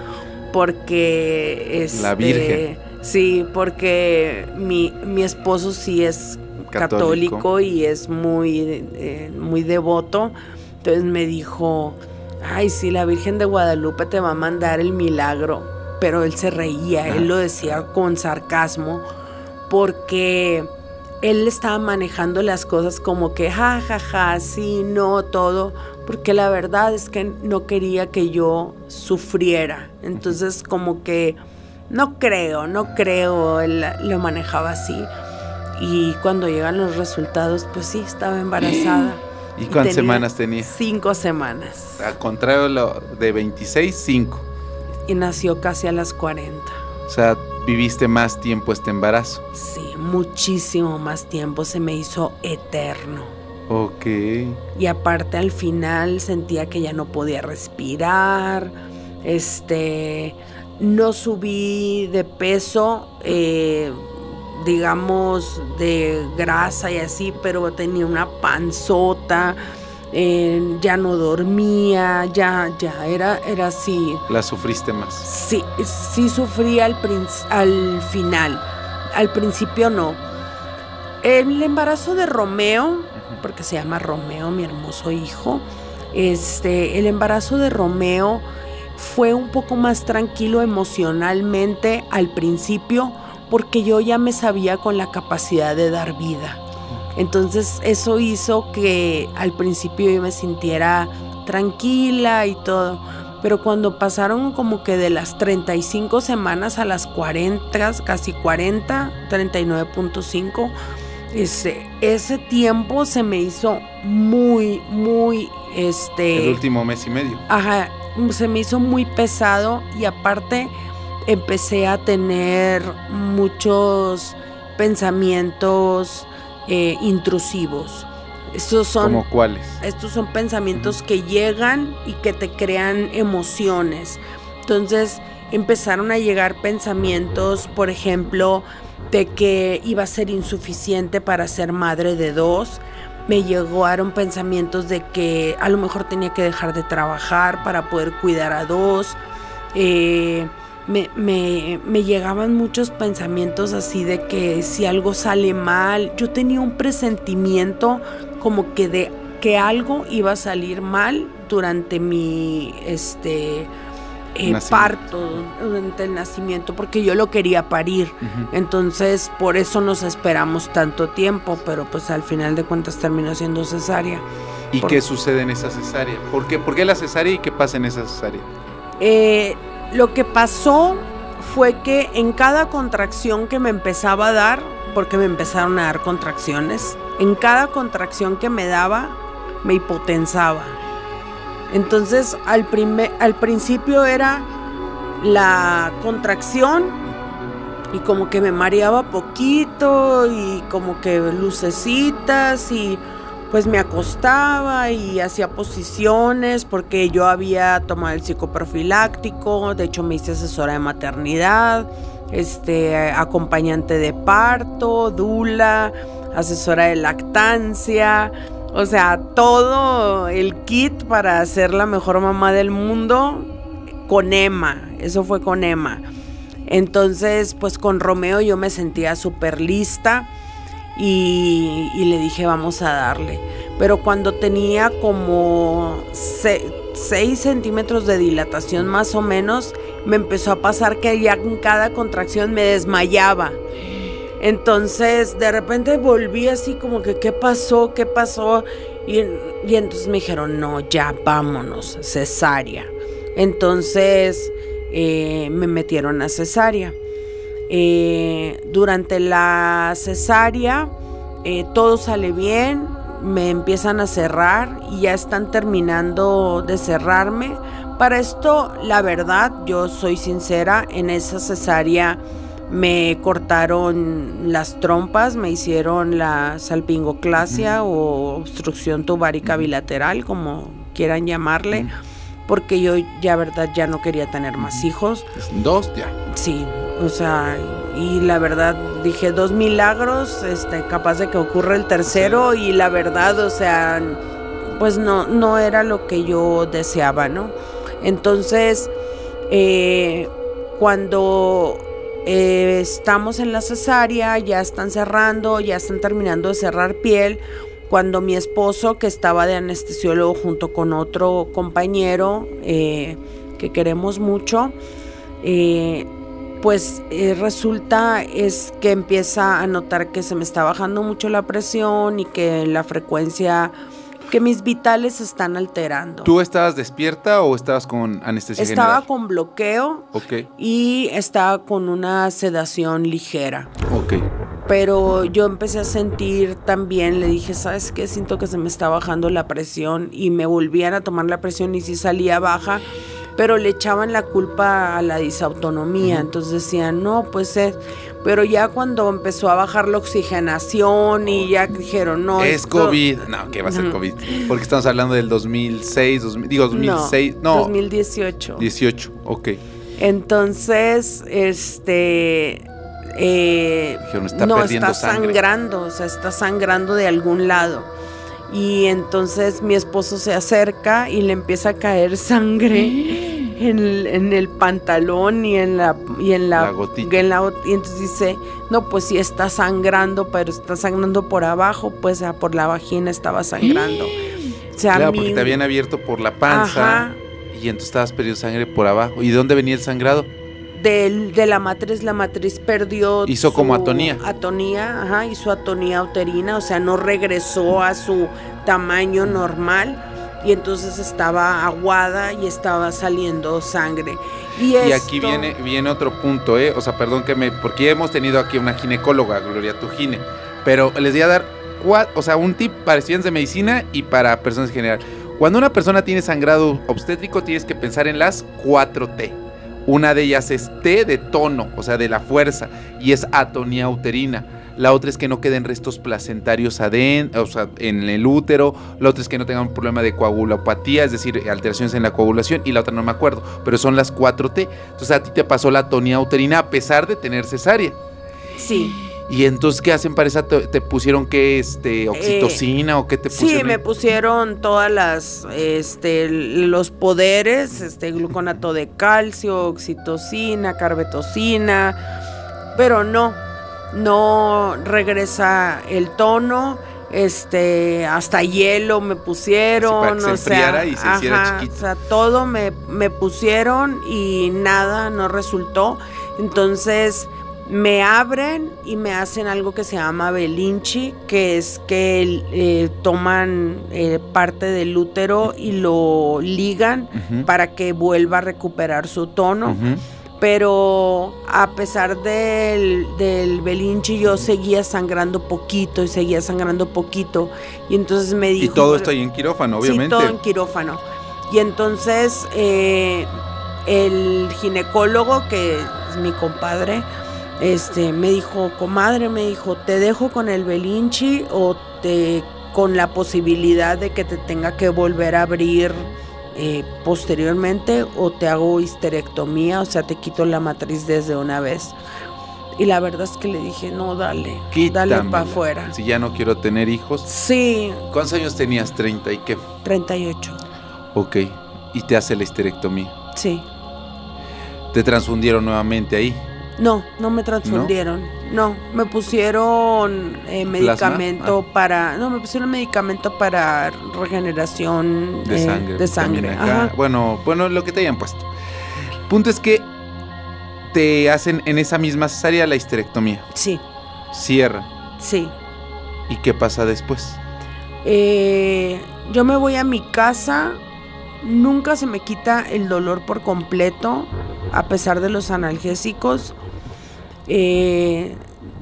porque... Este, la Virgen. Sí, porque mi, mi esposo sí es católico, católico y es muy, eh, muy devoto. Entonces me dijo, ay, sí, la Virgen de Guadalupe te va a mandar el milagro. Pero él se reía, ah. él lo decía con sarcasmo, porque él estaba manejando las cosas como que, ja, ja, ja, sí, no, todo... porque la verdad es que no quería que yo sufriera. Entonces como que no creo, no creo, él lo manejaba así. Y cuando llegan los resultados, pues sí, estaba embarazada. ¿Y, ¿Y cuántas tenía semanas tenía? Cinco semanas. Al contrario lo de veintiséis, cinco. Y nació casi a las cuarenta. O sea, viviste más tiempo este embarazo. Sí, muchísimo más tiempo, se me hizo eterno. Ok. Y aparte al final sentía que ya no podía respirar, este, no subí de peso, eh, digamos de grasa y así, pero tenía una panzota, eh, ya no dormía, ya, ya era, era así. ¿La sufriste más? Sí, sí sufrí al, princ- al final, al principio no. El embarazo de Romeo, porque se llama Romeo, mi hermoso hijo, este, el embarazo de Romeo fue un poco más tranquilo emocionalmente al principio, porque yo ya me sabía con la capacidad de dar vida. Entonces eso hizo que al principio yo me sintiera tranquila y todo, pero cuando pasaron como que de las treinta y cinco semanas a las cuarenta, casi cuarenta, treinta y nueve punto cinco, Ese, ese tiempo se me hizo muy, muy, este... El último mes y medio. Ajá, se me hizo muy pesado y aparte empecé a tener muchos pensamientos eh, intrusivos. Estos son, ¿Cómo cuáles? Estos son pensamientos uh-huh. que llegan y que te crean emociones. Entonces empezaron a llegar pensamientos, por ejemplo, de que iba a ser insuficiente para ser madre de dos. Me llegaron pensamientos de que a lo mejor tenía que dejar de trabajar para poder cuidar a dos. Eh, me, me, me llegaban muchos pensamientos así de que si algo sale mal, yo tenía un presentimiento como que de que algo iba a salir mal durante mi este Eh, parto, durante el nacimiento, porque yo lo quería parir. Uh-huh. Entonces por eso nos esperamos tanto tiempo, pero pues al final de cuentas terminó siendo cesárea. ¿Y por... qué sucede en esa cesárea? ¿Por qué, ¿Por qué la cesárea y qué pasa en esa cesárea? Eh, lo que pasó fue que en cada contracción que me empezaba a dar, porque me empezaron a dar contracciones, en cada contracción que me daba me hipotensaba. Entonces al, primer, al principio era la contracción y como que me mareaba poquito y como que lucecitas y pues me acostaba y hacía posiciones porque yo había tomado el psicoprofiláctico, de hecho me hice asesora de maternidad, este, acompañante de parto, dula, asesora de lactancia, o sea, todo el kit para ser la mejor mamá del mundo con Emma, eso fue con Emma. Entonces, pues con Romeo yo me sentía súper lista y, y le dije, vamos a darle. Pero cuando tenía como seis centímetros de dilatación más o menos, me empezó a pasar que ya en cada contracción me desmayaba. Entonces, de repente volví así como que, ¿qué pasó? ¿Qué pasó? Y, y entonces me dijeron, no, ya vámonos, cesárea. Entonces, eh, me metieron a cesárea. Eh, durante la cesárea, eh, todo sale bien, me empiezan a cerrar y ya están terminando de cerrarme. Para esto, la verdad, yo soy sincera, en esa cesárea me cortaron las trompas, me hicieron la salpingoclasia uh-huh. o obstrucción tubárica uh-huh. bilateral, como quieran llamarle, uh-huh. porque yo ya verdad ya no quería tener más hijos. ¿Dos ya? Sí, o sea, y la verdad dije dos milagros, este, capaz de que ocurra el tercero, sí. Y la verdad, o sea, pues no, no era lo que yo deseaba, ¿no? Entonces, eh, cuando Eh, estamos en la cesárea, ya están cerrando, ya están terminando de cerrar piel, cuando mi esposo, que estaba de anestesiólogo junto con otro compañero eh, que queremos mucho, eh, pues eh, resulta es que empieza a notar que se me está bajando mucho la presión y que la frecuencia, que mis vitales están alterando. ¿Tú estabas despierta o estabas con anestesia Estaba general? con bloqueo okay. y estaba con una sedación ligera. Ok. Pero yo empecé a sentir también, le dije, ¿sabes qué? Siento que se me está bajando la presión y me volvían a tomar la presión y sí salía baja, pero le echaban la culpa a la disautonomía. Uh-huh. Entonces decían, no, pues es... Pero ya cuando empezó a bajar la oxigenación y ya dijeron, no, es esto... COVID. No, ¿qué va a ser COVID? Porque estamos hablando del dos mil seis, dos mil, digo dos mil seis, no, no. dos mil dieciocho. dieciocho, ok. Entonces, este... Eh, dijeron, está no, perdiendo está sangre. sangrando, o sea, está sangrando de algún lado. Y entonces mi esposo se acerca y le empieza a caer sangre en el, en el pantalón y en la y en la, la gotita. En la, y entonces dice, no, pues sí está sangrando, pero está sangrando por abajo, pues por la vagina estaba sangrando. O sea, claro, mi... porque te habían abierto por la panza. Ajá. Y entonces estabas perdiendo sangre por abajo. ¿Y de dónde venía el sangrado? De, de la matriz, la matriz perdió hizo como atonía atonía, ajá, hizo atonía uterina, o sea, no regresó a su tamaño normal y entonces estaba aguada y estaba saliendo sangre. Y, y esto... aquí viene, viene otro punto, eh, o sea, perdón que me, porque ya hemos tenido aquí una ginecóloga, Gloria Tujine, pero les voy a dar cuatro, o sea, un tip para estudiantes de medicina y para personas en general. Cuando una persona tiene sangrado obstétrico, tienes que pensar en las cuatro T. Una de ellas es T de tono, o sea, de la fuerza, y es atonía uterina. La otra es que no queden restos placentarios adentro, o sea, en el útero. La otra es que no tengan un problema de coagulopatía, es decir, alteraciones en la coagulación. Y la otra no me acuerdo, pero son las cuatro T. Entonces a ti te pasó la atonía uterina a pesar de tener cesárea. Sí. ¿Y entonces qué hacen para esa? ¿Te, te pusieron qué, este, oxitocina eh, o qué te pusieron? Sí, me pusieron todas las, este, los poderes, este, gluconato de calcio, oxitocina, carbetocina, pero no, no regresa el tono, este, hasta hielo me pusieron, sí, para que se enfriara y se ajá, hiciera chiquito. O sea, todo me, me pusieron y nada, no resultó, entonces... Me abren y me hacen algo que se llama Belinchi, que es que eh, toman eh, parte del útero y lo ligan uh-huh. para que vuelva a recuperar su tono. Uh-huh. Pero a pesar del, del Belinchi yo seguía sangrando poquito y seguía sangrando poquito. Y entonces me dijo... Y todo esto ahí en quirófano, obviamente. Sí, todo en quirófano. Y entonces eh, el ginecólogo, que es mi compadre... Este, me dijo, comadre, me dijo, te dejo con el Belinchi o te con la posibilidad de que te tenga que volver a abrir eh, posteriormente, o te hago histerectomía, o sea, te quito la matriz desde una vez. Y la verdad es que le dije, no, dale, Quítamela, dale para afuera. Si ya no quiero tener hijos. Sí. ¿Cuántos años tenías? ¿treinta y qué? treinta y ocho. Ok, y te hace la histerectomía. Sí. ¿Te transfundieron nuevamente ahí? No, no me transfundieron. No, no me pusieron eh, medicamento ah. para... No, me pusieron medicamento para regeneración de eh, sangre. De sangre. Acá, bueno, bueno, lo que te hayan puesto. Punto es que te hacen en esa misma cesárea la histerectomía. Sí. Cierran. Sí. ¿Y qué pasa después? Eh, yo me voy a mi casa. Nunca se me quita el dolor por completo, a pesar de los analgésicos. Eh,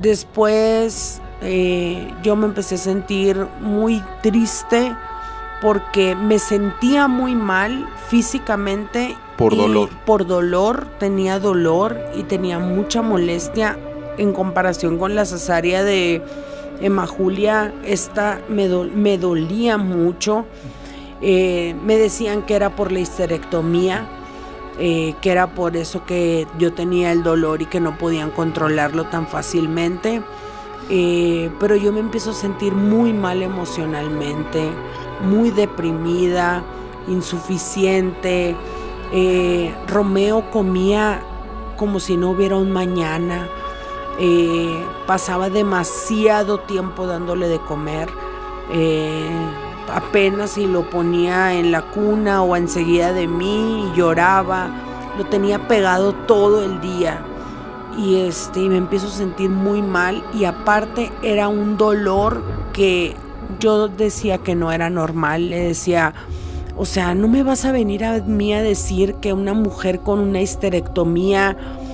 después eh, yo me empecé a sentir muy triste porque me sentía muy mal físicamente. Por dolor. Por dolor, tenía dolor y tenía mucha molestia en comparación con la cesárea de Emma Julia. Esta me, do, me dolía mucho. Eh, me decían que era por la histerectomía. Eh, que era por eso que yo tenía el dolor y que no podían controlarlo tan fácilmente, eh, pero yo me empiezo a sentir muy mal emocionalmente, muy deprimida, insuficiente. eh, Romeo comía como si no hubiera un mañana, eh, pasaba demasiado tiempo dándole de comer, eh, apenas si lo ponía en la cuna o enseguida de mí y lloraba, lo tenía pegado todo el día y este y me empiezo a sentir muy mal, y aparte era un dolor que yo decía que no era normal. Le decía, o sea, no me vas a venir a mí a decir que una mujer con una histerectomía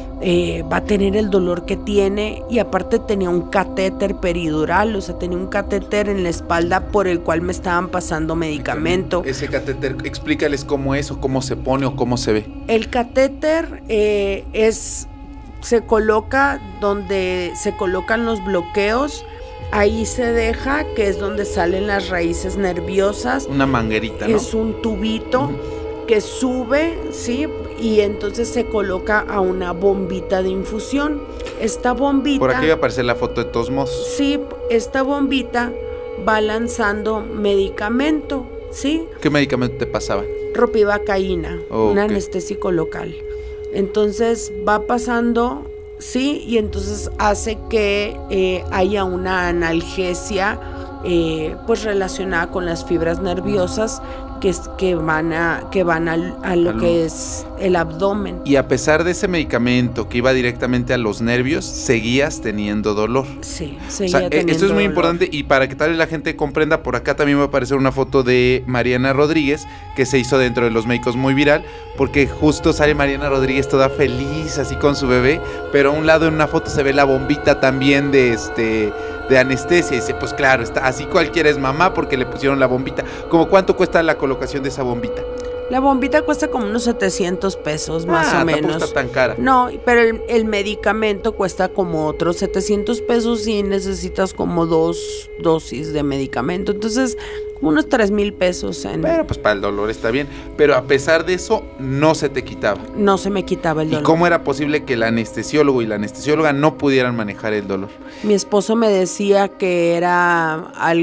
Eh, va a tener el dolor que tiene, y aparte tenía un catéter peridural, o sea, tenía un catéter en la espalda por el cual me estaban pasando medicamento. Ese catéter, explícales cómo es o cómo se pone o cómo se ve. El catéter eh, es, se coloca donde se colocan los bloqueos, ahí se deja, que es donde salen las raíces nerviosas. Una manguerita, ¿no? Es un tubito uh-huh. que sube, ¿sí? Y entonces se coloca a una bombita de infusión. Esta bombita... Por aquí va a aparecer la foto de todos modos. Sí, esta bombita va lanzando medicamento, ¿sí? ¿Qué medicamento te pasaba? Ropivacaína, oh, un okay. anestésico local. Entonces va pasando, ¿sí? Y entonces hace que eh, haya una analgesia eh, pues relacionada con las fibras nerviosas que, es, que van a, que van a, a lo que es el abdomen. Y a pesar de ese medicamento que iba directamente a los nervios, seguías teniendo dolor. Sí, seguía o sea, teniendo esto es muy dolor. importante, y para que tal vez la gente comprenda, por acá también va a aparecer una foto de Mariana Rodríguez que se hizo dentro de Los Médicos muy viral, porque justo sale Mariana Rodríguez toda feliz así con su bebé, pero a un lado en una foto se ve la bombita también de este de anestesia, y dice, pues claro, está así cualquiera es mamá porque le pusieron la bombita. ¿Cómo cuánto cuesta la colocación de esa bombita? La bombita cuesta como unos setecientos pesos más ah, o menos. Tampoco está tan cara. No, pero el, el medicamento cuesta como otros setecientos pesos y necesitas como dos dosis de medicamento. Entonces, unos tres mil pesos. En... Pero pues para el dolor está bien. Pero a pesar de eso, no se te quitaba. No se me quitaba el dolor. ¿Y cómo era posible que el anestesiólogo y la anestesióloga no pudieran manejar el dolor? Mi esposo me decía que era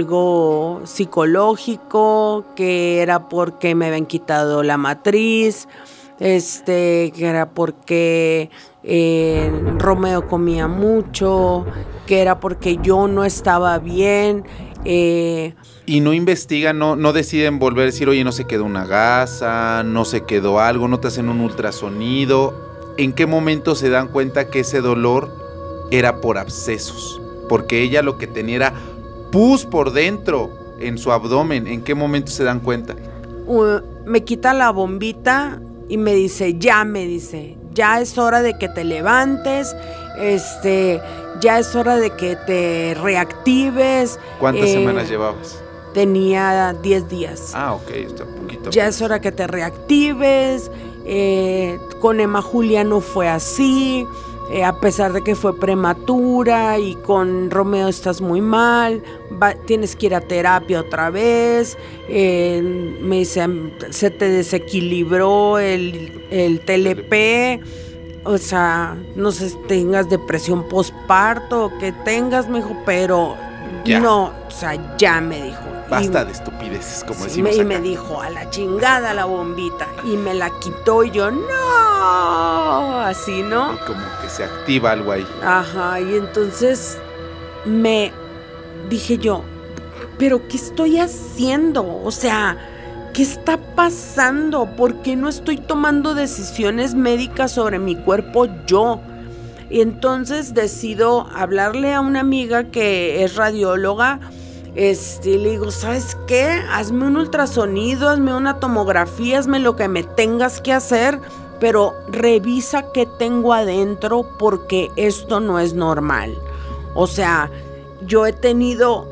algo psicológico, que era porque me habían quitado la matriz, este, que era porque eh, Romeo comía mucho, que era porque yo no estaba bien. Eh, y no investigan, no, no deciden volver a decir, oye, no se quedó una gasa, no se quedó algo, no te hacen un ultrasonido. ¿En qué momento se dan cuenta que ese dolor era por abscesos? Porque ella lo que tenía era pus por dentro en su abdomen. ¿En qué momento se dan cuenta? Uh, me quita la bombita y me dice, ya, me dice, ya es hora de que te levantes, este, ya es hora de que te reactives. ¿Cuántas eh, semanas llevabas? Tenía diez días. Ah, ok, está un poquito. Ya es hora que te reactives, eh, con Emma Julia no fue así, eh, a pesar de que fue prematura y con Romeo estás muy mal, va, tienes que ir a terapia otra vez, eh, me dice, se te desequilibró el, el T L P, o sea, no sé si tengas depresión postparto o que tengas, me dijo, pero ya. no, o sea, ya me dijo. Basta y, de estupideces, como sí, decimos me, acá. Y me dijo, a la chingada la bombita. Y me la quitó y yo, no, así, ¿no? Y como que se activa algo ahí. Ajá, y entonces me dije yo, ¿pero qué estoy haciendo? O sea, ¿qué está pasando? ¿Por qué no estoy tomando decisiones médicas sobre mi cuerpo yo? Y entonces decido hablarle a una amiga que es radióloga. Este, le digo, ¿sabes qué? Hazme un ultrasonido, hazme una tomografía, hazme lo que me tengas que hacer, pero revisa qué tengo adentro porque esto no es normal. O sea, yo he tenido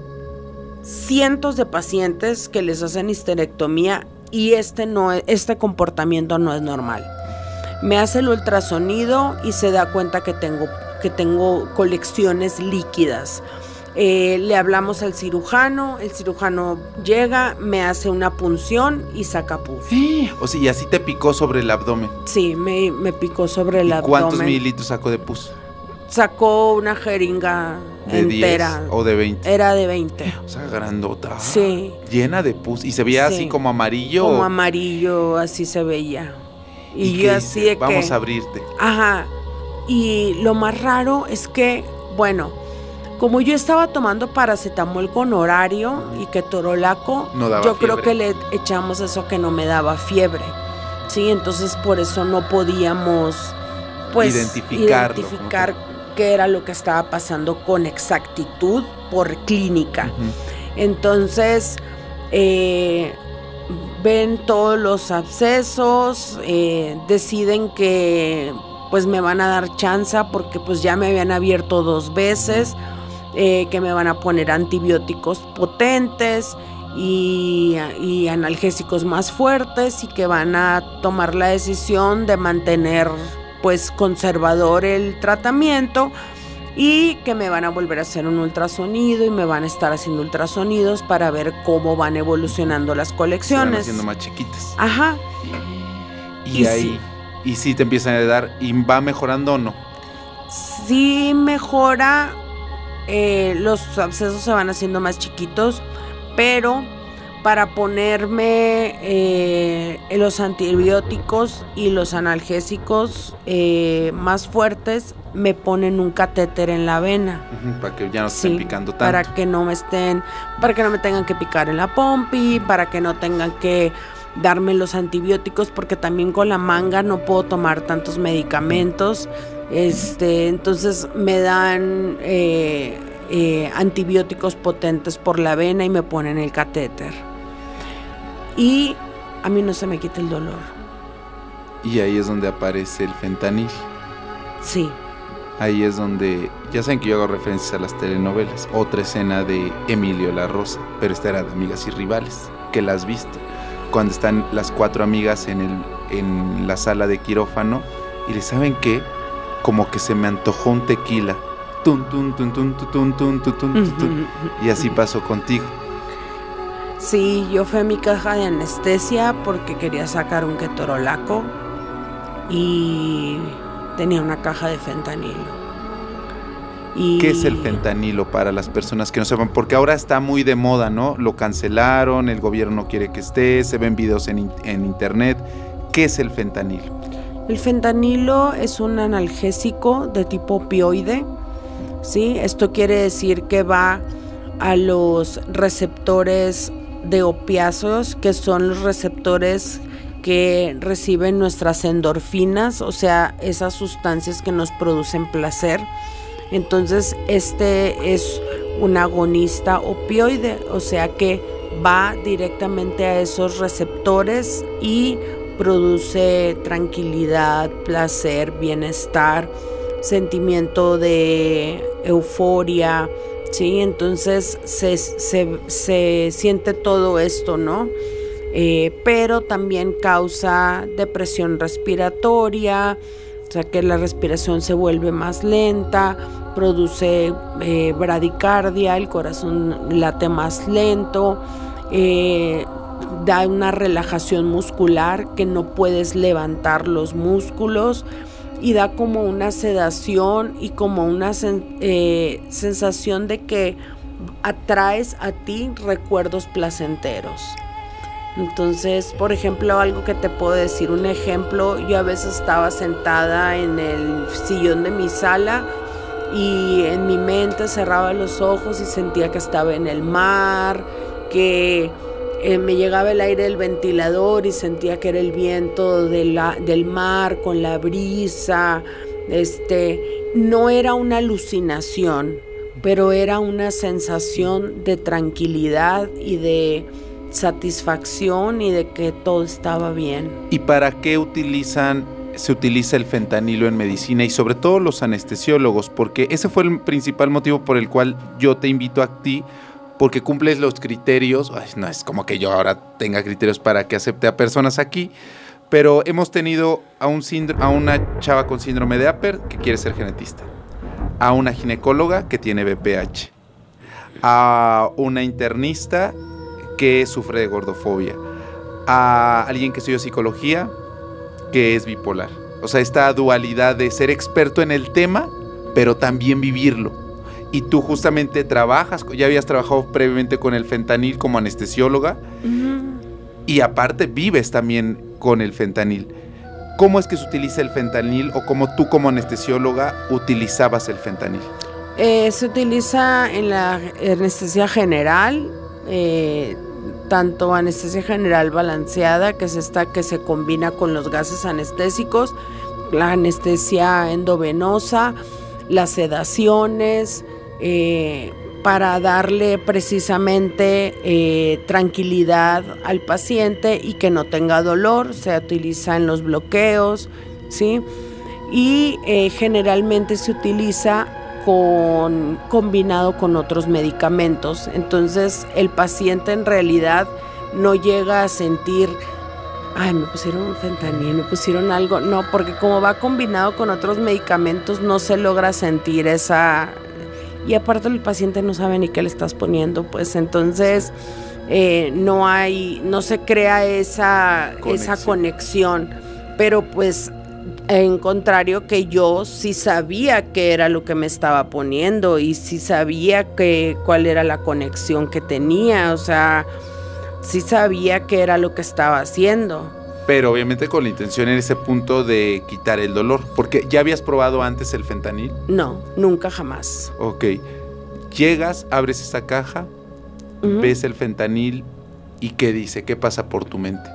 cientos de pacientes que les hacen histerectomía y este, no, este comportamiento no es normal. Me hace el ultrasonido y se da cuenta que tengo, que tengo colecciones líquidas. Eh, le hablamos al cirujano, el cirujano llega, me hace una punción y saca pus. Sí. O sea, y así te picó sobre el abdomen. Sí, me, me picó sobre el ¿Y abdomen. ¿Cuántos mililitros sacó de pus? Sacó una jeringa ¿De entera. diez o de veinte? Era de veinte. O sea, grandota. Sí. Llena de pus. ¿Y se veía sí. así como amarillo? Como amarillo, así se veía. Y, ¿Y yo así de que... Vamos a abrirte. Ajá. Y lo más raro es que, bueno... Como yo estaba tomando paracetamol con horario y ketorolaco, no daba yo fiebre. creo que le echamos eso que no me daba fiebre. Sí, entonces por eso no podíamos pues identificar qué era lo que estaba pasando con exactitud por clínica. Uh-huh. Entonces eh, ven todos los abscesos, eh, deciden que pues me van a dar chance porque pues ya me habían abierto dos veces. Eh, que me van a poner antibióticos potentes y, y analgésicos más fuertes y que van a tomar la decisión de mantener pues conservador el tratamiento y que me van a volver a hacer un ultrasonido y me van a estar haciendo ultrasonidos para ver cómo van evolucionando las colecciones. Se van haciendo más chiquitas. Ajá. Y, y ahí, sí. y sí te empiezan a dar, ¿y va mejorando o no? Sí mejora. Eh, los abscesos se van haciendo más chiquitos, pero para ponerme eh, los antibióticos y los analgésicos eh, más fuertes, me ponen un catéter en la vena. Uh-huh, para que ya no estén sí, picando tanto. Para que no me estén, para que no me tengan que picar en la pompi, para que no tengan que darme los antibióticos, porque también con la manga no puedo tomar tantos medicamentos. Este, entonces me dan eh, eh, antibióticos potentes por la vena y me ponen el catéter. Y a mí no se me quita el dolor. Y ahí es donde aparece el fentanil. Sí. Ahí es donde, ya saben que yo hago referencias a las telenovelas. Otra escena de Emilio La Rosa, pero esta era de Amigas y Rivales, que la has visto. Cuando están las cuatro amigas en, el, en la sala de quirófano y le saben qué, como que se me antojó un tequila. Tun, tun, tun, tun, tun, tun, tun, tun, tun. Y así pasó contigo. Sí, yo fui a mi caja de anestesia porque quería sacar un ketorolaco y tenía una caja de fentanilo. Y... ¿Qué es el fentanilo para las personas que no sepan? Porque ahora está muy de moda, ¿no? Lo cancelaron, el gobierno no quiere que esté, se ven videos en, en internet. ¿Qué es el fentanilo? El fentanilo es un analgésico de tipo opioide, ¿sí? Esto quiere decir que va a los receptores de opiáceos, que son los receptores que reciben nuestras endorfinas, o sea, esas sustancias que nos producen placer. Entonces, este es un agonista opioide, o sea que va directamente a esos receptores y produce tranquilidad, placer, bienestar, sentimiento de euforia, ¿sí? Entonces se, se, se siente todo esto, ¿no? Eh, pero también causa depresión respiratoria, O sea que la respiración se vuelve más lenta, produce eh, bradicardia, el corazón late más lento, eh, da una relajación muscular que no puedes levantar los músculos y da como una sedación y como una sen- eh, sensación de que atraes a ti recuerdos placenteros. Entonces, por ejemplo, algo que te puedo decir, un ejemplo, yo a veces estaba sentada en el sillón de mi sala y en mi mente cerraba los ojos y sentía que estaba en el mar, que eh, me llegaba el aire del ventilador y sentía que era el viento de la, del mar con la brisa. Este, no era una alucinación, pero era una sensación de tranquilidad y de satisfacción y de que todo estaba bien. ¿Y para qué utilizan, se utiliza el fentanilo en medicina y sobre todo los anestesiólogos? Porque ese fue el principal motivo por el cual yo te invito a ti, porque cumples los criterios. Ay, no es como que yo ahora tenga criterios para que acepte a personas aquí, pero hemos tenido a, un síndrome, a una chava con síndrome de Apert que quiere ser genetista, a una ginecóloga que tiene B P H, a una internista que sufre de gordofobia, a alguien que estudió psicología que es bipolar. O sea, esta dualidad de ser experto en el tema, pero también vivirlo. Y tú justamente trabajas, ya habías trabajado previamente con el fentanil como anestesióloga, uh-huh. y aparte vives también con el fentanil. ¿Cómo es que se utiliza el fentanil o cómo tú como anestesióloga utilizabas el fentanil? Eh, se utiliza en la anestesia general, eh, tanto anestesia general balanceada, que es esta que se combina con los gases anestésicos, la anestesia endovenosa, las sedaciones, eh, para darle precisamente eh, tranquilidad al paciente y que no tenga dolor. Se utiliza en los bloqueos, ¿sí? Y eh, generalmente se utiliza con, combinado con otros medicamentos. Entonces el paciente en realidad no llega a sentir, ay, me pusieron un fentanil, me pusieron algo. No, porque como va combinado con otros medicamentos no se logra sentir esa... Y aparte el paciente no sabe ni qué le estás poniendo, pues entonces eh, no hay, no se crea esa conexión. esa conexión. Pero pues en contrario que yo sí sabía qué era lo que me estaba poniendo y sí sabía que, cuál era la conexión que tenía, o sea, sí sabía qué era lo que estaba haciendo. Pero obviamente con la intención en ese punto de quitar el dolor, porque ¿ya habías probado antes el fentanil? No, nunca jamás. Ok, llegas, abres esa caja, uh-huh. ves el fentanil y ¿qué dice? ¿Qué pasa por tu mente?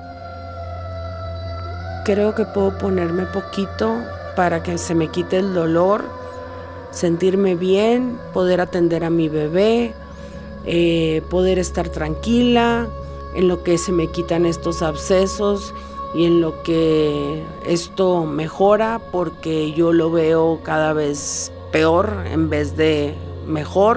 Creo que puedo ponerme poquito para que se me quite el dolor, sentirme bien, poder atender a mi bebé, eh, poder estar tranquila, en lo que se me quitan estos abscesos y en lo que esto mejora, porque yo lo veo cada vez peor en vez de mejor.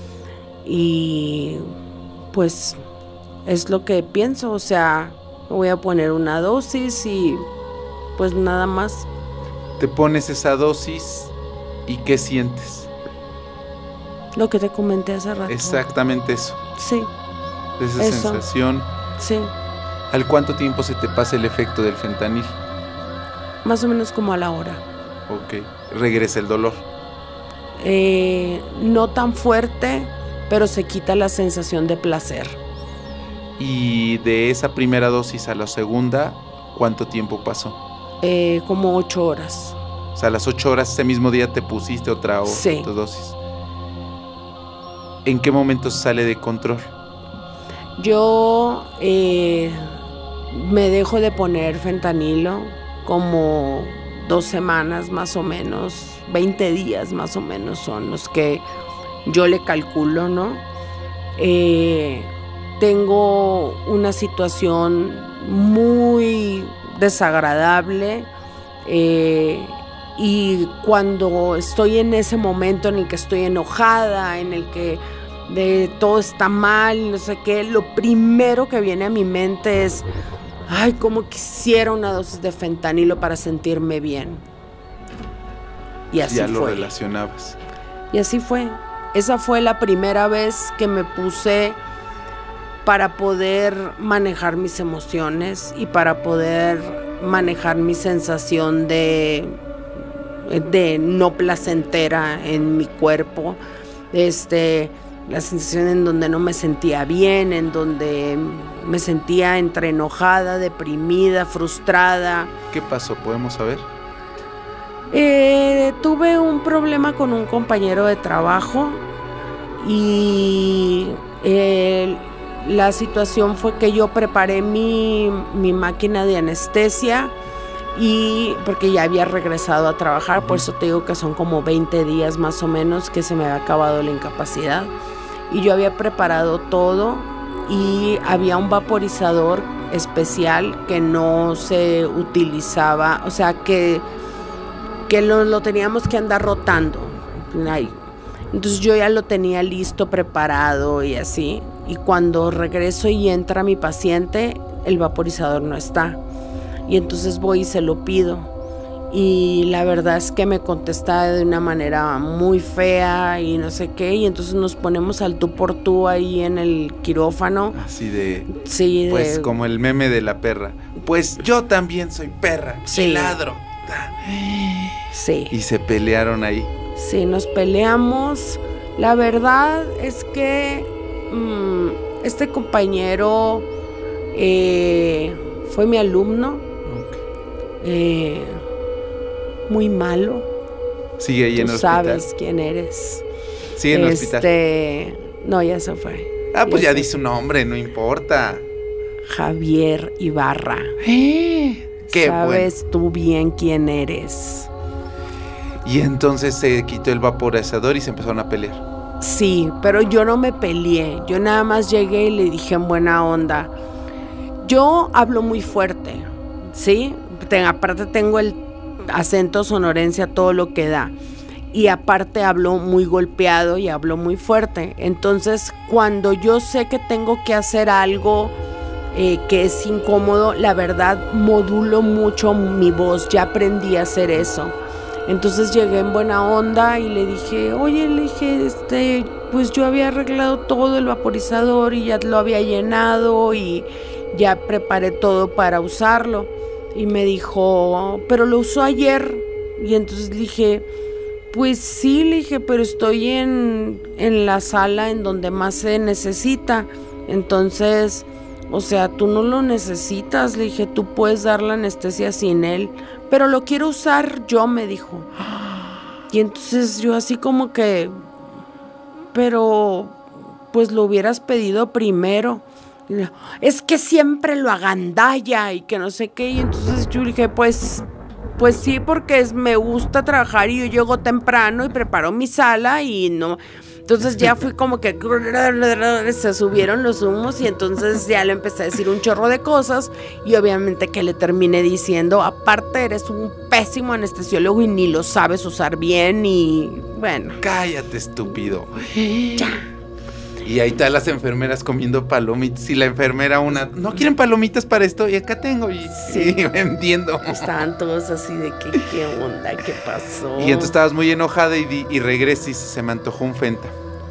Y pues es lo que pienso, o sea, voy a poner una dosis y pues nada más. Te pones esa dosis y ¿qué sientes? Lo que te comenté hace rato. Exactamente eso. Sí. Esa eso. sensación. Sí. ¿Al cuánto tiempo se te pasa el efecto del fentanil? Más o menos como a la hora. Ok. ¿Regresa el dolor? Eh, no tan fuerte, pero se quita la sensación de placer. Y de esa primera dosis a la segunda, ¿cuánto tiempo pasó? Eh, como ocho horas. O sea, a las ocho horas ese mismo día te pusiste otra, o, sí. otra dosis. ¿En qué momento sale de control? Yo eh, me dejo de poner fentanilo como dos semanas más o menos, veinte días más o menos son los que yo le calculo, ¿no? Eh, tengo una situación muy desagradable eh, y cuando estoy en ese momento en el que estoy enojada, en el que de todo está mal, no sé qué, lo primero que viene a mi mente es, ay, cómo quisiera una dosis de fentanilo para sentirme bien. Y así ya fue. lo relacionabas. Y así fue. Esa fue la primera vez que me puse para poder manejar mis emociones y para poder manejar mi sensación de, de no placentera en mi cuerpo. Este, la sensación en donde no me sentía bien, en donde me sentía entre enojada, deprimida, frustrada. ¿Qué pasó? ¿Podemos saber? Eh, tuve un problema con un compañero de trabajo y eh, la situación fue que yo preparé mi, mi máquina de anestesia y porque ya había regresado a trabajar, por eso te digo que son como veinte días más o menos que se me había acabado la incapacidad y yo había preparado todo y había un vaporizador especial que no se utilizaba, o sea que que lo, lo teníamos que andar rotando. Ay. Entonces yo ya lo tenía listo, preparado y así. Y cuando regreso y entra mi paciente, el vaporizador no está. Y entonces voy y se lo pido. Y la verdad es que me contesta de una manera muy fea y no sé qué. Y entonces nos ponemos al tú por tú ahí en el quirófano. Así de... Sí, pues de, como el meme de la perra. Pues yo también soy perra. Sí. Y ladro. Sí. Y se pelearon ahí. Sí, nos peleamos. La verdad es que mmm, este compañero eh, fue mi alumno. Okay. Eh, muy malo. Sigue ahí en el hospital. Tú sabes quién eres. Sigue en el este, hospital. No, ya se fue. Ah, pues ya, ya se... dice un nombre, no importa. Javier Ibarra. ¿Eh? Qué Sabes bueno. tú bien quién eres. Y entonces se quitó el vaporizador y se empezaron a pelear. Sí, pero yo no me peleé. Yo nada más llegué y le dije en buena onda. Yo hablo muy fuerte, ¿sí? Ten, aparte tengo el acento sonorense a todo lo que da. Y aparte hablo muy golpeado y hablo muy fuerte. Entonces, cuando yo sé que tengo que hacer algo eh, que es incómodo, la verdad modulo mucho mi voz. Ya aprendí a hacer eso. Entonces llegué en buena onda y le dije, oye, le dije, este, pues yo había arreglado todo el vaporizador y ya lo había llenado y ya preparé todo para usarlo. Y me dijo, pero lo usó ayer. Y entonces le dije, pues sí, le dije, pero estoy en, en la sala en donde más se necesita. Entonces, o sea, tú no lo necesitas, le dije, tú puedes dar la anestesia sin él. Pero lo quiero usar yo, me dijo. Y entonces yo así como que, pero pues lo hubieras pedido primero. Es que siempre lo agandalla y que no sé qué. Y entonces yo dije, pues, pues sí, porque es, me gusta trabajar y yo llego temprano y preparo mi sala y no... Entonces ya fui como que se subieron los humos y entonces ya le empecé a decir un chorro de cosas y obviamente que le terminé diciendo, aparte eres un pésimo anestesiólogo y ni lo sabes usar bien y bueno. Cállate, estúpido. Ya. Y ahí están las enfermeras comiendo palomitas y la enfermera una, ¿no quieren palomitas para esto? Y acá tengo y sí, y entiendo. Estaban todos así de que, ¿qué onda? ¿Qué pasó? Y entonces estabas muy enojada y, y regresas y se me antojó un Fenta.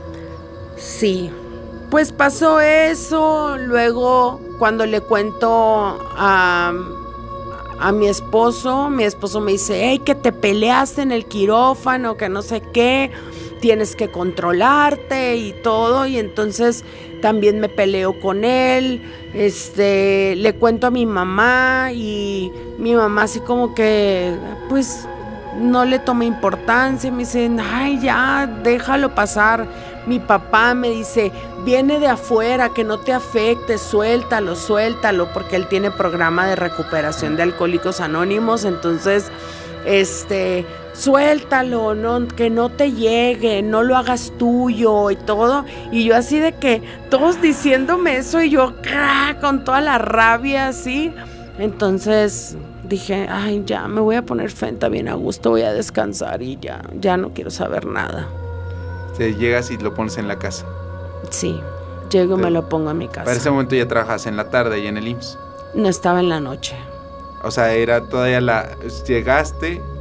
Sí, pues pasó eso, luego cuando le cuento a, a mi esposo, mi esposo me dice, hey, que te peleaste en el quirófano, que no sé qué, tienes que controlarte y todo, y entonces también me peleo con él, este, le cuento a mi mamá y mi mamá así como que, pues, no le toma importancia, me dicen, ay, ya, déjalo pasar. Mi papá me dice, viene de afuera, que no te afecte, suéltalo, suéltalo, porque él tiene programa de recuperación de Alcohólicos Anónimos, entonces, este, suéltalo, no, que no te llegue, no lo hagas tuyo y todo, y yo así de que, todos diciéndome eso, y yo, ¡ah!, con toda la rabia así, entonces dije, ay, ya, me voy a poner Fenta bien a gusto, voy a descansar y ya, ya no quiero saber nada. Te llegas y lo pones en la casa. Sí, llego y me lo pongo en mi casa. Para ese momento ya trabajas en la tarde y en el I M S S. No, estaba en la noche. O sea, era todavía la... Llegaste,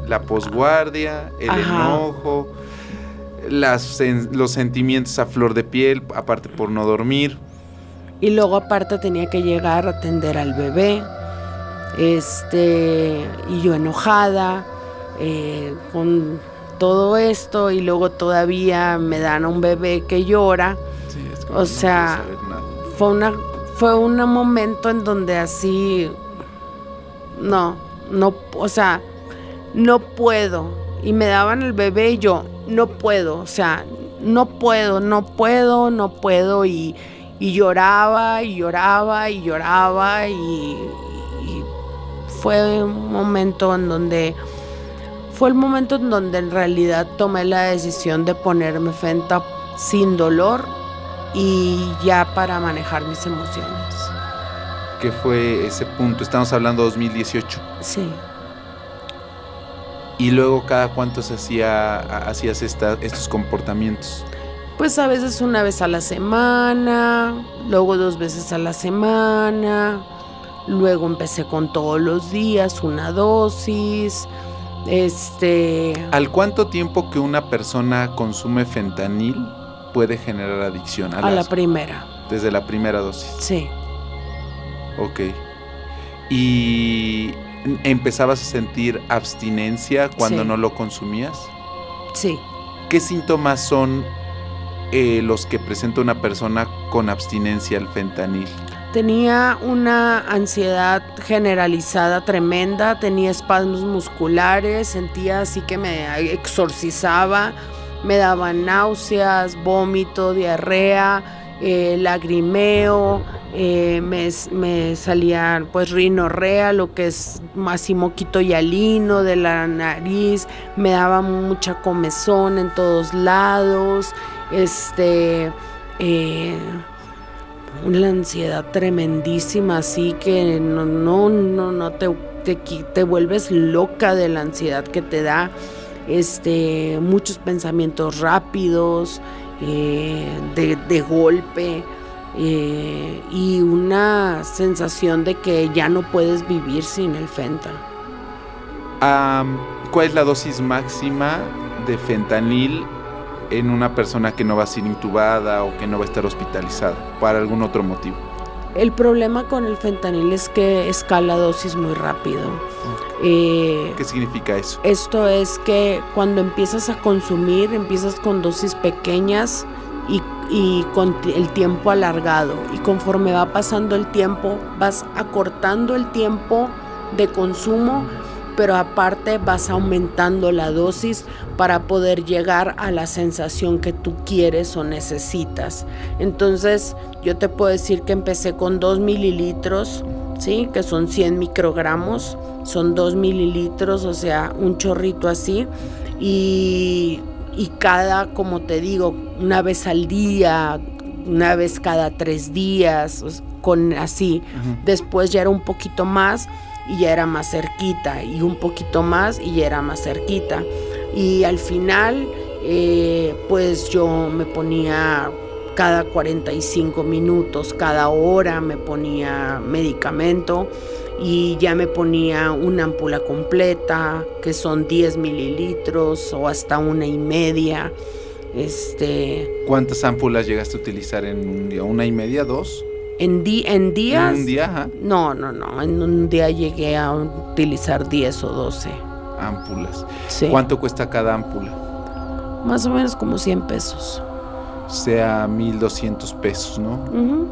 la posguardia, el Ajá. enojo, las, los sentimientos a flor de piel, aparte por no dormir. Y luego aparte tenía que llegar a atender al bebé, este, y yo enojada eh, con todo esto, y luego todavía me dan a un bebé que llora. Sí, es como O no sea, puedes saber nada. fue una, fue un momento en donde así, no, no, o sea, no puedo. Y me daban el bebé y yo, no puedo, o sea, no puedo, no puedo, no puedo, y, y lloraba, y lloraba, y lloraba, y, y fue un momento en donde, fue el momento en donde en realidad tomé la decisión de ponerme Fenta sin dolor y ya para manejar mis emociones. ¿Qué fue ese punto? Estamos hablando de dos mil dieciocho. Sí. Y luego, ¿cada cuánto se hacía, hacías esta, estos comportamientos? Pues a veces una vez a la semana, luego dos veces a la semana, luego empecé con todos los días una dosis. Este. ¿Al cuánto tiempo que una persona consume fentanil puede generar adicción? A, A las, la primera. Desde la primera dosis. Sí. Ok. ¿Y empezabas a sentir abstinencia cuando Sí. no lo consumías? Sí. ¿Qué síntomas son eh, los que presenta una persona con abstinencia al fentanil? Tenía una ansiedad generalizada tremenda, tenía espasmos musculares, sentía así que me exorcizaba, me daban náuseas, vómito, diarrea, eh, lagrimeo, eh, me, me salía pues rinorrea, lo que es así moquito hialino de la nariz, me daba mucha comezón en todos lados, este... Eh, una ansiedad tremendísima, así que no, no, no, no te, te, te vuelves loca de la ansiedad que te da, este, muchos pensamientos rápidos, eh, de, de golpe, eh, y una sensación de que ya no puedes vivir sin el Fenta. Um, ¿Cuál es la dosis máxima de fentanil en una persona que no va a ser intubada o que no va a estar hospitalizada para algún otro motivo? El problema con el fentanil es que escala dosis muy rápido. Eh, ¿Qué significa eso? Esto es que cuando empiezas a consumir, empiezas con dosis pequeñas y, y con el tiempo alargado. Y conforme va pasando el tiempo, vas acortando el tiempo de consumo, pero aparte vas aumentando la dosis para poder llegar a la sensación que tú quieres o necesitas. Entonces, yo te puedo decir que empecé con dos mililitros, ¿sí? Que son cien microgramos, son dos mililitros, o sea, un chorrito así, y, y cada, como te digo, una vez al día, una vez cada tres días, con así. Uh-huh. Después ya era un poquito más, y ya era más cerquita, y un poquito más y ya era más cerquita, y al final eh, pues yo me ponía cada cuarenta y cinco minutos, cada hora me ponía medicamento, y ya me ponía una ámpula completa, que son diez mililitros o hasta una y media. Este, ¿Cuántas ámpulas llegaste a utilizar en un día? ¿Una y media, dos? En, di en días. ¿En un día? Ajá. No, no, no. En un día llegué a utilizar diez o doce. Ámpulas. Sí. ¿Cuánto cuesta cada ámpula? Más o menos como cien pesos. O sea, mil doscientos pesos, ¿no? Uh-huh.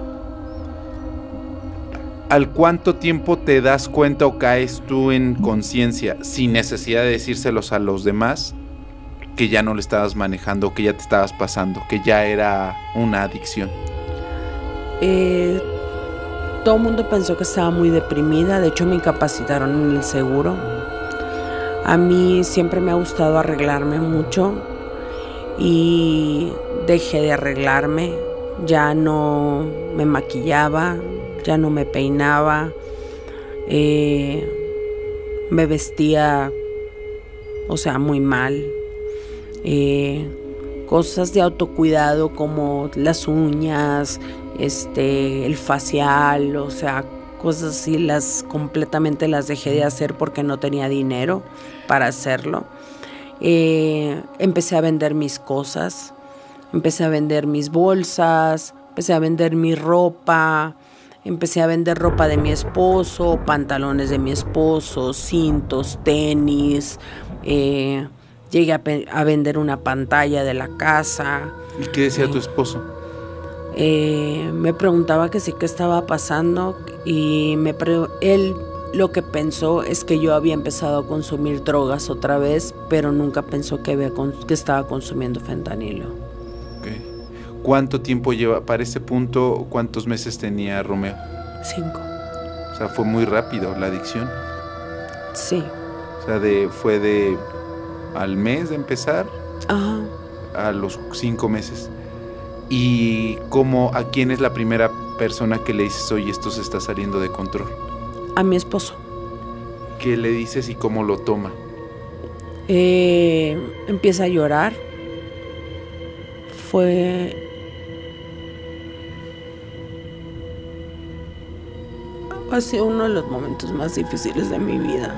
¿Al cuánto tiempo te das cuenta o caes tú en conciencia, sin necesidad de decírselos a los demás, que ya no lo estabas manejando, que ya te estabas pasando, que ya era una adicción? Eh, todo el mundo pensó que estaba muy deprimida. De hecho, me incapacitaron en el seguro. A mí siempre me ha gustado arreglarme mucho y dejé de arreglarme. Ya no me maquillaba, ya no me peinaba, eh, me vestía, o sea, muy mal. Eh, cosas de autocuidado como las uñas, este, el facial, o sea, cosas así, las completamente las dejé de hacer porque no tenía dinero para hacerlo. Eh, empecé a vender mis cosas, empecé a vender mis bolsas, empecé a vender mi ropa, empecé a vender ropa de mi esposo, pantalones de mi esposo, cintos, tenis, eh, llegué a, a vender una pantalla de la casa. ¿Y qué decía eh, tu esposo? Eh, me preguntaba que sí, qué estaba pasando, y me pre él lo que pensó es que yo había empezado a consumir drogas otra vez, pero nunca pensó que, había que estaba consumiendo fentanilo. Okay. ¿Cuánto tiempo lleva? Para ese punto, ¿cuántos meses tenía Romeo? Cinco. O sea, fue muy rápido la adicción. Sí. O sea, de, fue de al mes de empezar. Ajá. A los cinco meses. ¿Y cómo, a quién es la primera persona que le dices, oye, esto se está saliendo de control? A mi esposo. ¿Qué le dices y cómo lo toma? Eh, empieza a llorar. Fue... ha sido uno de los momentos más difíciles de mi vida.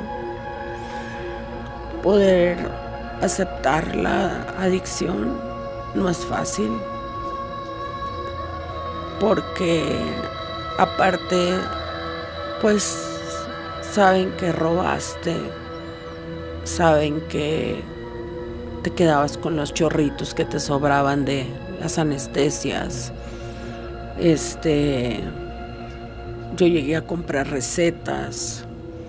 Poder aceptar la adicción no es fácil, porque aparte, pues, saben que robaste, saben que te quedabas con los chorritos que te sobraban de las anestesias. Este, yo llegué a comprar recetas,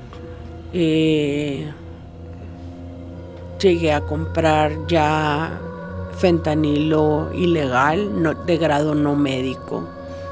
eh, llegué a comprar ya fentanilo ilegal, no, de grado no médico.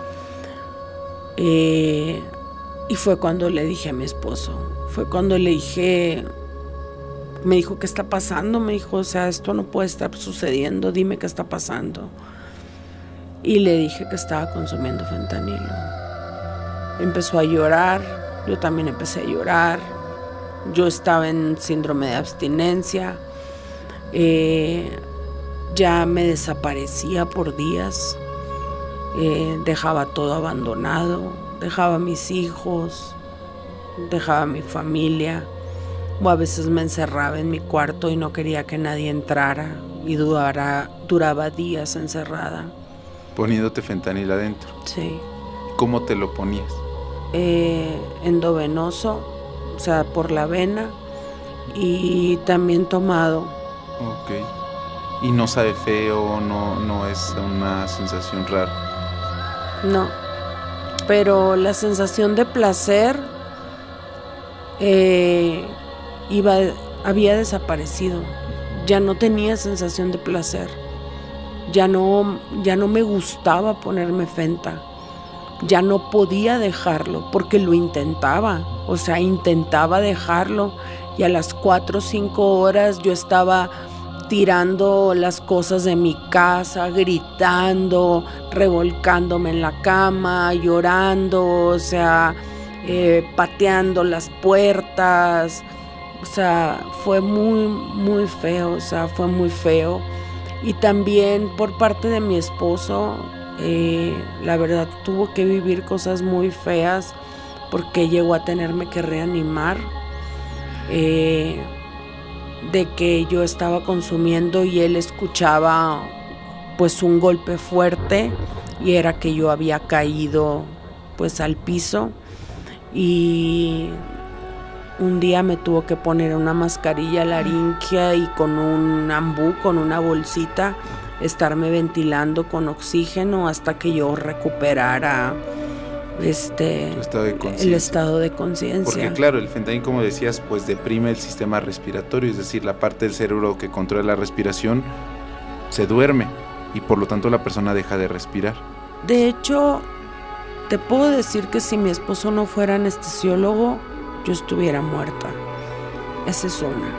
Eh, y fue cuando le dije a mi esposo, fue cuando le dije, me dijo, ¿qué está pasando? Me dijo, o sea, esto no puede estar sucediendo, dime qué está pasando. Y le dije que estaba consumiendo fentanilo. Empezó a llorar, yo también empecé a llorar. Yo estaba en síndrome de abstinencia, eh, ya me desaparecía por días, eh, dejaba todo abandonado, dejaba a mis hijos, dejaba a mi familia, o a veces me encerraba en mi cuarto y no quería que nadie entrara, y durara, duraba días encerrada. Poniéndote fentanilo adentro. Sí. ¿Cómo te lo ponías? Eh, endovenoso, o sea, por la vena, y también tomado. Ok. ¿Y no sabe feo? ¿No, no es una sensación rara? No, pero la sensación de placer eh, iba, había desaparecido. Ya no tenía sensación de placer. Ya no, ya no me gustaba ponerme fenta. Ya no podía dejarlo porque lo intentaba. O sea, intentaba dejarlo, y a las cuatro o cinco horas yo estaba tirando las cosas de mi casa, gritando, revolcándome en la cama, llorando, o sea, eh, pateando las puertas. O sea, fue muy, muy feo, o sea, fue muy feo. Y también por parte de mi esposo, eh, la verdad, tuvo que vivir cosas muy feas, porque llegó a tenerme que reanimar. Eh, de que yo estaba consumiendo y él escuchaba pues un golpe fuerte, y era que yo había caído pues al piso, y un día me tuvo que poner una mascarilla laringia y con un ambú, con una bolsita, estarme ventilando con oxígeno hasta que yo recuperara este estado de el estado de conciencia. Porque claro, el fentanilo, como decías, pues deprime el sistema respiratorio, es decir, la parte del cerebro que controla la respiración se duerme, y por lo tanto la persona deja de respirar. De hecho, te puedo decir que si mi esposo no fuera anestesiólogo, yo estuviera muerta. Esa es una.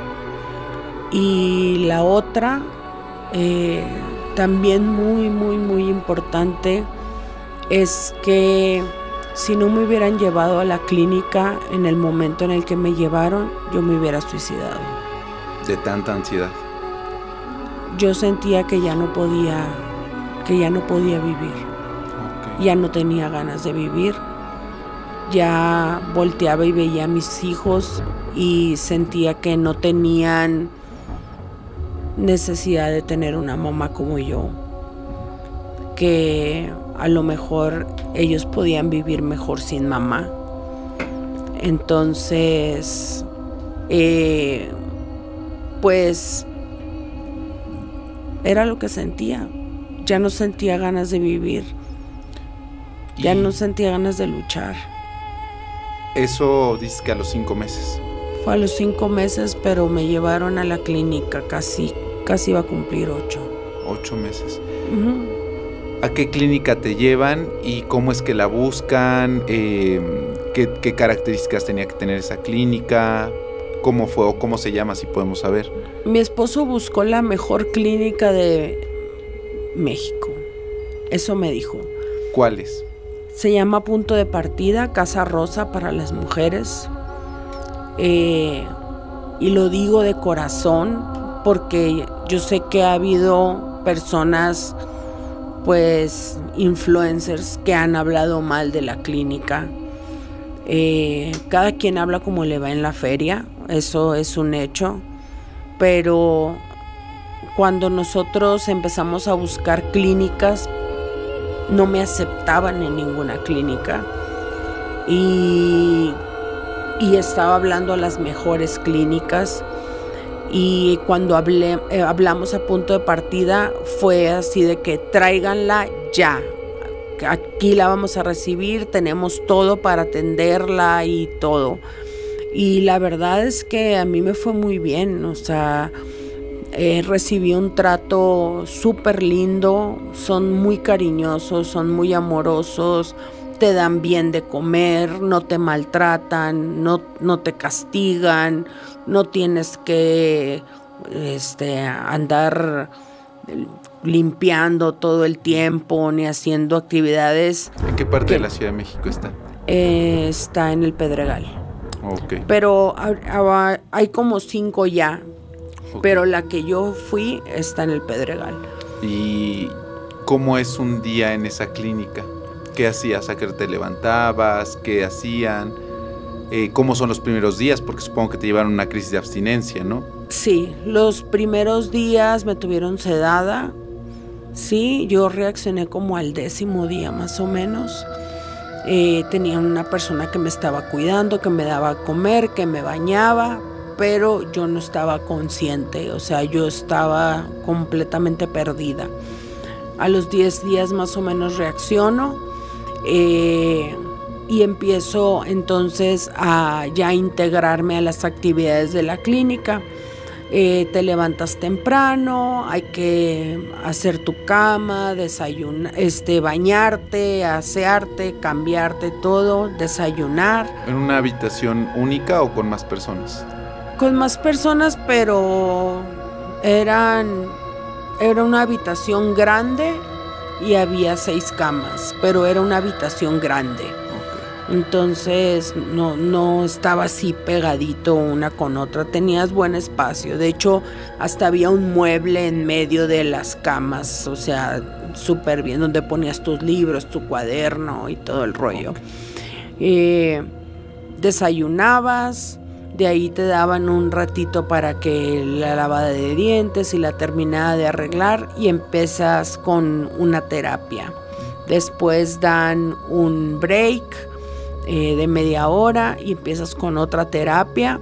Y la otra, eh, también muy, muy, muy importante, es que si no me hubieran llevado a la clínica en el momento en el que me llevaron, yo me hubiera suicidado. De tanta ansiedad. Yo sentía que ya no podía, que ya no podía vivir. Okay. Ya no tenía ganas de vivir. ya volteaba y veía a mis hijos y sentía que no tenían necesidad de tener una mamá como yo, que a lo mejor ellos podían vivir mejor sin mamá. Entonces, eh, pues era lo que sentía. Ya no sentía ganas de vivir, ya no sentía ganas de luchar. Eso dices que a los cinco meses. Fue a los cinco meses, pero me llevaron a la clínica, casi, casi iba a cumplir ocho. Ocho meses. Uh-huh. ¿A qué clínica te llevan y cómo es que la buscan? Eh, ¿qué, ¿Qué características tenía que tener esa clínica? ¿Cómo fue o cómo se llama, si podemos saber? Mi esposo buscó la mejor clínica de México. Eso me dijo. ¿Cuál es? Se llama Punto de Partida, Casa Rosa para las mujeres. Eh, y lo digo de corazón porque yo sé que ha habido personas, pues influencers, que han hablado mal de la clínica. Eh, cada quien habla como le va en la feria, eso es un hecho, pero cuando nosotros empezamos a buscar clínicas, no me aceptaban en ninguna clínica y, y estaba hablando a las mejores clínicas. Y cuando hablé, eh, hablamos a Punto de Partida, fue así de que tráiganla ya. Aquí la vamos a recibir, tenemos todo para atenderla y todo. Y la verdad es que a mí me fue muy bien, o sea, eh, recibí un trato súper lindo, son muy cariñosos, son muy amorosos, te dan bien de comer, no te maltratan, no, no te castigan, no tienes que este, andar limpiando todo el tiempo ni haciendo actividades. ¿En qué parte que, de la Ciudad de México está? Eh, está en el Pedregal. Okay. Pero hay como cinco ya, okay. Pero la que yo fui está en el Pedregal. ¿Y cómo es un día en esa clínica? ¿Qué hacías? ¿A qué te levantabas? ¿Qué hacían? Eh, ¿Cómo son los primeros días? Porque supongo que te llevaron una crisis de abstinencia, ¿no? Sí, los primeros días me tuvieron sedada. Sí, yo reaccioné como al décimo día más o menos. Eh, tenía una persona que me estaba cuidando, que me daba a comer, que me bañaba, pero yo no estaba consciente, o sea, yo estaba completamente perdida. A los diez días más o menos reacciono eh, y empiezo entonces a ya integrarme a las actividades de la clínica. Eh, te levantas temprano, hay que hacer tu cama, desayunar, este, bañarte, asearte, cambiarte todo, desayunar. ¿En una habitación única o con más personas? Con más personas, pero eran, era una habitación grande y había seis camas, pero era una habitación grande. Entonces no, no estaba así pegadito una con otra, tenías buen espacio. De hecho, hasta había un mueble en medio de las camas, o sea, súper bien, donde ponías tus libros, tu cuaderno y todo el rollo. Eh, desayunabas, de ahí te daban un ratito para que la lavada de dientes y la terminada de arreglar y empiezas con una terapia. Después dan un break Eh, de media hora y empiezas con otra terapia.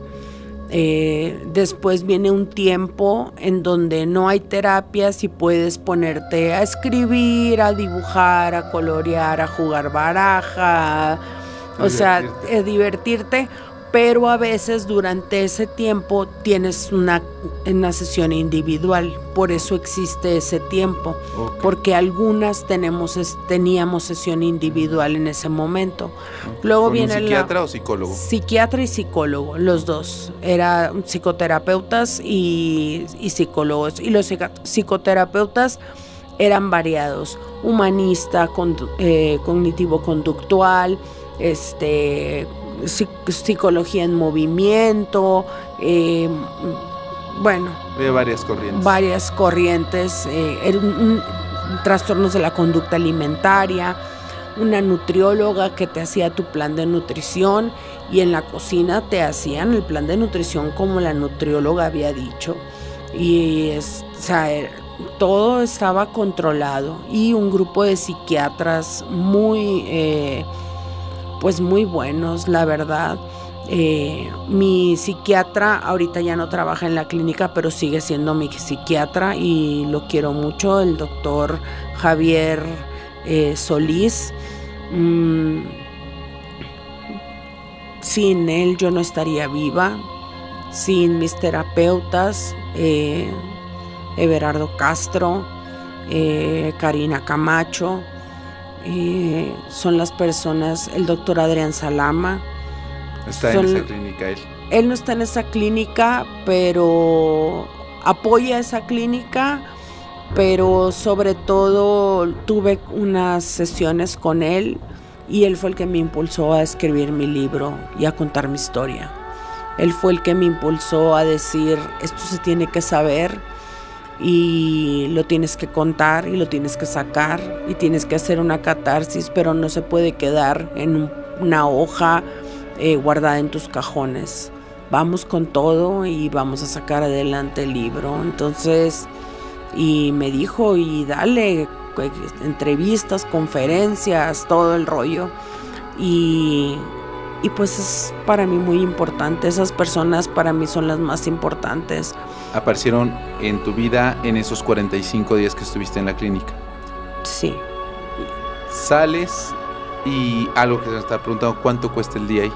Eh, después viene un tiempo en donde no hay terapias y puedes ponerte a escribir, a dibujar, a colorear, a jugar baraja, o divertirte. sea, a divertirte, pero a veces durante ese tiempo tienes una, una sesión individual, por eso existe ese tiempo, okay. Porque algunas tenemos, teníamos sesión individual en ese momento. Okay. Luego ¿Con viene un psiquiatra la, o psicólogo? Psiquiatra y psicólogo, los dos, eran psicoterapeutas y, y psicólogos, y los psicoterapeutas eran variados, humanista, con, eh, cognitivo-conductual, este... psicología en movimiento, eh, bueno, de varias corrientes, varias corrientes, eh, trastornos de la conducta alimentaria, una nutrióloga que te hacía tu plan de nutrición, y en la cocina te hacían el plan de nutrición como la nutrióloga había dicho. Y es, o sea, todo estaba controlado, y un grupo de psiquiatras muy, eh, pues muy buenos, la verdad. Eh, mi psiquiatra ahorita ya no trabaja en la clínica, pero sigue siendo mi psiquiatra y lo quiero mucho, el doctor Javier eh, Solís. Mm, sin él yo no estaría viva, sin mis terapeutas, eh, Everardo Castro, eh, Karina Camacho, eh, son las personas, el doctor Adrián Salama. Está son, en esa clínica él. Él no está en esa clínica, pero apoya esa clínica, pero sobre todo tuve unas sesiones con él y él fue el que me impulsó a escribir mi libro y a contar mi historia. Él fue el que me impulsó a decir, esto se tiene que saber y lo tienes que contar y lo tienes que sacar y tienes que hacer una catarsis, pero no se puede quedar en un, una hoja eh, guardada en tus cajones. Vamos con todo y vamos a sacar adelante el libro. Entonces, y me dijo, y dale, entrevistas, conferencias, todo el rollo. Y, y pues es para mí muy importante. Esas personas para mí son las más importantes. ¿Aparecieron en tu vida en esos cuarenta y cinco días que estuviste en la clínica? Sí. Sales y algo que se me está preguntando, ¿cuánto cuesta el día ahí?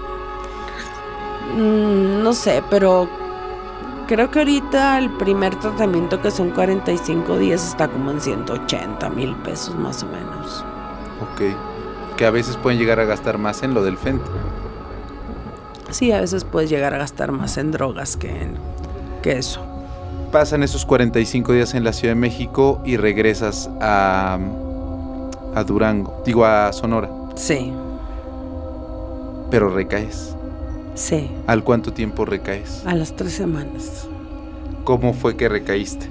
Mm, no sé, pero creo que ahorita el primer tratamiento, que son cuarenta y cinco días, está como en ciento ochenta mil pesos más o menos. Ok. Que a veces pueden llegar a gastar más en lo del Fenty. Sí, a veces puedes llegar a gastar más en drogas que, en, que eso. Pasan esos cuarenta y cinco días en la Ciudad de México y regresas a, a Durango, digo a Sonora. Sí. Pero recaes. Sí. ¿Al cuánto tiempo recaes? A las tres semanas. ¿Cómo fue que recaíste?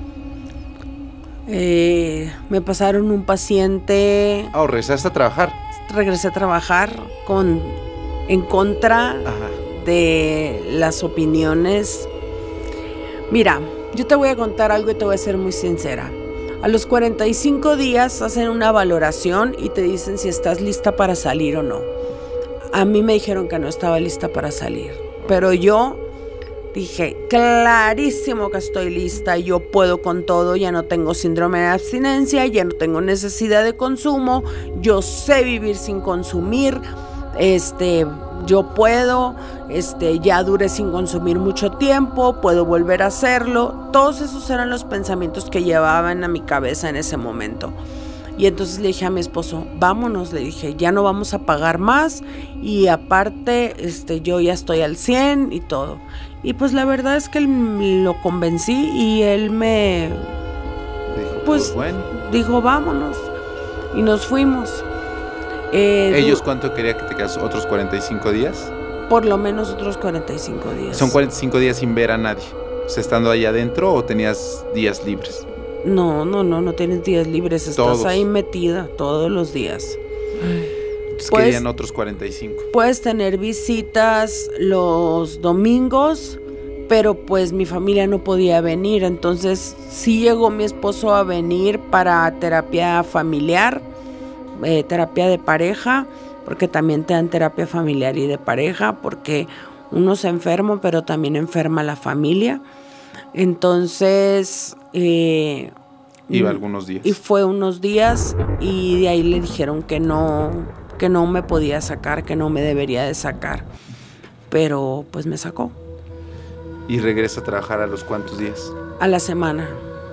Eh, me pasaron un paciente. Ah, oh, regresaste a trabajar. Regresé a trabajar con, en contra Ajá. de las opiniones. Mira, yo te voy a contar algo y te voy a ser muy sincera. A los cuarenta y cinco días hacen una valoración y te dicen si estás lista para salir o no. A mí me dijeron que no estaba lista para salir, pero yo dije, clarísimo que estoy lista, yo puedo con todo, ya no tengo síndrome de abstinencia, ya no tengo necesidad de consumo, yo sé vivir sin consumir, este, yo puedo, este, ya duré sin consumir mucho tiempo, puedo volver a hacerlo. Todos esos eran los pensamientos que llevaban a mi cabeza en ese momento. Y entonces le dije a mi esposo, vámonos, le dije, ya no vamos a pagar más y aparte este, yo ya estoy al cien y todo. Y pues la verdad es que él, lo convencí y él me, Dijo, pues, pues bueno. dijo, vámonos. Y nos fuimos. Eh, ¿Ellos cuánto quería que te quedas? ¿Otros cuarenta y cinco días? Por lo menos otros cuarenta y cinco días. ¿Son cuarenta y cinco días sin ver a nadie? O sea, ¿estando ahí adentro o tenías días libres? No, no, no, no tienes días libres, estás Todos. ahí metida todos los días. Entonces Puedes- querían otros cuarenta y cinco. Puedes tener visitas los domingos, pero pues mi familia no podía venir, entonces sí llegó mi esposo a venir para terapia familiar, eh, terapia de pareja, porque también te dan terapia familiar y de pareja, porque uno se enferma, pero también enferma la familia. Entonces, eh, Iba algunos días. y fue unos días y de ahí le dijeron que no, que no me podía sacar, que no me debería de sacar. Pero pues me sacó ¿Y regresa a trabajar a los cuántos días? a la semana.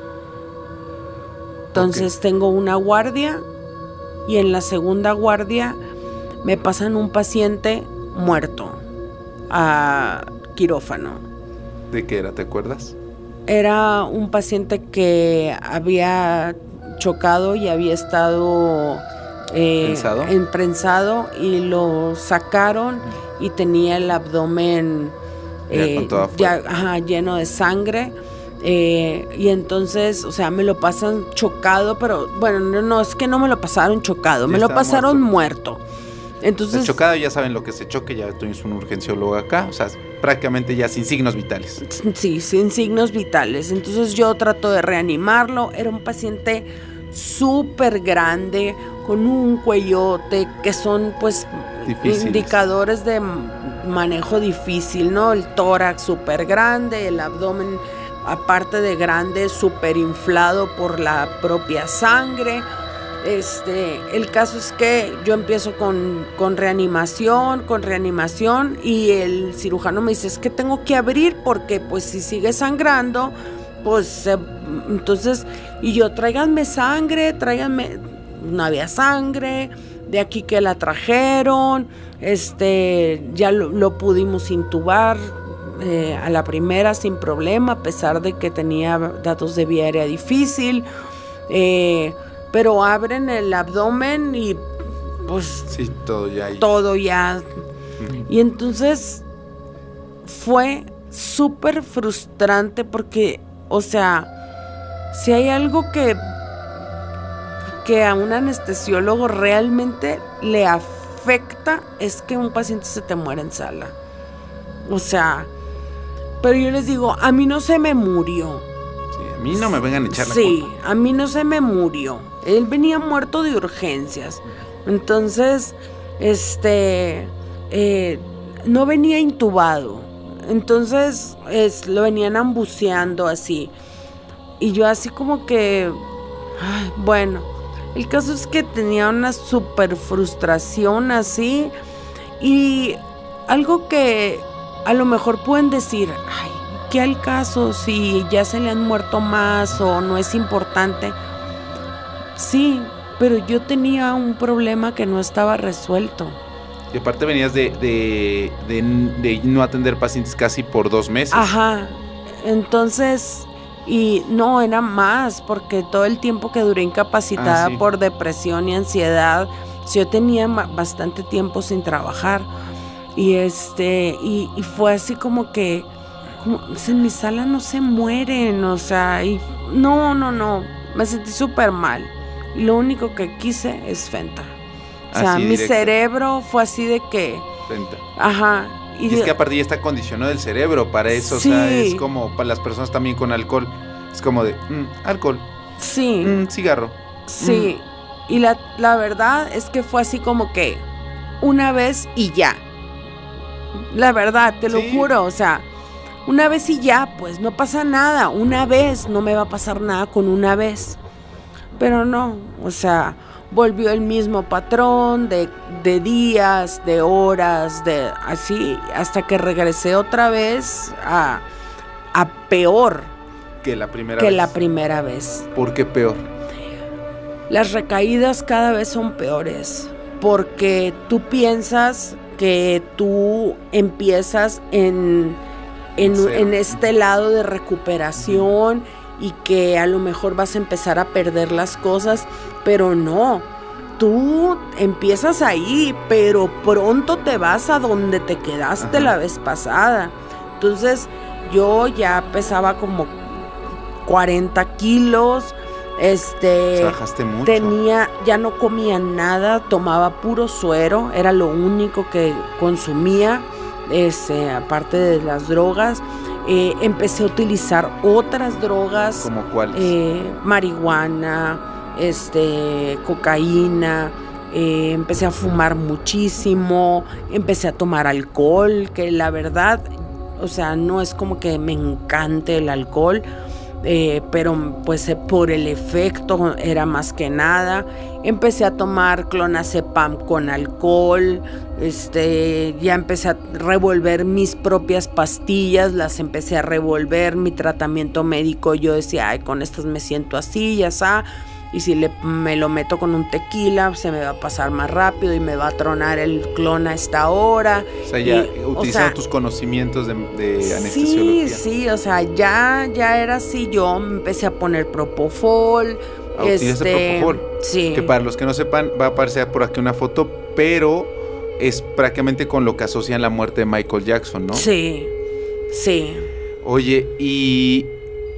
Entonces tengo una guardia y en la segunda guardia me pasan un paciente muerto a quirófano. ¿De qué era? ¿Te acuerdas? Era un paciente que había chocado y había estado eh, ¿Prensado? emprensado y lo sacaron y tenía el abdomen Ya eh, con toda ya, fuerza. ajá, lleno de sangre. Eh, y entonces, o sea, me lo pasan chocado, pero bueno, no, no es que no me lo pasaron chocado, Sí, me lo estaba pasaron muerto. Entonces, El chocado, ya saben lo que se choque, ya tuvimos un urgenciólogo acá, o sea, prácticamente ya sin signos vitales. sí, sin signos vitales. Entonces yo trato de reanimarlo. Era un paciente súper grande, con un cuellote, que son pues Difíciles. indicadores de manejo difícil, ¿no? El tórax súper grande, el abdomen aparte de grande, súper inflado por la propia sangre. Este, el caso es que yo empiezo con, con reanimación, con reanimación, y el cirujano me dice, es que tengo que abrir porque pues si sigue sangrando, pues eh, entonces, y yo, tráiganme sangre, tráiganme, no había sangre, de aquí que la trajeron, este, ya lo, lo pudimos intubar eh, a la primera sin problema, a pesar de que tenía datos de vía aérea difícil, eh, pero abren el abdomen y pues Sí, todo ya ahí. todo ya. Ujú. Y entonces fue súper frustrante porque, o sea, si hay algo que, que a un anestesiólogo realmente le afecta, es que un paciente se te muera en sala. O sea, pero yo les digo, a mí no se me murió. Sí, a mí no me vengan a echar la Sí, culpa. a mí no se me murió. Él venía muerto de urgencias. Entonces, este, eh, no venía intubado. Entonces, es, lo venían ambuceando así. Y yo así como que, ay, bueno, el caso es que tenía una súper frustración así. Y algo que a lo mejor pueden decir, ay, ¿qué al caso si ya se le han muerto más o no es importante? Sí, pero yo tenía un problema que no estaba resuelto. Y aparte venías de, de, de, de no atender pacientes casi por dos meses. Ajá, entonces, y no, era más, porque todo el tiempo que duré incapacitada Ah, sí. por depresión y ansiedad, yo tenía ma- bastante tiempo sin trabajar. Y este, y, y fue así como que, como, o sea, en mi sala no se mueren, o sea, y no, no, no, me sentí súper mal. Y lo único que quise es Fenta. O sea, Así mi directo. cerebro fue así de que, Fenta. ajá. Y es que aparte ya está condicionado el cerebro para eso, Sí. o sea, es como para las personas también con alcohol. Es como de, mm, alcohol, Sí, mm, cigarro. sí. Y la, la verdad es que fue así como que una vez y ya. La verdad, te lo Sí. juro, o sea, una vez y ya, pues no pasa nada. Una vez, no me va a pasar nada con una vez. Pero no, o sea, volvió el mismo patrón de, de días, de horas, de así, hasta que regresé otra vez a, a peor Que la primera que vez. la primera vez. ¿Por qué peor? Las recaídas cada vez son peores, porque tú piensas que tú empiezas en, en, Cero. en este lado de recuperación y que a lo mejor vas a empezar a perder las cosas, pero no, tú empiezas ahí, pero pronto te vas a donde te quedaste Ajá. la vez pasada. Entonces yo ya pesaba como cuarenta kilos, este... O sea, bajaste mucho. Tenía, ya no comía nada, tomaba puro suero, era lo único que consumía, este, aparte de las drogas. Eh, empecé a utilizar otras drogas, ¿Como cuáles? eh, marihuana, este, cocaína. Eh, empecé a fumar muchísimo, empecé a tomar alcohol, que la verdad, o sea, no es como que me encante el alcohol. Eh, pero pues eh, por el efecto era más que nada. Empecé a tomar clonazepam con alcohol, este, ya empecé a revolver mis propias pastillas, las empecé a revolver, mi tratamiento médico, yo decía, ay, con estas me siento así, ya está, y si le, me lo meto con un tequila, se me va a pasar más rápido y me va a tronar el clon a esta hora. O sea, ya y, utilizando o sea, tus conocimientos de, de Sí, anestesiología. sí, o sea, ya, ya era así, yo me empecé a poner propofol. Ah, utilizaste este, propofol. Sí. Que para los que no sepan, va a aparecer por aquí una foto, pero es prácticamente con lo que asocian la muerte de Michael Jackson, ¿no? Sí, sí. Oye, y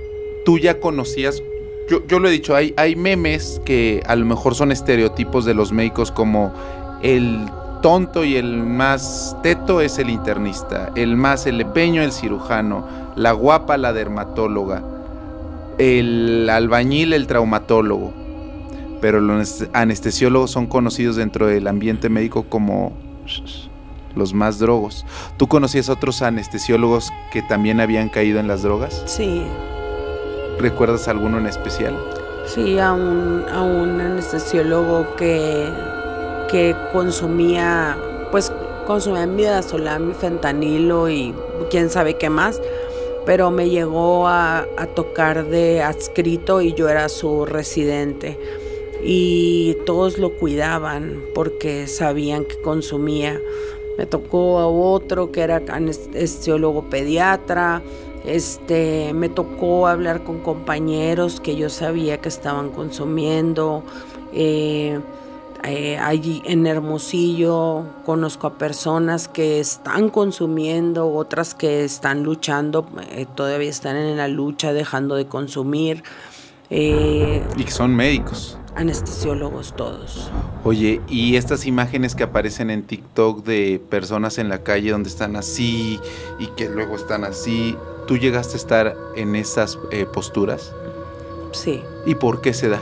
tú ya conocías, yo, yo lo he dicho, hay, hay memes que a lo mejor son estereotipos de los médicos, como el tonto y el más teto es el internista, el más elepeño el cirujano, la guapa la dermatóloga, el albañil el traumatólogo, pero los anestesiólogos son conocidos dentro del ambiente médico como los más drogos. ¿Tú conocías otros anestesiólogos que también habían caído en las drogas? Sí. ¿Recuerdas alguno en especial? Sí, a un, a un anestesiólogo que, que consumía, pues consumía midazolam, fentanilo y quién sabe qué más, pero me llegó a, a tocar de adscrito y yo era su residente. Y todos lo cuidaban porque sabían que consumía. Me tocó a otro que era anestesiólogo pediatra. Este, me tocó hablar con compañeros que yo sabía que estaban consumiendo. Eh, eh, allí en Hermosillo conozco a personas que están consumiendo, otras que están luchando, eh, todavía están en la lucha dejando de consumir. Eh, y que son médicos. Anestesiólogos todos. Oye, y estas imágenes que aparecen en TikTok de personas en la calle donde están así y que luego están así, ¿tú llegaste a estar en esas eh, posturas? Sí. ¿Y por qué se da?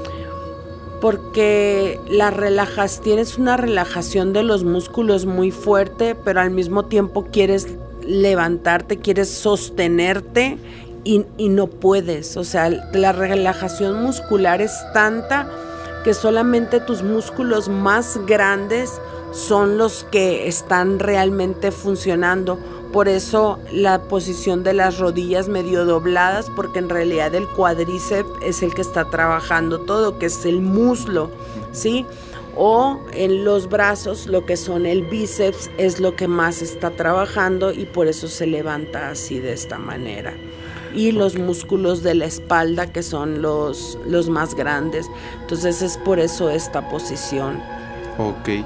Porque la relajas, tienes una relajación de los músculos muy fuerte, pero al mismo tiempo quieres levantarte, quieres sostenerte y, y no puedes. O sea, la relajación muscular es tanta que solamente tus músculos más grandes son los que están realmente funcionando. Por eso la posición de las rodillas medio dobladas, porque en realidad el cuádriceps es el que está trabajando todo, que es el muslo, ¿sí? O en los brazos, lo que son el bíceps, es lo que más está trabajando y por eso se levanta así de esta manera. Y los músculos de la espalda, que son los, los más grandes. Entonces es por eso esta posición. Ok.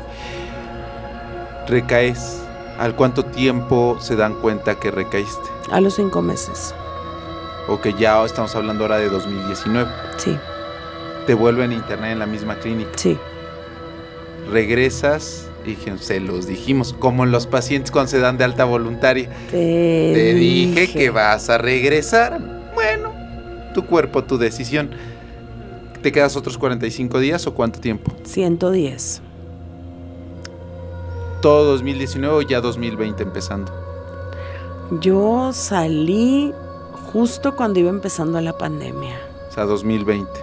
Recaes. ¿Al cuánto tiempo se dan cuenta que recaíste? A los cinco meses. Ok, ya estamos hablando ahora de dos mil diecinueve. Sí. ¿Te vuelven a internar en la misma clínica? Sí. Regresas, dije, se los dijimos, como los pacientes cuando se dan de alta voluntaria. Te, Te dije, dije que vas a regresar. Bueno, tu cuerpo, tu decisión. ¿Te quedas otros cuarenta y cinco días o cuánto tiempo? ciento diez. ¿Todo dos mil diecinueve o ya dos mil veinte empezando? Yo salí justo cuando iba empezando la pandemia. O sea, dos mil veinte.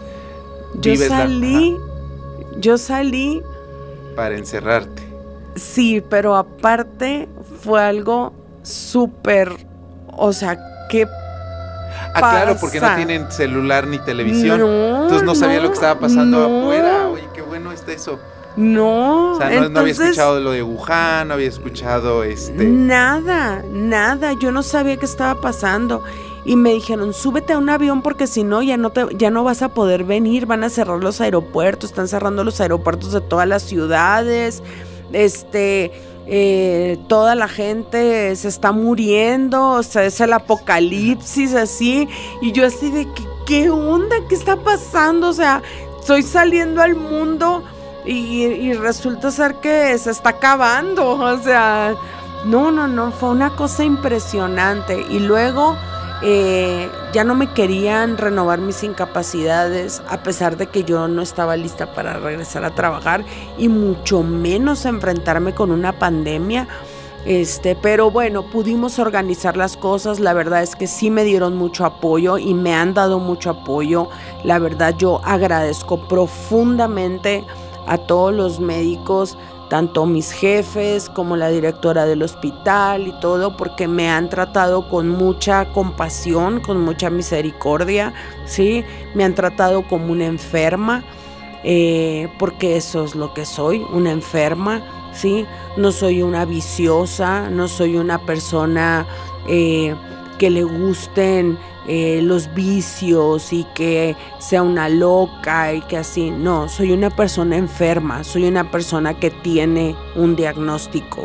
Yo salí, la... yo salí... Para encerrarte. Sí, pero aparte fue algo súper, o sea, ¿qué Ah, pasa? Claro, porque no tienen celular ni televisión. No, Entonces no sabía no, lo que estaba pasando no. afuera. Oye, qué bueno está eso. No, o sea, no, entonces, no había escuchado lo de Wuhan, no había escuchado este... Nada, nada, yo no sabía qué estaba pasando. Y me dijeron, súbete a un avión porque si no, ya no, te, ya no vas a poder venir, van a cerrar los aeropuertos, están cerrando los aeropuertos de todas las ciudades, este... Eh, toda la gente se está muriendo, o sea, es el apocalipsis así, y yo así de que, ¿qué onda? ¿Qué está pasando? O sea, estoy saliendo al mundo y, y resulta ser que se está acabando, o sea, no, no, no, fue una cosa impresionante. Y luego eh, ya no me querían renovar mis incapacidades, a pesar de que yo no estaba lista para regresar a trabajar y mucho menos enfrentarme con una pandemia. Este, pero bueno, pudimos organizar las cosas. La verdad es que sí me dieron mucho apoyo y me han dado mucho apoyo. La verdad, yo agradezco profundamente a todos los médicos, tanto mis jefes como la directora del hospital y todo, porque me han tratado con mucha compasión, con mucha misericordia, ¿sí? Me han tratado como una enferma, eh, porque eso es lo que soy, una enferma, ¿sí? No soy una viciosa, no soy una persona eh, que le gusten eh, los vicios y que sea una loca y que así. No, soy una persona enferma, soy una persona que tiene un diagnóstico.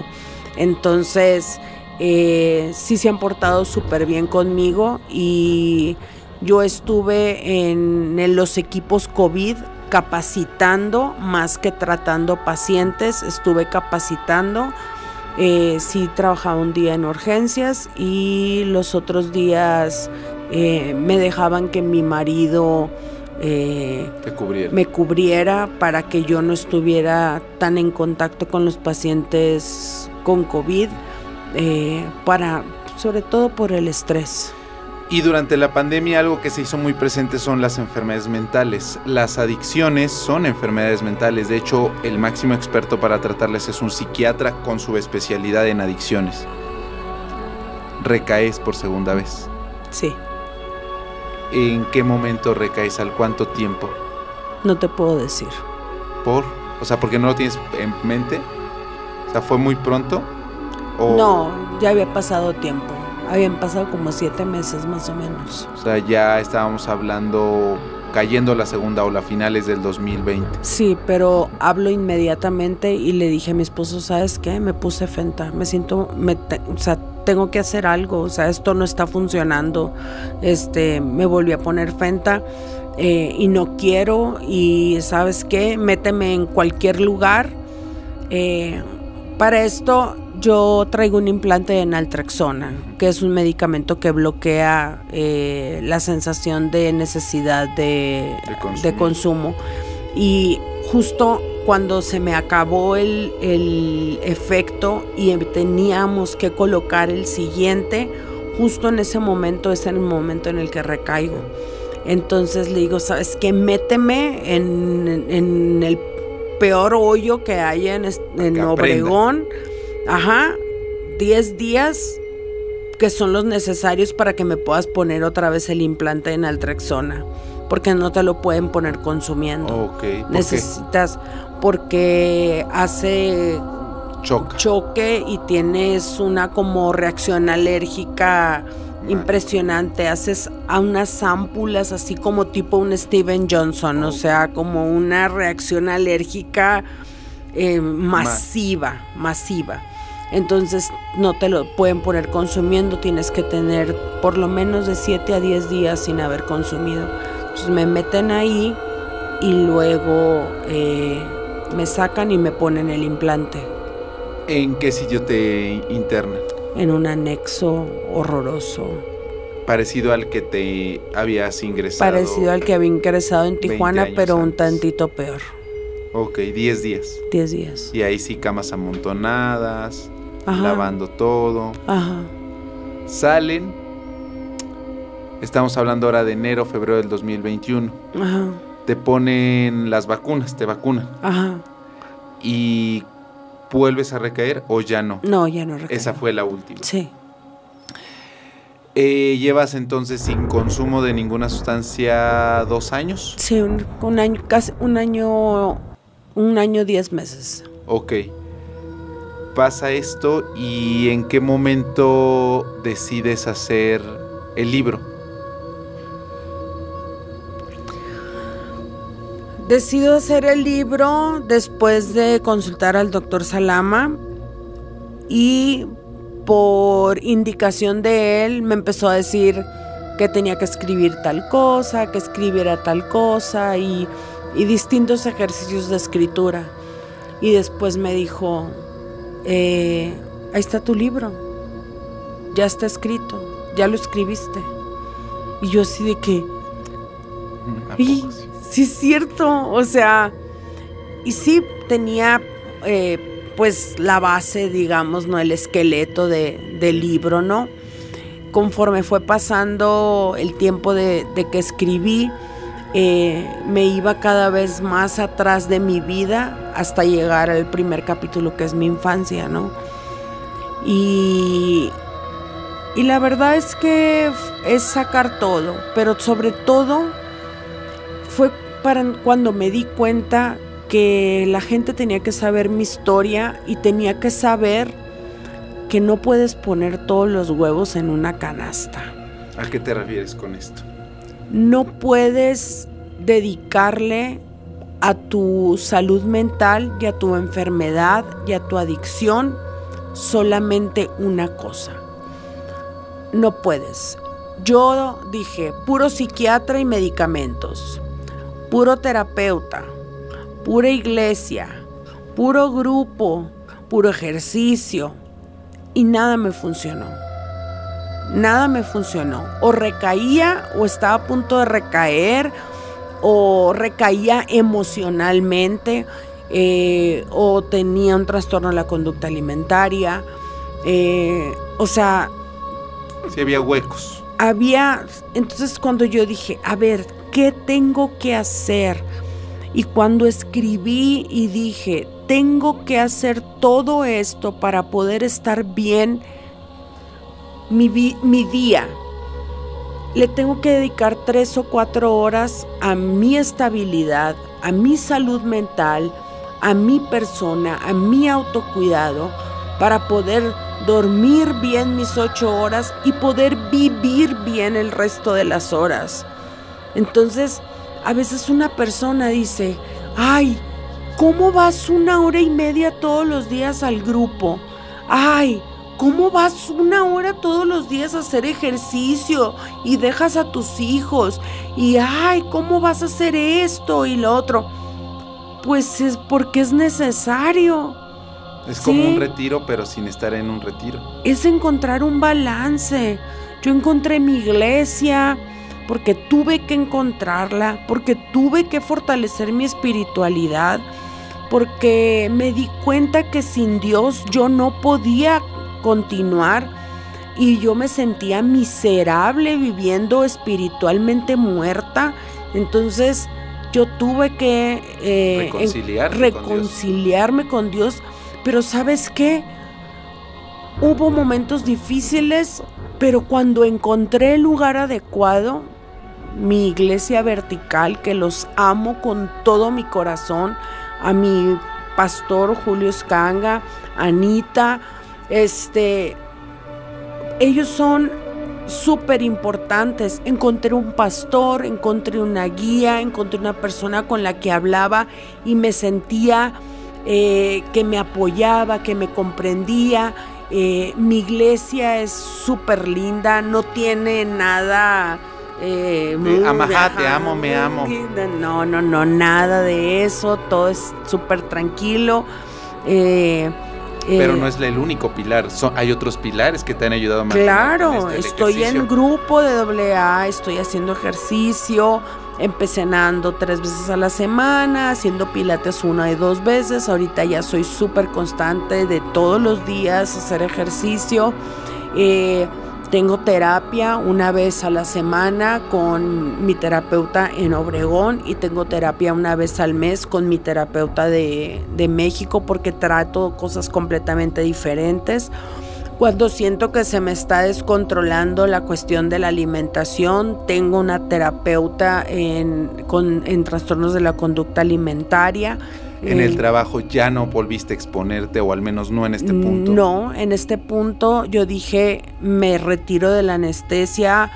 Entonces, eh, sí se han portado súper bien conmigo y Yo estuve en, en los equipos COVID capacitando más que tratando pacientes, estuve capacitando. Eh, sí trabajaba un día en urgencias y los otros días eh, me dejaban que mi marido eh, cubriera. me cubriera para que yo no estuviera tan en contacto con los pacientes con COVID, eh, para, sobre todo por el estrés. Y durante la pandemia algo que se hizo muy presente son las enfermedades mentales. Las adicciones son enfermedades mentales. De hecho, el máximo experto para tratarlas es un psiquiatra con su especialidad en adicciones. ¿Recaes por segunda vez? Sí. ¿En qué momento recaes? ¿Al cuánto tiempo? No te puedo decir. ¿Por? O sea, ¿porque no lo tienes en mente? O sea, ¿fue muy pronto? ¿O... No, ya había pasado tiempo. Habían pasado como siete meses más o menos. O sea, ya estábamos hablando, cayendo la segunda ola, finales del dos mil veinte. Sí, pero hablo inmediatamente y le dije a mi esposo, ¿sabes qué? Me puse Fenta, me siento, me te, o sea, tengo que hacer algo, o sea, esto no está funcionando. Este, me volví a poner Fenta eh, y no quiero, y ¿sabes qué? Méteme en cualquier lugar. Eh, para esto yo traigo un implante de naltrexona, que es un medicamento que bloquea eh, la sensación de necesidad de, de, de consumo. Y justo cuando se me acabó el, el efecto y teníamos que colocar el siguiente, justo en ese momento es el momento en el que recaigo. Entonces le digo, ¿sabes qué? Méteme en, en el peor hoyo que haya en, en Obregón. Ajá, diez días que son los necesarios para que me puedas poner otra vez el implante de naltrexona, porque no te lo pueden poner consumiendo. Okay. ¿Por Necesitas, qué? Porque hace Choca. choque y tienes una como reacción alérgica Man. impresionante. Haces a unas ámpulas así como tipo un Steven Johnson, oh. o sea, como una reacción alérgica eh, masiva, Man. masiva. Entonces no te lo pueden poner consumiendo, tienes que tener por lo menos de siete a diez días sin haber consumido. Entonces me meten ahí y luego eh, me sacan y me ponen el implante. ¿En qué sitio te internan? En un anexo horroroso. Parecido al que te habías ingresado. Parecido al que había ingresado en Tijuana, pero un antes. tantito peor. Ok, diez días. diez días. Y ahí sí camas amontonadas. Ajá. Lavando todo. Ajá. Salen. Estamos hablando ahora de enero, febrero del dos mil veintiuno. Ajá. Te ponen las vacunas, te vacunan. Ajá. ¿Y vuelves a recaer o ya no? No, ya no recaí. Esa fue la última. Sí. Eh, ¿Llevas entonces sin consumo de ninguna sustancia dos años? Sí, un, un año, casi un año, un año diez meses. Ok. Pasa esto y ¿en qué momento decides hacer el libro? Decido hacer el libro después de consultar al doctor Salama y por indicación de él me empezó a decir que tenía que escribir tal cosa, que escribiera tal cosa y, y distintos ejercicios de escritura. Y después me dijo, eh, ahí está tu libro, ya está escrito, ya lo escribiste. Y yo así de que, y, sí es cierto, o sea, y sí tenía eh, pues la base, digamos, no el esqueleto de, del libro, ¿no? Conforme fue pasando el tiempo de, de que escribí, eh, me iba cada vez más atrás de mi vida hasta llegar al primer capítulo, que es mi infancia, ¿no? Y, y la verdad es que es sacar todo, pero sobre todo fue para cuando me di cuenta que la gente tenía que saber mi historia y tenía que saber que no puedes poner todos los huevos en una canasta. ¿A qué te refieres con esto? No puedes dedicarle a tu salud mental y a tu enfermedad y a tu adicción solamente una cosa. No puedes. yo dije, puro psiquiatra y medicamentos, puro terapeuta, pura iglesia, puro grupo, puro ejercicio, y nada me funcionó. Nada me funcionó. O recaía o estaba a punto de recaer, o recaía emocionalmente, eh, o tenía un trastorno de la conducta alimentaria. Eh, o sea... Sí, había huecos. Había... Entonces cuando yo dije, a ver, ¿qué tengo que hacer? Y cuando escribí y dije, tengo que hacer todo esto para poder estar bien mi, vi- mi día. Le tengo que dedicar tres o cuatro horas a mi estabilidad, a mi salud mental, a mi persona, a mi autocuidado, para poder dormir bien mis ocho horas y poder vivir bien el resto de las horas. Entonces, a veces una persona dice, ay, ¿cómo vas una hora y media todos los días al grupo? Ay, ¿cómo vas una hora todos los días a hacer ejercicio y dejas a tus hijos? Y ay, ¿cómo vas a hacer esto y lo otro? Pues es porque es necesario. Es como Sí. un retiro, pero sin estar en un retiro. Es encontrar un balance. Yo encontré mi iglesia porque tuve que encontrarla, porque tuve que fortalecer mi espiritualidad, porque me di cuenta que sin Dios yo no podía continuar y yo me sentía miserable viviendo espiritualmente muerta. Entonces yo tuve que eh, Reconciliarte en- con Dios. reconciliarme con Dios. Pero ¿sabes qué? Hubo momentos difíciles, pero cuando encontré el lugar adecuado, mi iglesia vertical, que los amo con todo mi corazón, a mi pastor Julio Escanga, Anita, este, ellos son súper importantes. Encontré un pastor, encontré una guía, encontré una persona con la que hablaba y me sentía eh, que me apoyaba, que me comprendía. Eh, mi iglesia es súper linda, no tiene nada... Eh, De, amajá, te amo, me amo. No, no, no, nada de eso, todo es súper tranquilo. Eh, Pero eh, no es el único pilar, son, hay otros pilares que te han ayudado a mantener Claro, con este, el estoy ejercicio. en grupo de doble A, estoy haciendo ejercicio, empecé nadando tres veces a la semana, haciendo pilates una y dos veces, ahorita ya soy súper constante de todos los días hacer ejercicio. Eh, tengo terapia una vez a la semana con mi terapeuta en Obregón y tengo terapia una vez al mes con mi terapeuta de, de México, porque trato cosas completamente diferentes. Cuando siento que se me está descontrolando la cuestión de la alimentación, tengo una terapeuta en, con, en trastornos de la conducta alimentaria. En eh, el trabajo ya no volviste a exponerte, o al menos no en este punto. No, en este punto yo dije, me retiro de la anestesia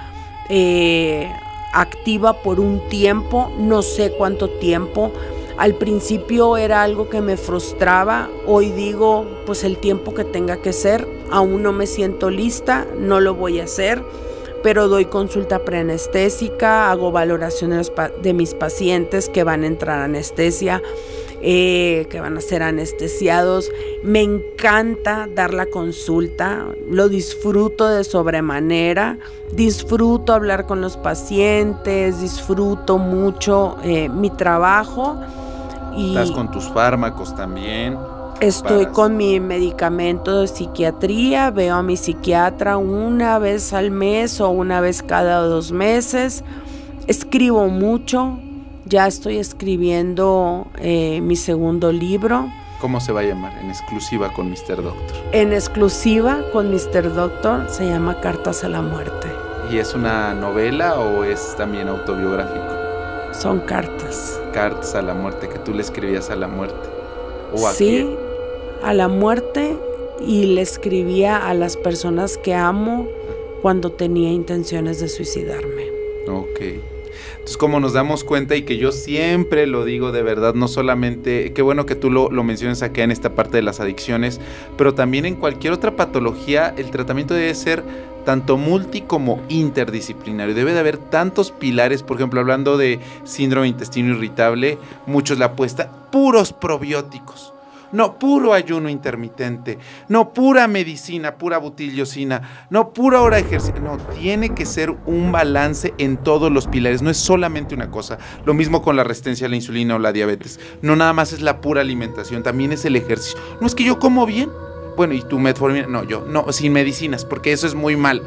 eh, activa por un tiempo, no sé cuánto tiempo. Al principio era algo que me frustraba, hoy digo, pues el tiempo que tenga que ser, aún no me siento lista, no lo voy a hacer, pero doy consulta preanestésica, hago valoraciones de mis pacientes que van a entrar a anestesia, eh, que van a ser anestesiados. Me encanta dar la consulta, lo disfruto de sobremanera, disfruto hablar con los pacientes, disfruto mucho eh, mi trabajo. Y estás con tus fármacos también. Estoy Paras. con mi medicamento de psiquiatría, veo a mi psiquiatra una vez al mes o una vez cada dos meses. Escribo mucho, ya estoy escribiendo eh, mi segundo libro. ¿Cómo se va a llamar? En exclusiva con mister Doctor. En exclusiva con mister Doctor, se llama Cartas a la Muerte. ¿Y es una novela o es también autobiográfico? Son cartas. Cartas a la muerte, que tú le escribías a la muerte. ¿O a Sí, quién? a la muerte, y le escribía a las personas que amo cuando tenía intenciones de suicidarme. Ok. Entonces, como nos damos cuenta, y que yo siempre lo digo de verdad, no solamente, qué bueno que tú lo, lo mencionas acá en esta parte de las adicciones, pero también en cualquier otra patología, el tratamiento debe ser tanto multi como interdisciplinario. Debe de haber tantos pilares. Por ejemplo, hablando de síndrome de intestino irritable, muchos le apuestan puros probióticos. No, puro ayuno intermitente, no, pura medicina, pura butiliocina, no, pura hora de ejercicio. No, tiene que ser un balance en todos los pilares, no es solamente una cosa. Lo mismo con la resistencia a la insulina o la diabetes. No nada más es la pura alimentación, también es el ejercicio. No es que yo como bien, bueno, y tu metformina, no, yo, no, sin medicinas, porque eso es muy mal.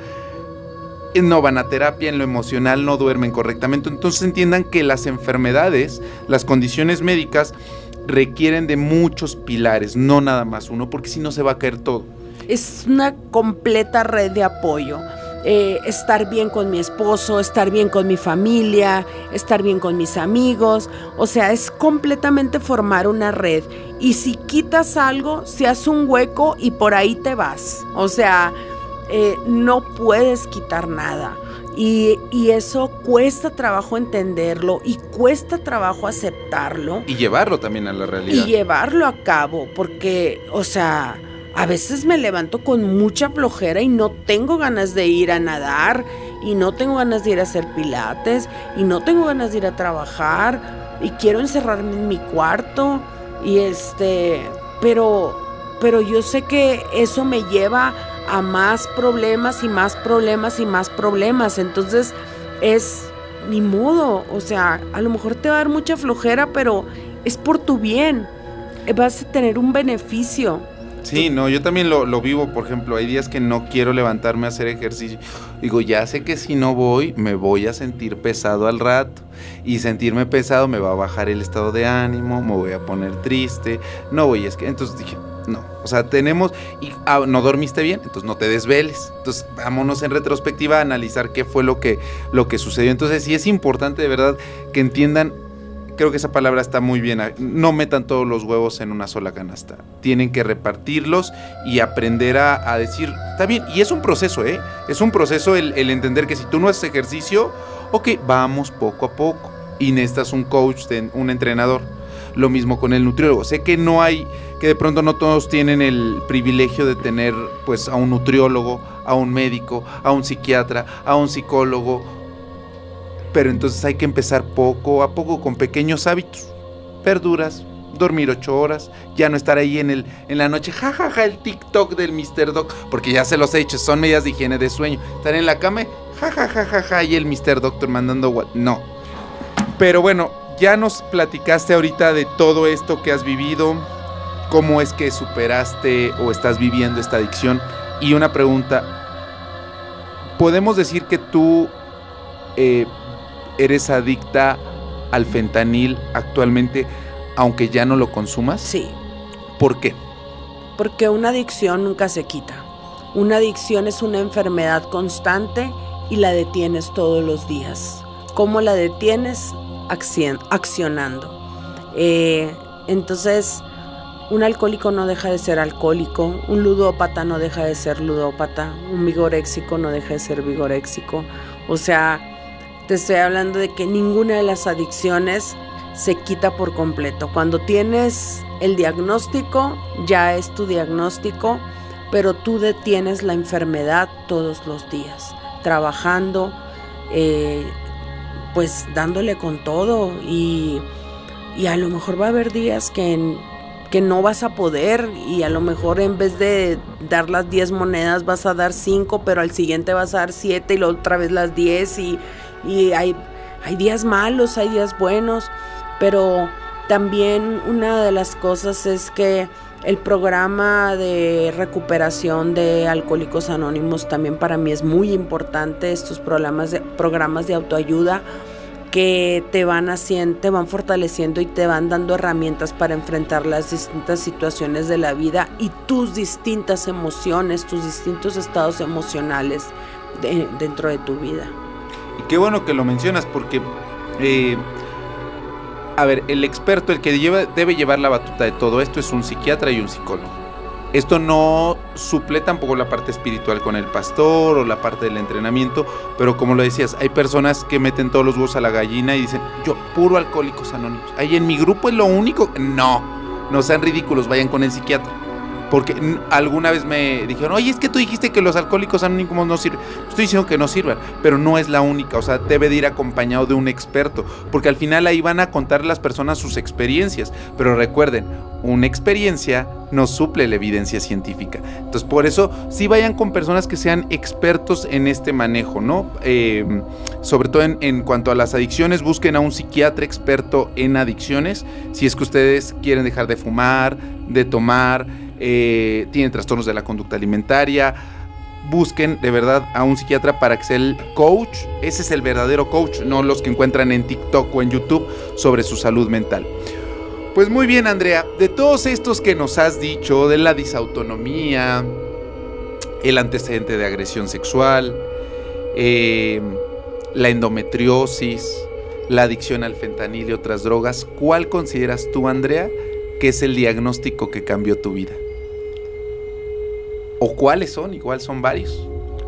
No van a terapia, en lo emocional no duermen correctamente. Entonces entiendan que las enfermedades, las condiciones médicas, requieren de muchos pilares, no nada más uno, porque si no se va a caer todo. Es una completa red de apoyo. Eh, estar bien con mi esposo, estar bien con mi familia, estar bien con mis amigos. O sea, es completamente formar una red. Y si quitas algo, se hace un hueco y por ahí te vas. O sea, eh, no puedes quitar nada. Y, y eso cuesta trabajo entenderlo y cuesta trabajo aceptarlo. Y llevarlo también a la realidad. Y llevarlo a cabo, porque, o sea, a veces me levanto con mucha flojera y no tengo ganas de ir a nadar, y no tengo ganas de ir a hacer pilates, y no tengo ganas de ir a trabajar, y quiero encerrarme en mi cuarto, y este, pero, pero yo sé que eso me lleva a más problemas y más problemas y más problemas. Entonces es ni modo, o sea, a lo mejor te va a dar mucha flojera, pero es por tu bien, vas a tener un beneficio. Sí, no, yo también lo, lo vivo. Por ejemplo, hay días que no quiero levantarme a hacer ejercicio. Digo, ya sé que si no voy, me voy a sentir pesado al rato. Y sentirme pesado me va a bajar el estado de ánimo, me voy a poner triste. No voy, es que, entonces dije, no, o sea, tenemos, y ah, no dormiste bien, entonces no te desveles. Entonces vámonos en retrospectiva a analizar qué fue lo que, lo que sucedió. Entonces sí es importante de verdad que entiendan. Creo que esa palabra está muy bien. No metan todos los huevos en una sola canasta. Tienen que repartirlos y aprender a, a decir, está bien. Y es un proceso, ¿eh? Es un proceso el, el entender que si tú no haces ejercicio, ok, vamos poco a poco. Y necesitas un coach, un entrenador. Lo mismo con el nutriólogo. Sé que no hay, que de pronto no todos tienen el privilegio de tener pues a un nutriólogo, a un médico, a un psiquiatra, a un psicólogo. Pero entonces hay que empezar poco a poco con pequeños hábitos, verduras, dormir ocho horas, ya no estar ahí en el en la noche, jajaja, ja, ja, el TikTok del mister Doc, porque ya se los he hecho, son medidas de higiene de sueño, estar en la cama, jajaja, ja, ja, ja, y el mister Doctor mandando what, no. Pero bueno, ya nos platicaste ahorita de todo esto que has vivido, cómo es que superaste o estás viviendo esta adicción, y una pregunta, ¿podemos decir que tú eh, eres adicta al fentanil actualmente, aunque ya no lo consumas? Sí. ¿Por qué? Porque una adicción nunca se quita. Una adicción es una enfermedad constante y la detienes todos los días. ¿Cómo la detienes? Acción, accionando. Eh, entonces, un alcohólico no deja de ser alcohólico, un ludópata no deja de ser ludópata, un vigoréxico no deja de ser vigoréxico. O sea, te estoy hablando de que ninguna de las adicciones se quita por completo. Cuando tienes el diagnóstico, ya es tu diagnóstico, pero tú detienes la enfermedad todos los días, trabajando, eh, pues dándole con todo, y, y a lo mejor va a haber días que, que no vas a poder, y a lo mejor en vez de dar las diez monedas vas a dar cinco, pero al siguiente vas a dar siete y la otra vez las diez, y Y hay, hay días malos, hay días buenos, pero también una de las cosas es que el programa de recuperación de Alcohólicos Anónimos también para mí es muy importante. Estos programas de, programas de autoayuda que te van haciendo, te van fortaleciendo y te van dando herramientas para enfrentar las distintas situaciones de la vida y tus distintas emociones, tus distintos estados emocionales de, dentro de tu vida. Y qué bueno que lo mencionas, porque, eh, a ver, el experto, el que lleva, debe llevar la batuta de todo esto es un psiquiatra y un psicólogo. Esto no suple tampoco la parte espiritual con el pastor o la parte del entrenamiento, pero como lo decías, hay personas que meten todos los huevos a la gallina y dicen, yo, puro Alcohólicos Anónimos. Ahí en mi grupo es lo único. No, no sean ridículos, vayan con el psiquiatra. Porque alguna vez me dijeron, oye, es que tú dijiste que los alcohólicos anónimos no sirven. Estoy diciendo que no sirvan, pero no es la única. O sea, debe de ir acompañado de un experto, porque al final ahí van a contar las personas sus experiencias. Pero recuerden, una experiencia no suple la evidencia científica. Entonces, por eso, sí vayan con personas que sean expertos en este manejo, ¿no? Eh, sobre todo en, en cuanto a las adicciones, busquen a un psiquiatra experto en adicciones. Si es que ustedes quieren dejar de fumar, de tomar, Eh, tienen trastornos de la conducta alimentaria, busquen de verdad a un psiquiatra para que sea el coach. Ese es el verdadero coach, no los que encuentran en TikTok o en YouTube sobre su salud mental. Pues muy bien, Andrea, de todos estos que nos has dicho, de la disautonomía, el antecedente de agresión sexual, eh, la endometriosis, la adicción al fentanil y otras drogas, ¿cuál consideras tú, Andrea, que es el diagnóstico que cambió tu vida? ¿O cuáles son? Igual son varios.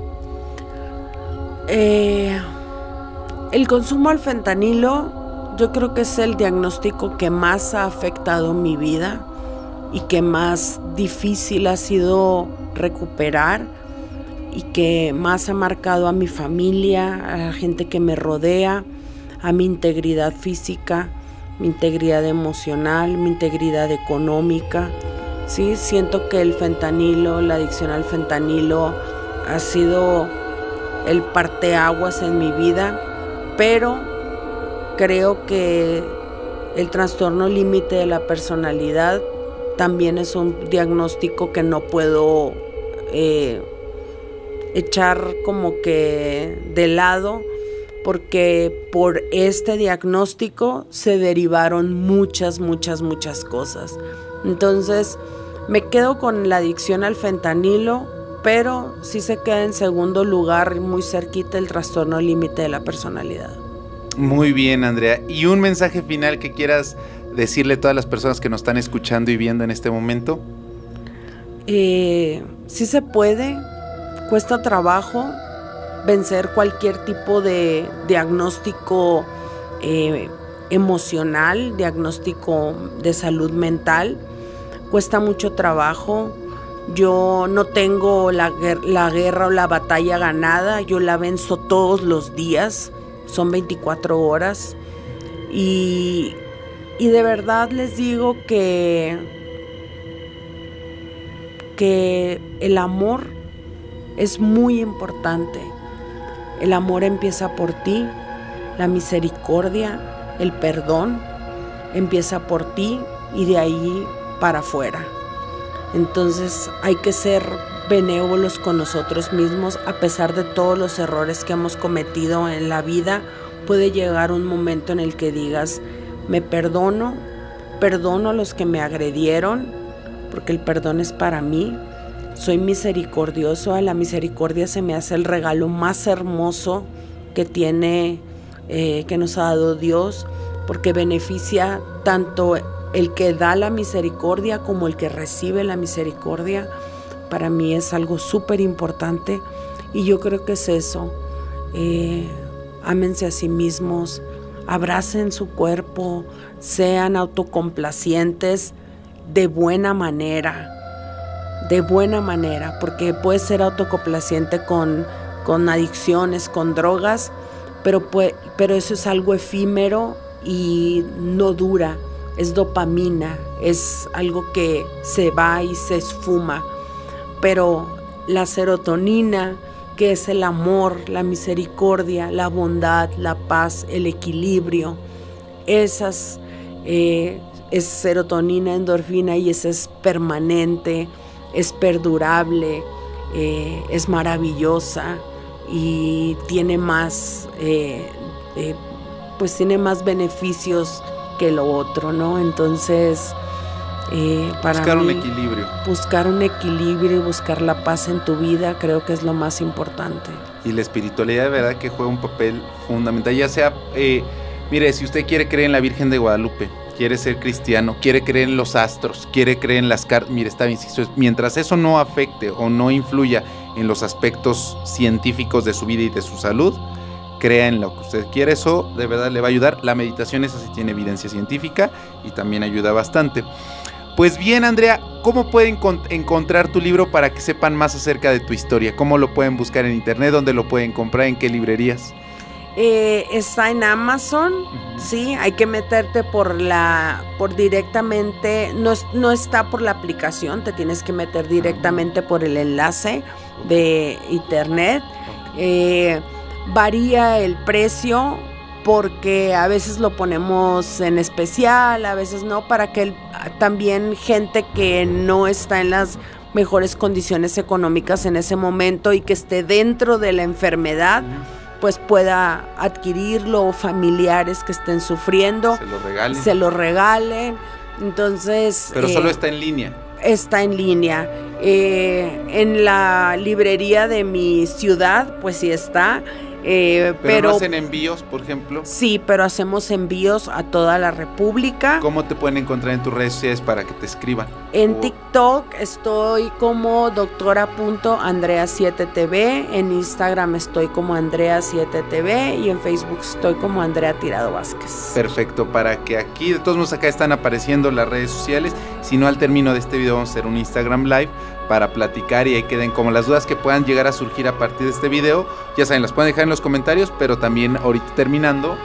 Eh, el consumo al fentanilo, yo creo que es el diagnóstico que más ha afectado mi vida y que más difícil ha sido recuperar y que más ha marcado a mi familia, a la gente que me rodea, a mi integridad física, mi integridad emocional, mi integridad económica. Sí, siento que el fentanilo, la adicción al fentanilo ha sido el parteaguas en mi vida, pero creo que el trastorno límite de la personalidad también es un diagnóstico que no puedo eh, echar como que de lado, porque por este diagnóstico se derivaron muchas, muchas, muchas cosas. Entonces, me quedo con la adicción al fentanilo, pero sí se queda en segundo lugar, muy cerquita, el trastorno límite de la personalidad. Muy bien, Andrea. ¿Y un mensaje final que quieras decirle a todas las personas que nos están escuchando y viendo en este momento? Eh, sí se puede, cuesta trabajo vencer cualquier tipo de diagnóstico eh, emocional, diagnóstico de salud mental. Cuesta mucho trabajo. Yo no tengo la, la guerra o la batalla ganada, yo la venzo todos los días, son veinticuatro horas. Y, y de verdad les digo que, que el amor es muy importante. El amor empieza por ti, la misericordia, el perdón empieza por ti y de ahí para afuera. Entonces hay que ser benévolos con nosotros mismos. A pesar de todos los errores que hemos cometido en la vida, puede llegar un momento en el que digas, me perdono, perdono a los que me agredieron, porque el perdón es para mí. Soy misericordioso, a la misericordia se me hace el regalo más hermoso que tiene, eh, que nos ha dado Dios, porque beneficia tanto el que da la misericordia como el que recibe la misericordia. Para mí es algo súper importante y yo creo que es eso. Eh, ámense a sí mismos, abracen su cuerpo, sean autocomplacientes de buena manera, de buena manera, porque puedes ser autocomplaciente con, con adicciones, con drogas, pero, puede, pero eso es algo efímero y no dura. Es dopamina, es algo que se va y se esfuma, pero la serotonina, que es el amor, la misericordia, la bondad, la paz, el equilibrio, esas eh, es serotonina, endorfina, y esa es permanente, es perdurable, eh, es maravillosa y tiene más, eh, eh, pues tiene más beneficios que lo otro, ¿no? Entonces, eh, para buscar mí, un equilibrio. Buscar un equilibrio y buscar la paz en tu vida creo que es lo más importante. Y la espiritualidad de verdad que juega un papel fundamental, ya sea, eh, mire, si usted quiere creer en la Virgen de Guadalupe, quiere ser cristiano, quiere creer en los astros, quiere creer en las cartas, mire, está bien, mientras eso no afecte o no influya en los aspectos científicos de su vida y de su salud, crea en lo que usted quiere, eso de verdad le va a ayudar. La meditación, esa sí tiene evidencia científica y también ayuda bastante. Pues bien, Andrea, ¿cómo pueden encontrar tu libro para que sepan más acerca de tu historia? ¿Cómo lo pueden buscar en internet? ¿Dónde lo pueden comprar? ¿En qué librerías? Eh, está en Amazon, uh-huh. Sí, hay que meterte por la, por directamente, no, no está por la aplicación, te tienes que meter directamente por el enlace de internet. Eh, varía el precio porque a veces lo ponemos en especial, a veces no, para que el, también gente que no está en las mejores condiciones económicas en ese momento y que esté dentro de la enfermedad, pues pueda adquirirlo, o familiares que estén sufriendo, se lo regalen. Se lo regalen. Entonces, pero eh, solo está en línea. Está en línea. Eh, en la librería de mi ciudad, pues sí está. Eh, pero, pero no hacen envíos, por ejemplo. Sí, pero hacemos envíos a toda la República. ¿Cómo te pueden encontrar en tus redes sociales para que te escriban? En o... TikTok estoy como doctora punto andrea siete t v, en Instagram estoy como andrea siete t v y en Facebook estoy como Andrea Tirado Vázquez. Perfecto, para que aquí, de todos modos acá están apareciendo las redes sociales. Si no, al término de este video vamos a hacer un Instagram Live para platicar y ahí queden como las dudas que puedan llegar a surgir a partir de este video. Ya saben, las pueden dejar en los comentarios, pero también ahorita terminando,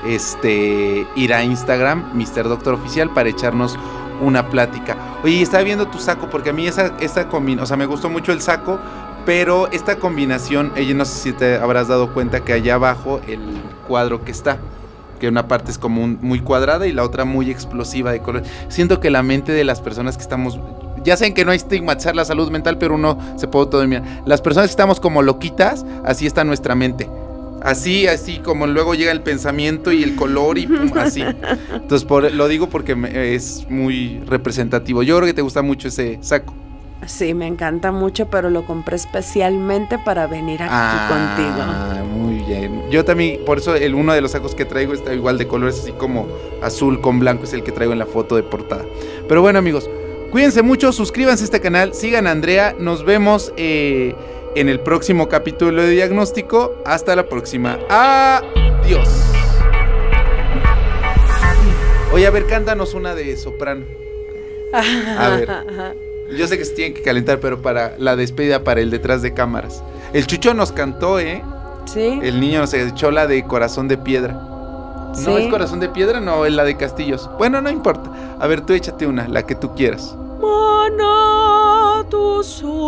este, ir a Instagram, mister Doctor Oficial, para echarnos una plática. Oye, estaba viendo tu saco, porque a mí esa, esa combinación, o sea, me gustó mucho el saco, pero esta combinación, ella no sé si te habrás dado cuenta que allá abajo el cuadro que está, que una parte es como un, muy cuadrada y la otra muy explosiva de color. Siento que la mente de las personas que estamos... Ya saben que no hay estigmatizar la salud mental, pero uno se puede todo mirar. Las personas que estamos como loquitas, así está nuestra mente. Así, así como luego llega el pensamiento y el color y pum, así. Entonces por, lo digo porque me, es muy representativo. Yo creo que te gusta mucho ese saco. Sí, me encanta mucho, pero lo compré especialmente para venir aquí ah, contigo. Ah, muy bien. Yo también, por eso el uno de los sacos que traigo está igual de colores, así como azul con blanco, es el que traigo en la foto de portada. Pero bueno, amigos, cuídense mucho, suscríbanse a este canal, sigan a Andrea, nos vemos eh, en el próximo capítulo de Diagnóstico. Hasta la próxima. Adiós. Oye, a ver, cántanos una de soprano. A ver, yo sé que se tienen que calentar, pero para la despedida, para el detrás de cámaras. El Chucho nos cantó, ¿eh? Sí. El niño nos echó la de Corazón de Piedra. ¿Sí? ¿No es Corazón de Piedra? No, es la de Castillos. Bueno, no importa. A ver, tú échate una, la que tú quieras. Mana tu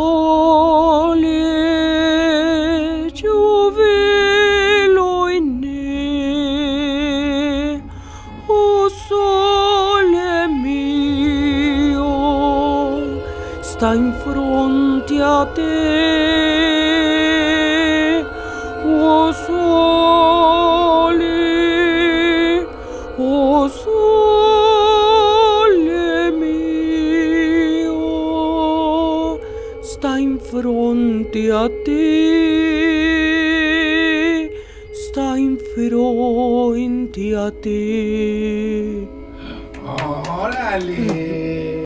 sole giovelo in ne, o sole mio, sta in fronte a te, o sole, o sole mio, sta in fronte a te, sta in fronte a te. ¡Órale!